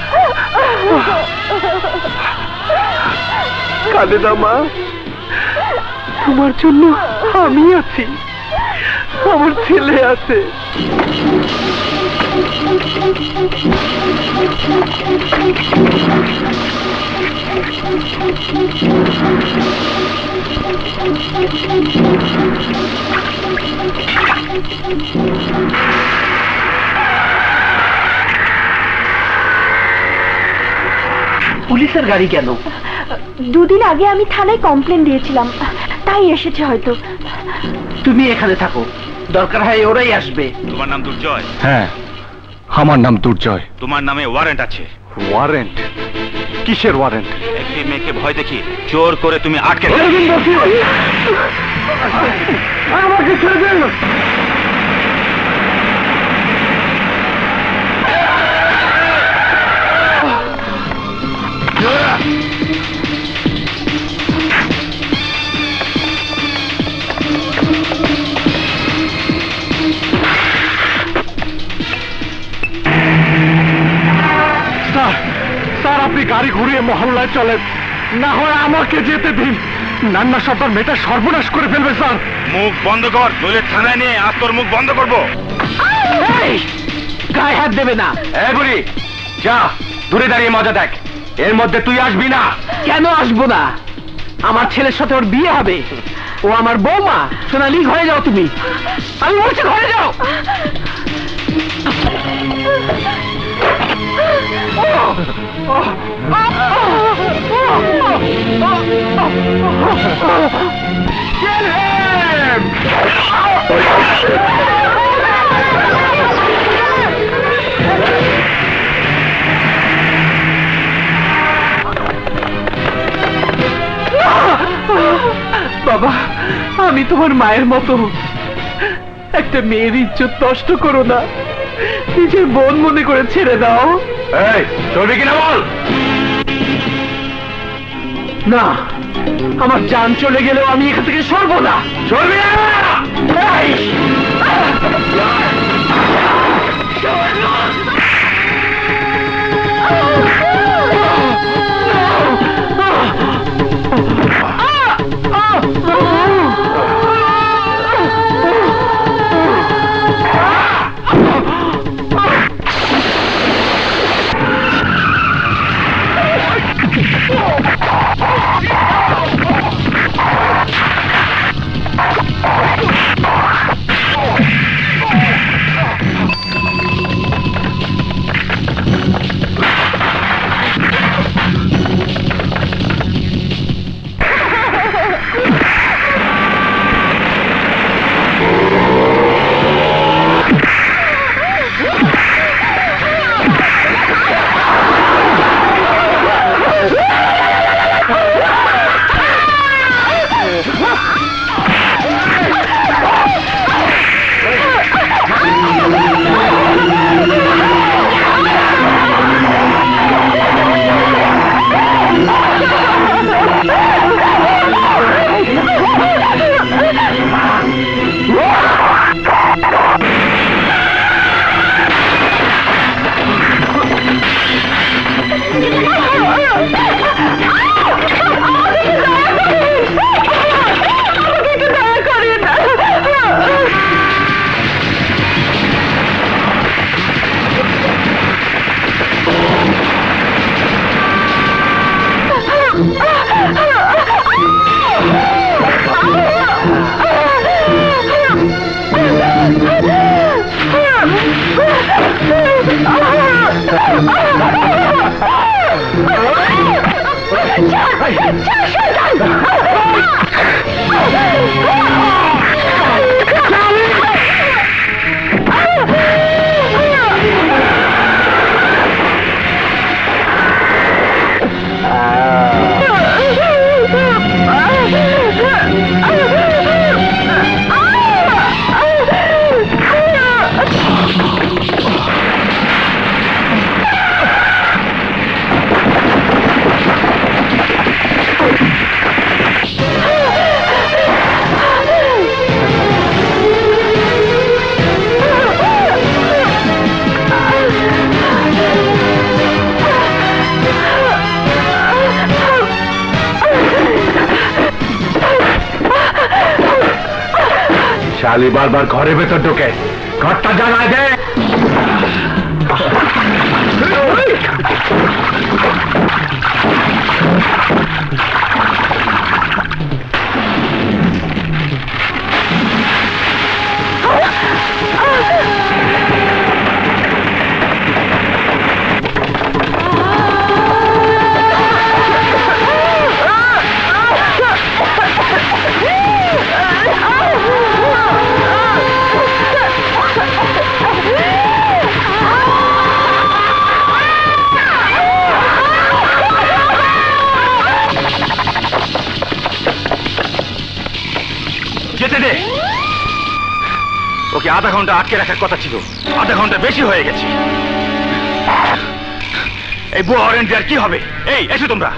কাঁদে না মা, তোমার জন্য আমি আছি, আমার ছেলে আছে। পুলিশের গাড়ি কেন? দুদিন আগে আমি থানায় কমপ্লেন দিয়েছিলাম, তাই এসেছে হয়তো। তুমি এখানে থাকো, দরকার হয় ওরাই আসবে। তোমার নাম দুর্জয়? হ্যাঁ, আমার নাম দুর্জয়। তোমার নামে ওয়ারেন্ট আছে। ওয়ারেন্ট? কিসের ওয়ারেন্ট? একটি মেয়েকে ভয় দেখিয়ে জোর করে তুমি আটকে আমাকে ছেড়ে দেন। স্যার, স্যার আপনি গাড়ি ঘুরিয়ে মহল্লায় চলেন, না হয় আমাকে যেতে দিন। নান্না সর্দার মেয়েটা সর্বনাশ করে ফেলবে স্যার। মুখ বন্ধ কর, নইলে থানায় নিয়ে আজ তোর মুখ বন্ধ করবো। গায়ে হাত দেবে না। এই বুড়ি, যা দূরে দাঁড়িয়ে মজা দেখ, এর মধ্যে তুই আসবি না। কেন আসবো না? আমার ছেলের সাথে ওর বিয়ে হবে, ও আমার বৌমা। সোনালি, ঘরে যাও তুমি, আমি বলছি ঘরে যাও। বাবা, আমি তোমার মায়ের মতো, একটা মেয়ের ইজ্জত নষ্ট করো না, নিজের বোন মনে করে ছেড়ে দাও। এই চলবি কিনা বল। না, আমার জান চলে গেলেও আমি এখান থেকে সরবো না। চলবি না? এই! শালি বারবার ঘরের ভেতর ঢোকে, ঘরটা জানায় দে। যেতে দে। ওকে আধা ঘন্টা আটকে রাখার কথা ছিল, আধা ঘন্টা বেশি হয়ে গেছে। এই বুয়া ওয়ারেন্ট দেওয়ার কি হবে? এই এসো তোমরা।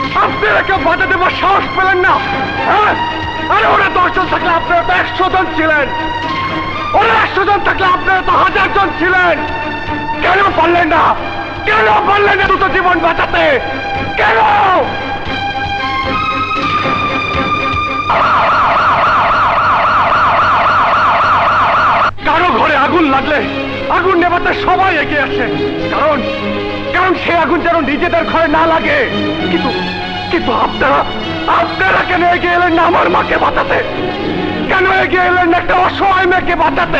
আপনারা কেউ বাধা দেবার সাহস পেলেন না? হ্যাঁ? আরে ওরা দশজন থাকলে আপনারা তো একশো জন ছিলেন, ওরা একশো জন থাকলে আপনারা তো হাজার জন ছিলেন। কেন পারলেন না? কেন পারলেন না দুটো জীবন বাঁচাতে? কেন? কারো ঘরে আগুন লাগলে আগুন নেভাতে সবাই এগিয়ে আসে, কারণ কারণ সে আগুন যেন নিজেদের ঘরে না লাগে। কিন্তু কিন্তু আপনারা আপনারা কেন এগিয়ে এলেন না আমার মাকে বাঁচাতে? কেন এগিয়ে এলেন না একটা অসহায় মেয়েকে বাঁচাতে?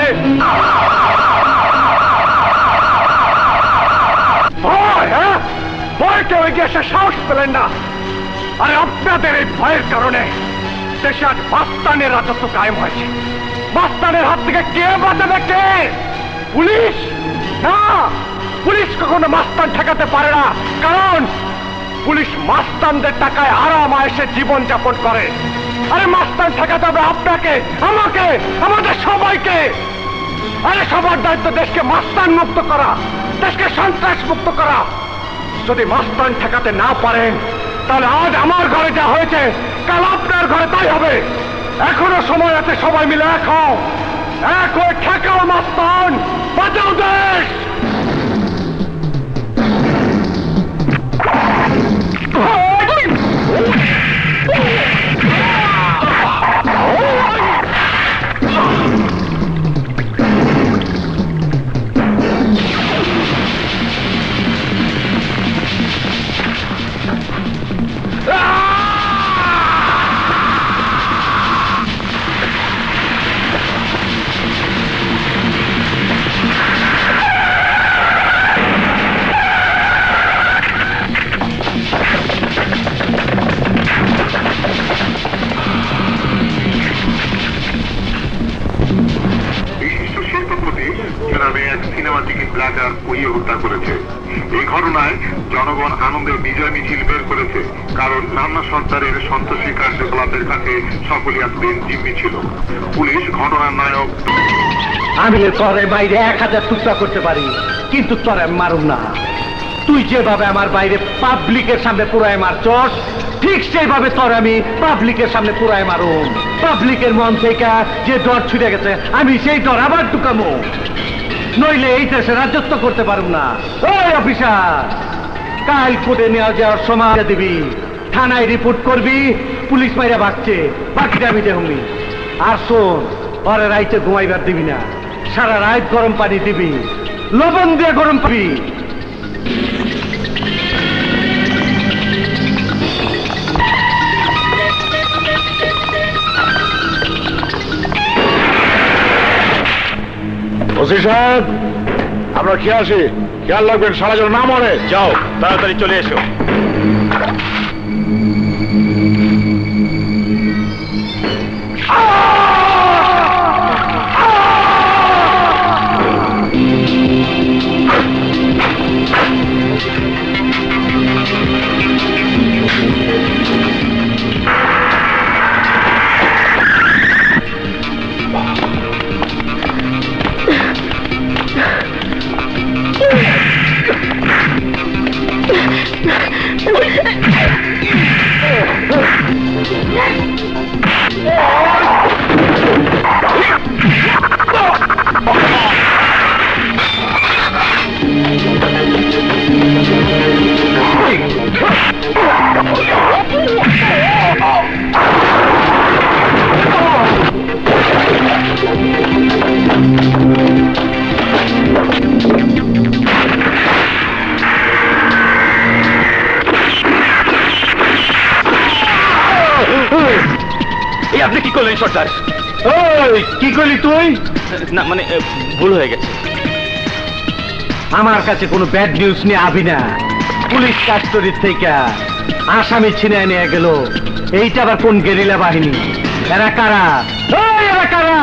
ভয়, হ্যাঁ, ভয় কেউ এগিয়ে এসে সাহস পেলেন না। আরে আপনাদের এই ভয়ের কারণে দেশে আজ মাস্তানের রাজত্ব কায়েম হয়েছে। মাস্তানের হাত থেকে কে বাঁচাবে? কে? পুলিশ না, পুলিশ কখনো মাস্তান ঠেকাতে পারে না, কারণ পুলিশ মাস্তানদের টাকায় আরাম আয়েসে জীবন যাপন করে। আরে মাস্তান ঠেকাতে হবে আপনাকে, আমাকে, আমাদের সবাইকে। আরে সবার দায়িত্ব দেশকে মাস্তান মুক্ত করা, দেশকে সন্ত্রাস মুক্ত করা। যদি মাস্তান ঠেকাতে না পারেন তাহলে আজ আমার ঘরে যা হয়েছে কাল আপনার ঘরে তাই হবে। এখনো সময় আছে, সবাই মিলে এক হও, এক হয়ে ঠেকাও মাস্তান, বাঁচাও দেশ। এই ঘটনায় জনগণ আনন্দের বিজয় মিছিল বের করেছে, কারণ নানা সরকারের সন্ত্রাসী কার্যকলাপের কাছে সকলেই আসবেন জিম্মি ছিল। পুলিশ ঘটনার নায়ক। আমি তোরে বাইরে এক হাজার টুকরা করতে পারি, কিন্তু তোরে মারুম না। তুই যেভাবে আমার বাইরে পাবলিকের সামনে পুরায় মারছস, ঠিক সেইভাবে তোর আমি পাবলিকের সামনে পুরায় মারুম। পাবলিকের মন থেকে যে ডর ছুটে গেছে, আমি সেই ডর আবার ঢুকামো, নইলে এই দেশে রাজত্ব করতে পারব না। ওই অফিসার, কাল কোর্টে নেওয়া যাওয়ার সময় দিবি, থানায় রিপোর্ট করবি পুলিশ মাইরা ভাগছে, বাকিটা আমি দেখবি। আর শোন, পরে রাইতে ঘুমাইবার দিবি না, সারা রাত গরম পানি দিবি, লবণ দিয়ে গরম পাবি। ওসি সাহেব, আমরা খেয়ে আসি, খেয়াল রাখবেন সারা যেন না মরে। যাও, তাড়াতাড়ি চলে এসো। আপনি কি করলেন সর্দার? ওই কি করলি তুই? না মানে ভুল হয়ে গেছে। আমার কাছে কোনো ব্যাড নিউজ নিয়ে আবি না। পুলিশ কাস্টডির থেকে আসামি ছিনিয়ে নিয়ে গেল, এইটা আবার কোন গেরিলা বাহিনী? এরা কারা? ওই এরা কারা?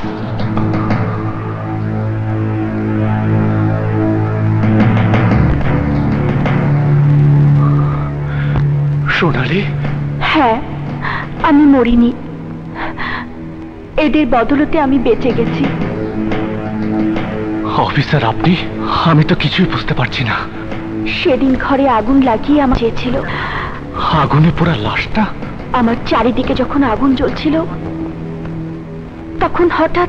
সোনালি? হ্যাঁ, আমি মরিনি, এদের বদলতে আমি বেঁচে গেছি। অফিসার আপনি? আমি তো কিছুই বুঝতে পারছি না। সেদিন ঘরে আগুন লাগিয়ে আমার চেয়েছিল, আগুনে পোড়া লাশটা? আমার চারিদিকে যখন আগুন জ্বলছিল তখন হঠাৎ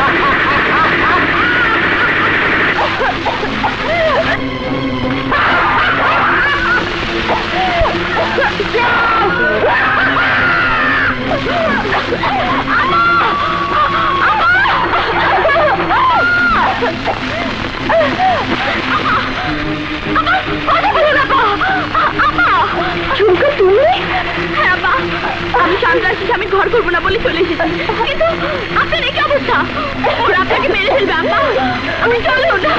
ঝুমকা, তুমি? হ্যাঁ আপা, আমি সন্ত্রাসী আমি ঘর করবো না বলে চলে এসেছি, কিন্তু আপনার এই কি অবস্থা? ওরা আপনাকে মেরে ফেলবে আপা, আমি চলো না।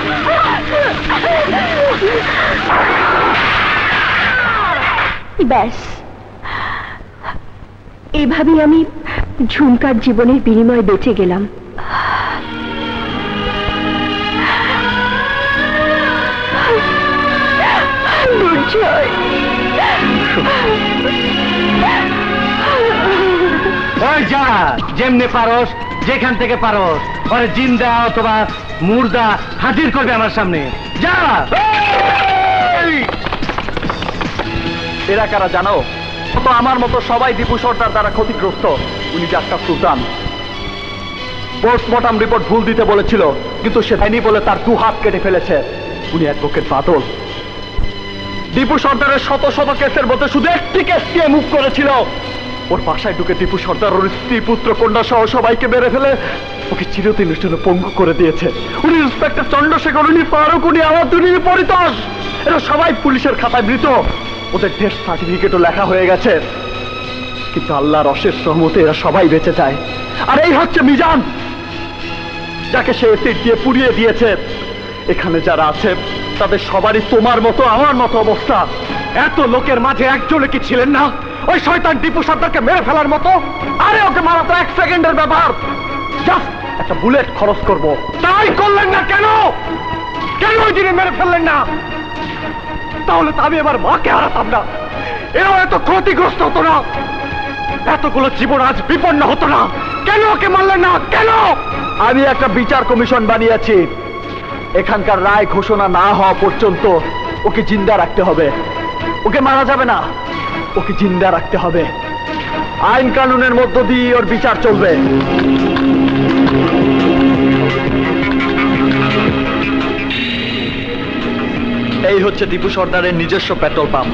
ব্যাস, এভাবেই আমি ঝুমকার জীবনের বিনিময়ে বেঁচে গেলাম। যা যেমনি পারস, যেখান থেকে পারস ওরে জিন্দা অথবা মুর্দা হাজির করবে আমার সামনে। যা। এরা কারা জানো? তো আমার মতো সবাই দীপু সর্দার দ্বারা ক্ষতিগ্রস্ত। উনি ডাক্তার সুলতান। পোস্টমর্টম রিপোর্ট ভুল দিতে বলেছিল, কিন্তু সে দেয়নি বলে তার দু হাত কেটে ফেলেছে। উনি অ্যাডভোকেট বাদল। দীপু সর্দারের শত শত কেসের মধ্যে শুধু একটি কেস দিয়ে মুভ করেছিল। ওর বাসায় ঢুকে দীপু সর্দার ওর স্ত্রী, পুত্র, কন্যা সহ সবাইকে মেরে ফেলে ওকে চিরদিনের জন্য পঙ্গু করে দিয়েছে। উনি ইন্সপেক্টর চন্দ্রশেখর, উনি ফারুক, উনি আমার দুনি পরিতোষ। এরা সবাই পুলিশের খাতায় মৃত। ওদের ডেথ সার্টিফিকেটও লেখা হয়ে গেছে, কিন্তু আল্লাহর অশেষ রহমতে এরা সবাই বেঁচে যায়। আর এই হচ্ছে মিজান, যাকে সে এসিড দিয়ে পুড়িয়ে দিয়েছে। এখানে যারা আছে তাদের সবারই তোমার মতো আমার মতো অবস্থা। এত লোকের মাঝে একজনে কি ছিলেন না ওই শয়তান দীপু সর্দারকে মেরে ফেলার মতো? আরে ওকে মারা তো এক সেকেন্ডের ব্যাপার, জাস্ট একটা বুলেট খরচ করব। তাই করলেন না কেন? কেন ওই দিনে মেরে ফেললেন না? তাহলে তো আমি এবার মাকে হারাতাম না, এও এত ক্ষতিগ্রস্ত হতো না, এতগুলো জীবন আজ বিপন্ন হতো না। কেন ওকে মারলেন না কেন? আমি একটা বিচার কমিশন বানিয়েছি। এখানকার রায় ঘোষণা না হওয়া পর্যন্ত ওকে জিন্দা রাখতে হবে। ওকে মারা যাবে না, ওকে জিন্দা রাখতে হবে। আইন কানুনের মধ্য দিয়ে ওর বিচার চলবে। এই হচ্ছে দীপু সর্দারের নিজস্ব পেট্রোল পাম্প।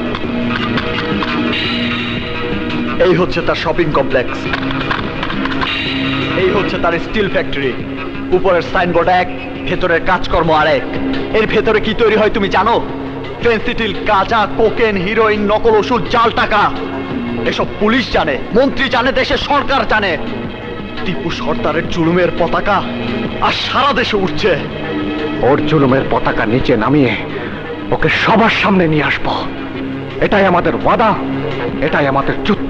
এই হচ্ছে তার শপিং কমপ্লেক্স। এই হচ্ছে তার স্টিল ফ্যাক্টরি। উপরের সাইনবোর্ড এক, ভেতরের কাজকর্ম আরেক। এর ভেতরে কি তৈরি হয় তুমি জানো? ফেন্সিডিল, গাঁজা, কোকেন, হিরোইন, নকল ওষুধ, জাল টাকা। এসব পুলিশ জানে, মন্ত্রী জানে, দেশের সরকার জানে। টিপু সর্দারের জুলুমের পতাকা আর সারা দেশে উঠছে। ওর জুলুমের পতাকা নিচে নামিয়ে ওকে সবার সামনে নিয়ে আসবো। এটাই আমাদের ওয়াদা, এটাই আমাদের যুদ্ধ।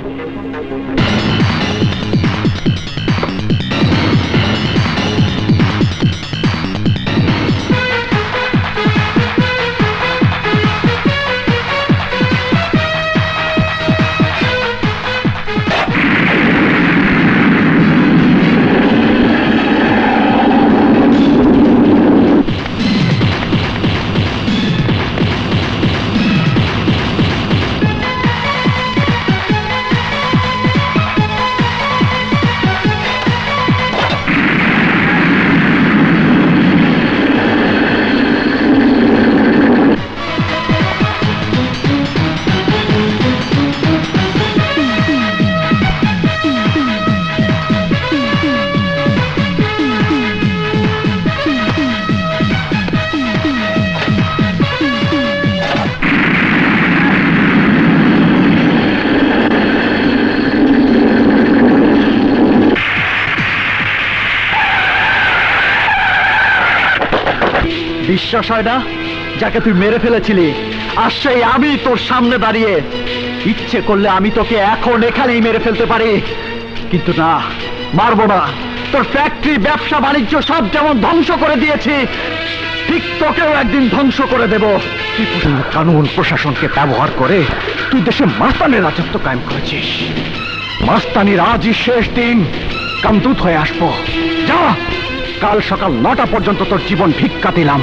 বিশ্বাস হয় না? যাকে তুই মেরে ফেলেছিলি, আর সেই আমি তোর সামনে দাঁড়িয়ে। ইচ্ছে করলে আমি তোকে এখন এখানেই মেরে ফেলতে পারি, কিন্তু না, মারবো না। তোর ফ্যাক্টরি, ব্যবসা বাণিজ্য সব যেমন ধ্বংস করে দিয়েছি, ঠিক তোকেও একদিন ধ্বংস করে দেব। কানুন প্রশাসনকে ব্যবহার করে তুই দেশে মাস্তানের রাজত্ব কায়েম করেছিস। মাস্তানির আজই শেষ দিন, কামদূত হয়ে আসবো। যা, কাল সকাল নটা পর্যন্ত তোর জীবন ভিক্ষা দিলাম।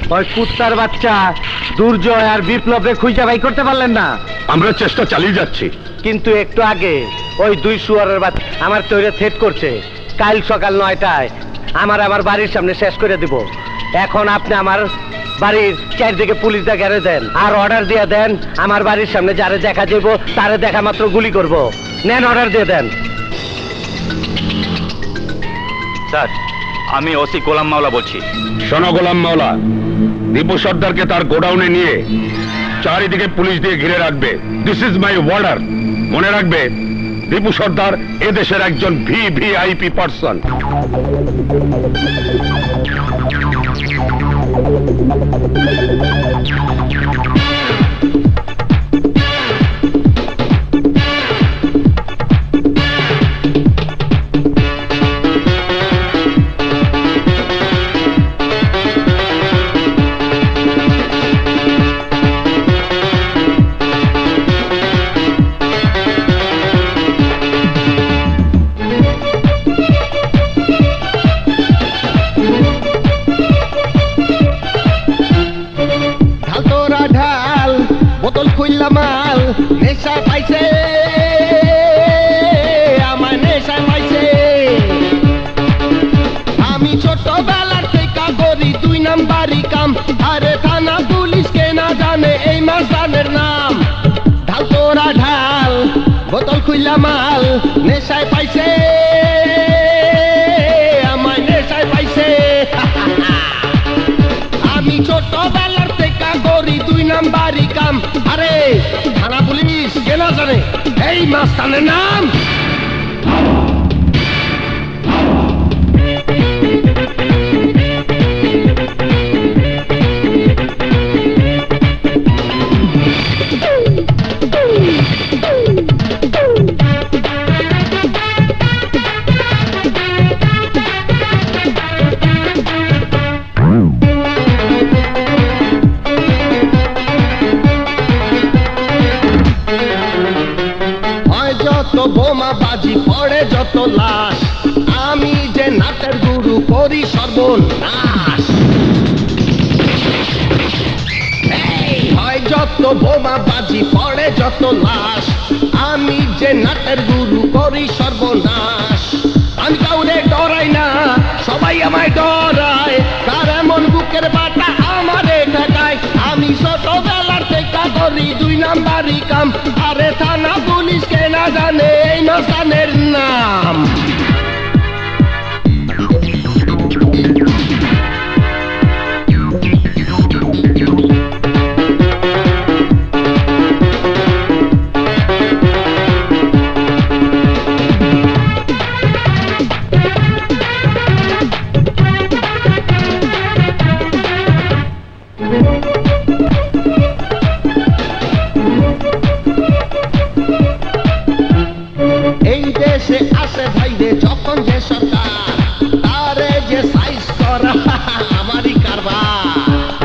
ওই কুত্তার বাচ্চা দুর্জয় আর বিপ্লবে খুঁজে বাই করতে পারলেন না? আমরা চেষ্টা চালিয়ে যাচ্ছি, কিন্তু একটু আগে ওই দুই শুয়ারের বাচ্চা আমার তৈরি সেট করছে কাল সকাল নয়টায় আমার আমার বাড়ির সামনে শেষ করে দিব। এখন আপনি আমার বাড়ির চারদিকে পুলিশ ঘেরে দেন আর অর্ডার দিয়ে দেন আমার বাড়ির সামনে যারে দেখা যাইব তারে দেখা মাত্র গুলি করব। নেন, অর্ডার দিয়ে দেন। স্যার, আমি ওসি গোলাম মাওলা বলছি। শোনো গোলাম মাওলা, দীপু সর্দারকে তার গোডাউনে নিয়ে চারিদিকে পুলিশ দিয়ে ঘিরে রাখবে। This is my order. মনে রাখবে, দীপু সর্দার এদেশের একজন V V I P person. নেশা পাইছে আমার, নেশা পাইছে। আমি ছোটবেলার থেকে করি দুই নাম্বারি কাম, আরে থানা পুলিশ কে না জানে এই মাস্তানের নাম। ঢাল তোরা ঢাল, বোতল খুইলা মাল, নেশায় পাইছে আমার, নেশায় পাইছে। আমি ছোটবেলার থেকে করি দুই নাম্বারি কাম, আরে থানা পুলিশ কে না জানে এই মাস্তানের নাম। বোমা বাজি পড়ে যত লাশ, আমি যে নাটের গুরু করি সর্বনাশ। হয় যত বোমা বাজি পড়ে যত লাশ, আমি যে নাটের গুরু করি সর্বনাশ। আমি কাউরে ডরাই না, সবাই আমায় ডরায়, কার এমন বুকের বাটা আমারে ঠেকায়। আমি ছোটবেলার থেকে করি দুই নাম্বারি কাম, আরে থানা পুলিশ কে না জানে এই মাস্তানের নাম। এই দেশে আসে ভাইরে যখন যে সরকার, তারে যে সাইজ করা আমারই কারবার।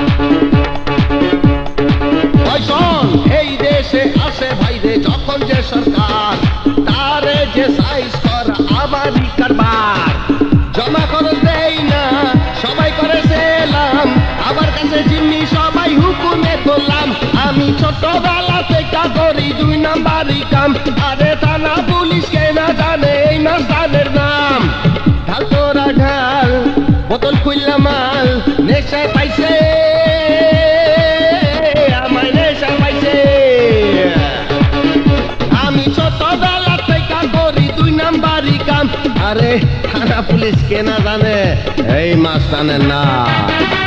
এই দেশে আসে ভাইরে যখন যে সরকার, তারে যে সাইজ করা আমারই কারবার। জমা করে দেই না, সবাই করে সেলাম, আমার কাছে জিম্মি সবাই হুকুমে করলাম। আমি ছোটবেলা থেকে করি দুই নাম্বারি কাম, আরে থানা পুলিশ কে না জানে এই মাস্তানের নাম। ঢাল তোরা ঢাল, বোতল খুললা মাল, নেশায় পাইছে আমায়, নেশা পাইছে। আমি ছোটবেলা থেকে করি দুই নাম্বারি কাম, আরে থানা পুলিশ কে না জানে এই মাস্তানের নাম।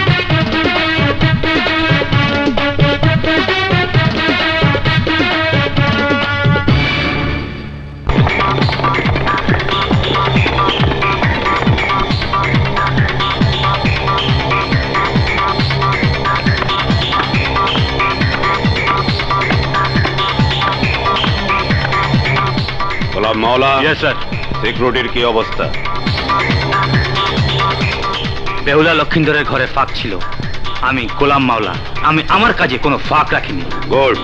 গোলাম মাওলা, ইয়েস স্যার। সিকিউরিটির কি অবস্থা? বেহুলা লক্ষিন্দরের ঘরে ফাঁক ছিল, আমি গোলাম মাওলা, আমি আমার কাজে কোনো ফাঁক রাখিনি। গুড।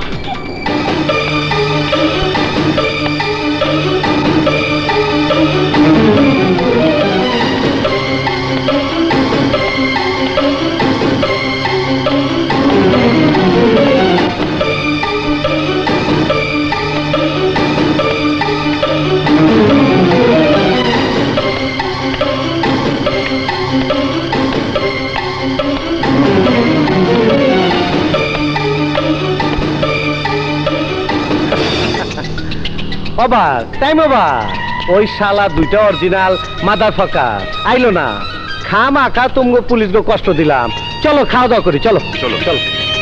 ওভার টাইম ওভার ওই শালা দুইটা অরিজিনাল মাদার ফাকার আইলো না খামা খা তুমি পুলিশ গো কষ্ট দিলাম চলো খাওয়া দাওয়া করি চলো চলো চলো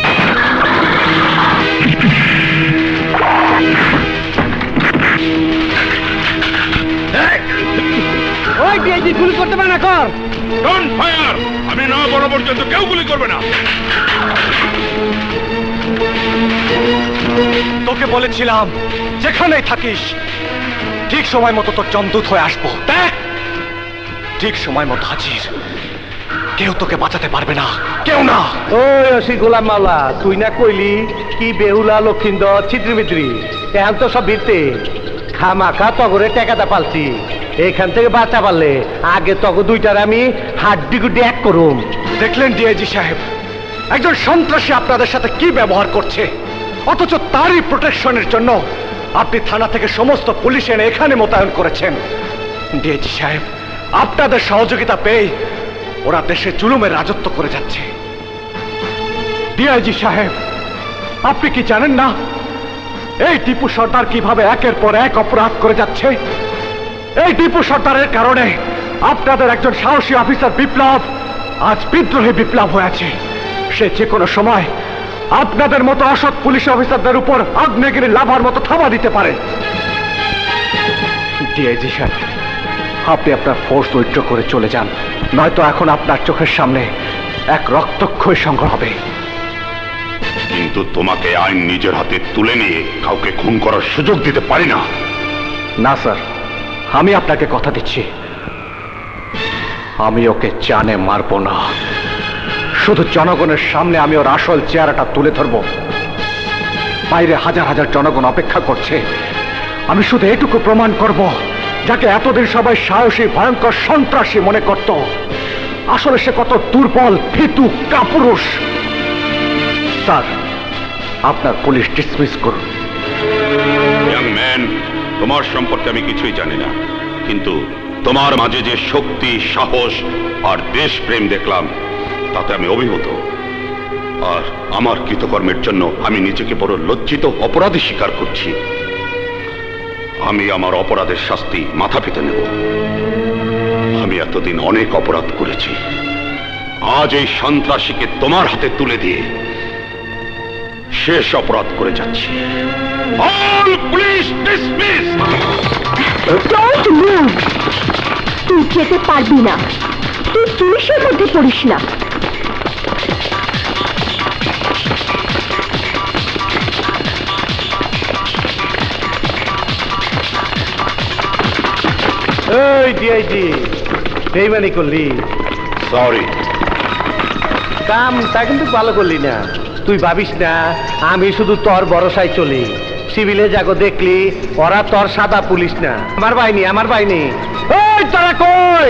ওই ডিআইজি গুলি করতে পারে না কর ডোন্ট ফায়ার আমি না বড় পর্যন্ত কেউ গুলি করবে না তোকে বলেছিলাম যেখানেই থাকিস ঠিক সময় মতো তোর জমদূত হয়ে আসবো দেখ ঠিক সময় মতো হাজির কেউ তোকে বাঁচাতে পারবে না কেউ না ওই ওসি গোলাম মাওলা তুই না কইলি কি বেহুলা লক্ষিন্দর ছিদ্রিমিদ্রি এখন তো সব ভিড়তে খামাখা তগরে টেকাটা পালছি এখান থেকে বাঁচা পারলে আগে তগ দুইটার আমি হাড্ডি গুড্ডি এক করুম দেখলেন ডিআইজি সাহেব একজন সন্ত্রাসী আপনাদের সাথে কি ব্যবহার করছে অথচ তারই প্রোটেকশনের জন্য আপনি থানা থেকে সমস্ত পুলিশ এনে এখানে মোতায়েন করেছেন ডিআইজি সাহেব আপনাদের সহযোগিতা পেয়ে ওরা দেশে জুলুমের রাজত্ব করে যাচ্ছে ডিআইজি সাহেব আপনি কি জানেন না এই টিপু সর্দার কিভাবে একের পর এক অপরাধ করে যাচ্ছে এই টিপু সর্দারের কারণে আপনাদের একজন সাহসী অফিসার বিপ্লব আজ বিদ্রোহী বিপ্লব হয়েছে সে যে কোনো সময় আপনাদের মতো অসৎ পুলিশ অফিসারদের উপর আগ্নেয়গিরি লাভার মতো থামা দিতে পারে ডিআইজি সাহেব আপনি আপনার ফোর্স উইথড্র করে চলে যান নয়তো এখন আপনার চোখের সামনে এক রক্তক্ষয়ী সংগ্রহ হবে কিন্তু তোমাকে আইন নিজের হাতে তুলে নিয়ে কাউকে খুন করার সুযোগ দিতে পারি না না স্যার আমি আপনাকে কথা দিচ্ছি আমি ওকে জানে মারবো না শুধু জনগণের সামনে আমি ওর আসল চেহারাটা তুলে ধরবো বাইরে হাজার হাজার জনগণ অপেক্ষা করছে আমি শুধু এটুকু প্রমাণ করব যাকে এতদিন সবাই সাহসী ভয়ঙ্কর সন্ত্রাসী মনে করত আসলে সে কত দুর্বল ভীতু কাপুরুষ স্যার আপনার পুলিশ ডিসমিস করুন ইয়াং ম্যান তোমার সম্পর্কে আমি কিছুই জানি না কিন্তু তোমার মাঝে যে শক্তি সাহস আর দেশপ্রেম দেখলাম তাতে আমি অভিভূত আর আমার কৃতকর্মের জন্য আমি নিজেকে বড় লজ্জিত অপরাধী স্বীকার করছি আমি আমার অপরাধের শাস্তি মাথা পেতে নেব আমি এতদিন অনেক অপরাধ করেছি আজ এই সন্ত্রাসীকে তোমার হাতে তুলে দিয়ে শেষ অপরাধ করে যাচ্ছি all police dismiss don't move তুই যেতে পারবি না তুই পুলিশের মধ্যে পড়িস না ওই ডিআইজি বেইমানি করলি সরি কামটা কিন্তু ভালো করলি না তুই ভাবিস না আমি শুধু তোর ভরসায় চলি সিভিলে যাগো দেখলি ওরা তোর সাদা পুলিশ না আমার বাহিনী আমার বাহিনী ওই তোরা কই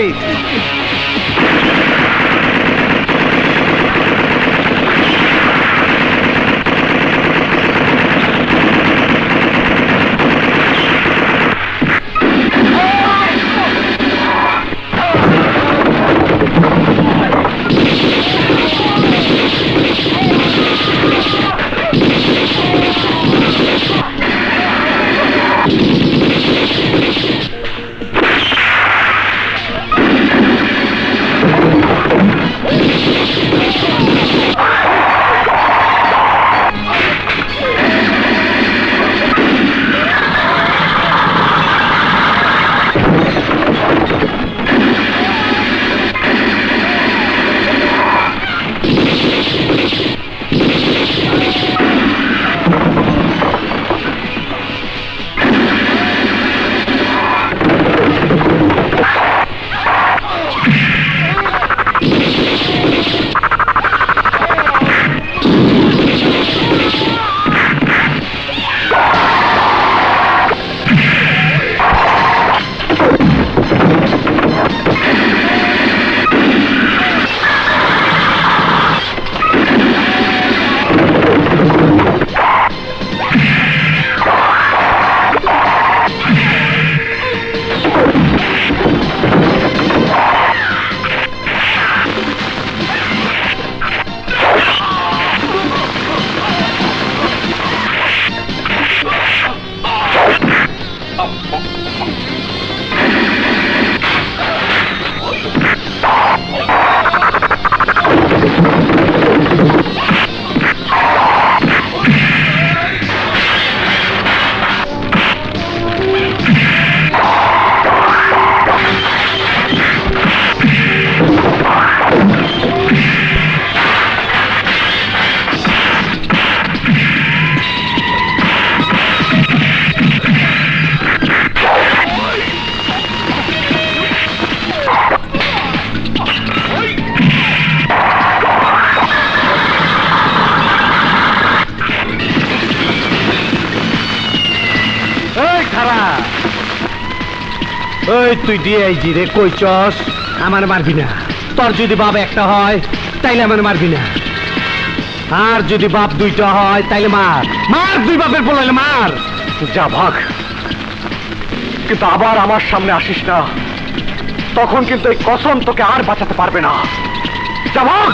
ওই তুই ডিআইজি রে কইছস আমার মারবি না, তোর যদি বাপ একটা হয় তাইলে আমার মারবি না, আর যদি বাপ দুইটা হয় তাইলে মার মার, দুই বাপের বলাইলে মার। যা ভাগ, কিন্তু আবার আমার সামনে আসিস না, তখন কিন্তু এই কসম তোকে আর বাঁচাতে পারবে না। যা ভাগ।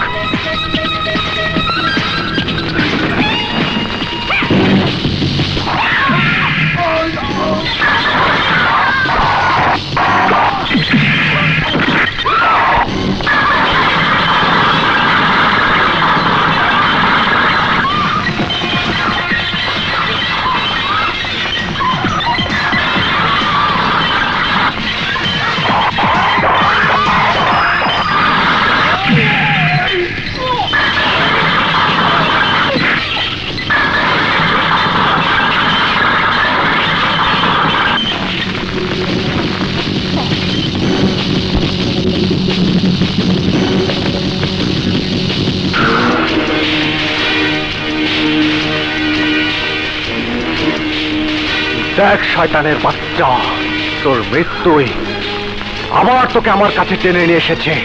দেখ শয়তানের বাচ্চা, তোর মৃত্যুই আবার তোকে আমার কাছে টেনে নিয়ে এসেছে।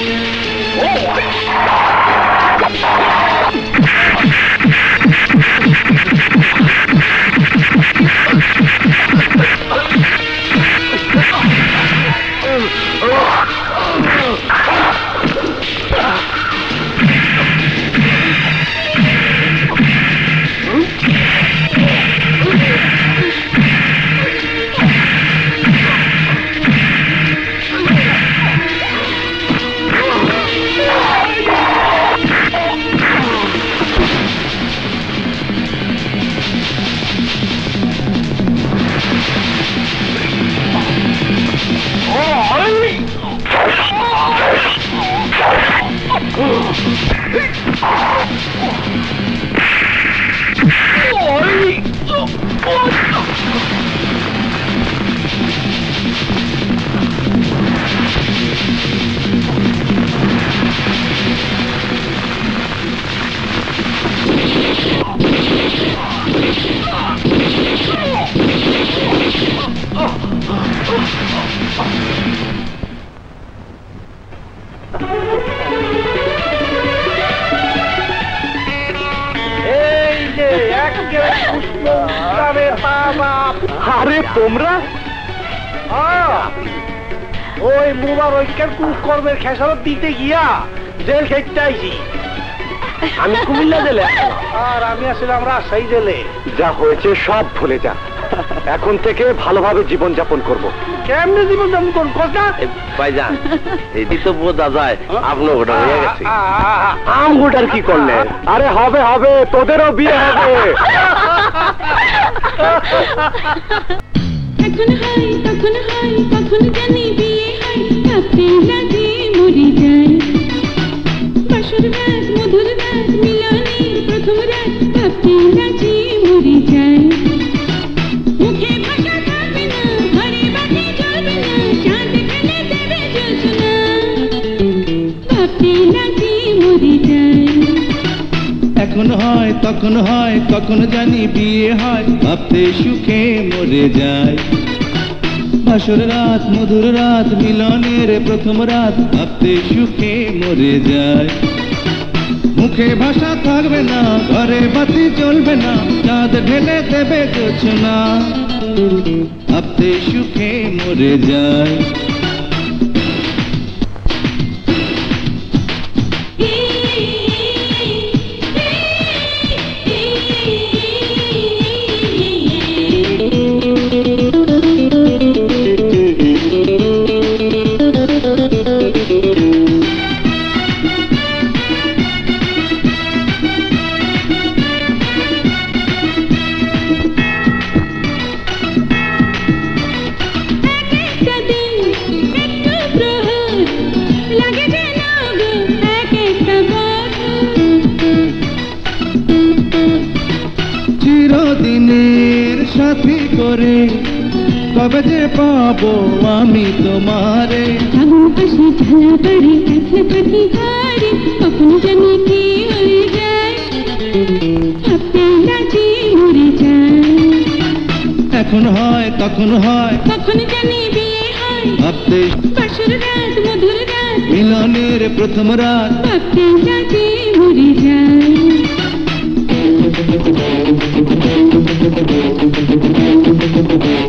আরে তোমরা ওই মুবারকের কুকর্মের খেসারত দিতে গিয়া জেল খেতে আইছি। আমি কুমিল্লা জেলে আর আমি আসলাম রাজশাহী জেলে। যা হয়েছে সব ভুলে যা, এখন থেকে ভালোভাবে জীবন যাপন করবো। কেমনে জীবন যাপন করবো কথা ভাইজান, এটি তো বোঝা যায় আপনার ওটা হয়ে গেছে। আম গোটার কি করলে? আরে হবে হবে, তোদেরও বিয়ে হবে। এখন হয় তখন হয় কখন জানি বিয়ে হয়, ভাবতে লাগে মরে যায়। বাসর রাত মধুর রাত মিলনের প্রথম রাত, ভাবতে লাগে মরে যায়। মুখে ভাষা থাকবে না, ঘরে বাতি জ্বলবে না, চাঁদ খেলে দেবে যোজনা, ভাবতে লাগে মরে যায়। এখন হয় তখন হয় কখন জানি বিয়ে হয়, ভাবতে সুখে মরে যায়। বাসর রাত মধুর রাত মিলনের প্রথম রাত, ভাবতে সুখে মরে যায়। মুখে ভাষা থাকবে না, ঘরে বাতি জ্বলবে না, চাঁদ ঢেলে দেবে জোছনা, ভাবতে সুখে মরে যায়। চিরদিনের সাথী করে কবে যে পাবো আমি তোমারে। আগুন পাশে ঝালা পারে কাছে পাখি ঘরে, কখন জানি কি হয়ে যায়, ভাবতে রাজি মরে যায়। এখন হয় তখন হয় কখন জানি বিয়ে হয়, ভাবতে বাসর রাত মধুর রাত মিলনের প্রথম রাত ভাবতে কাজে মরে যায় Thank you.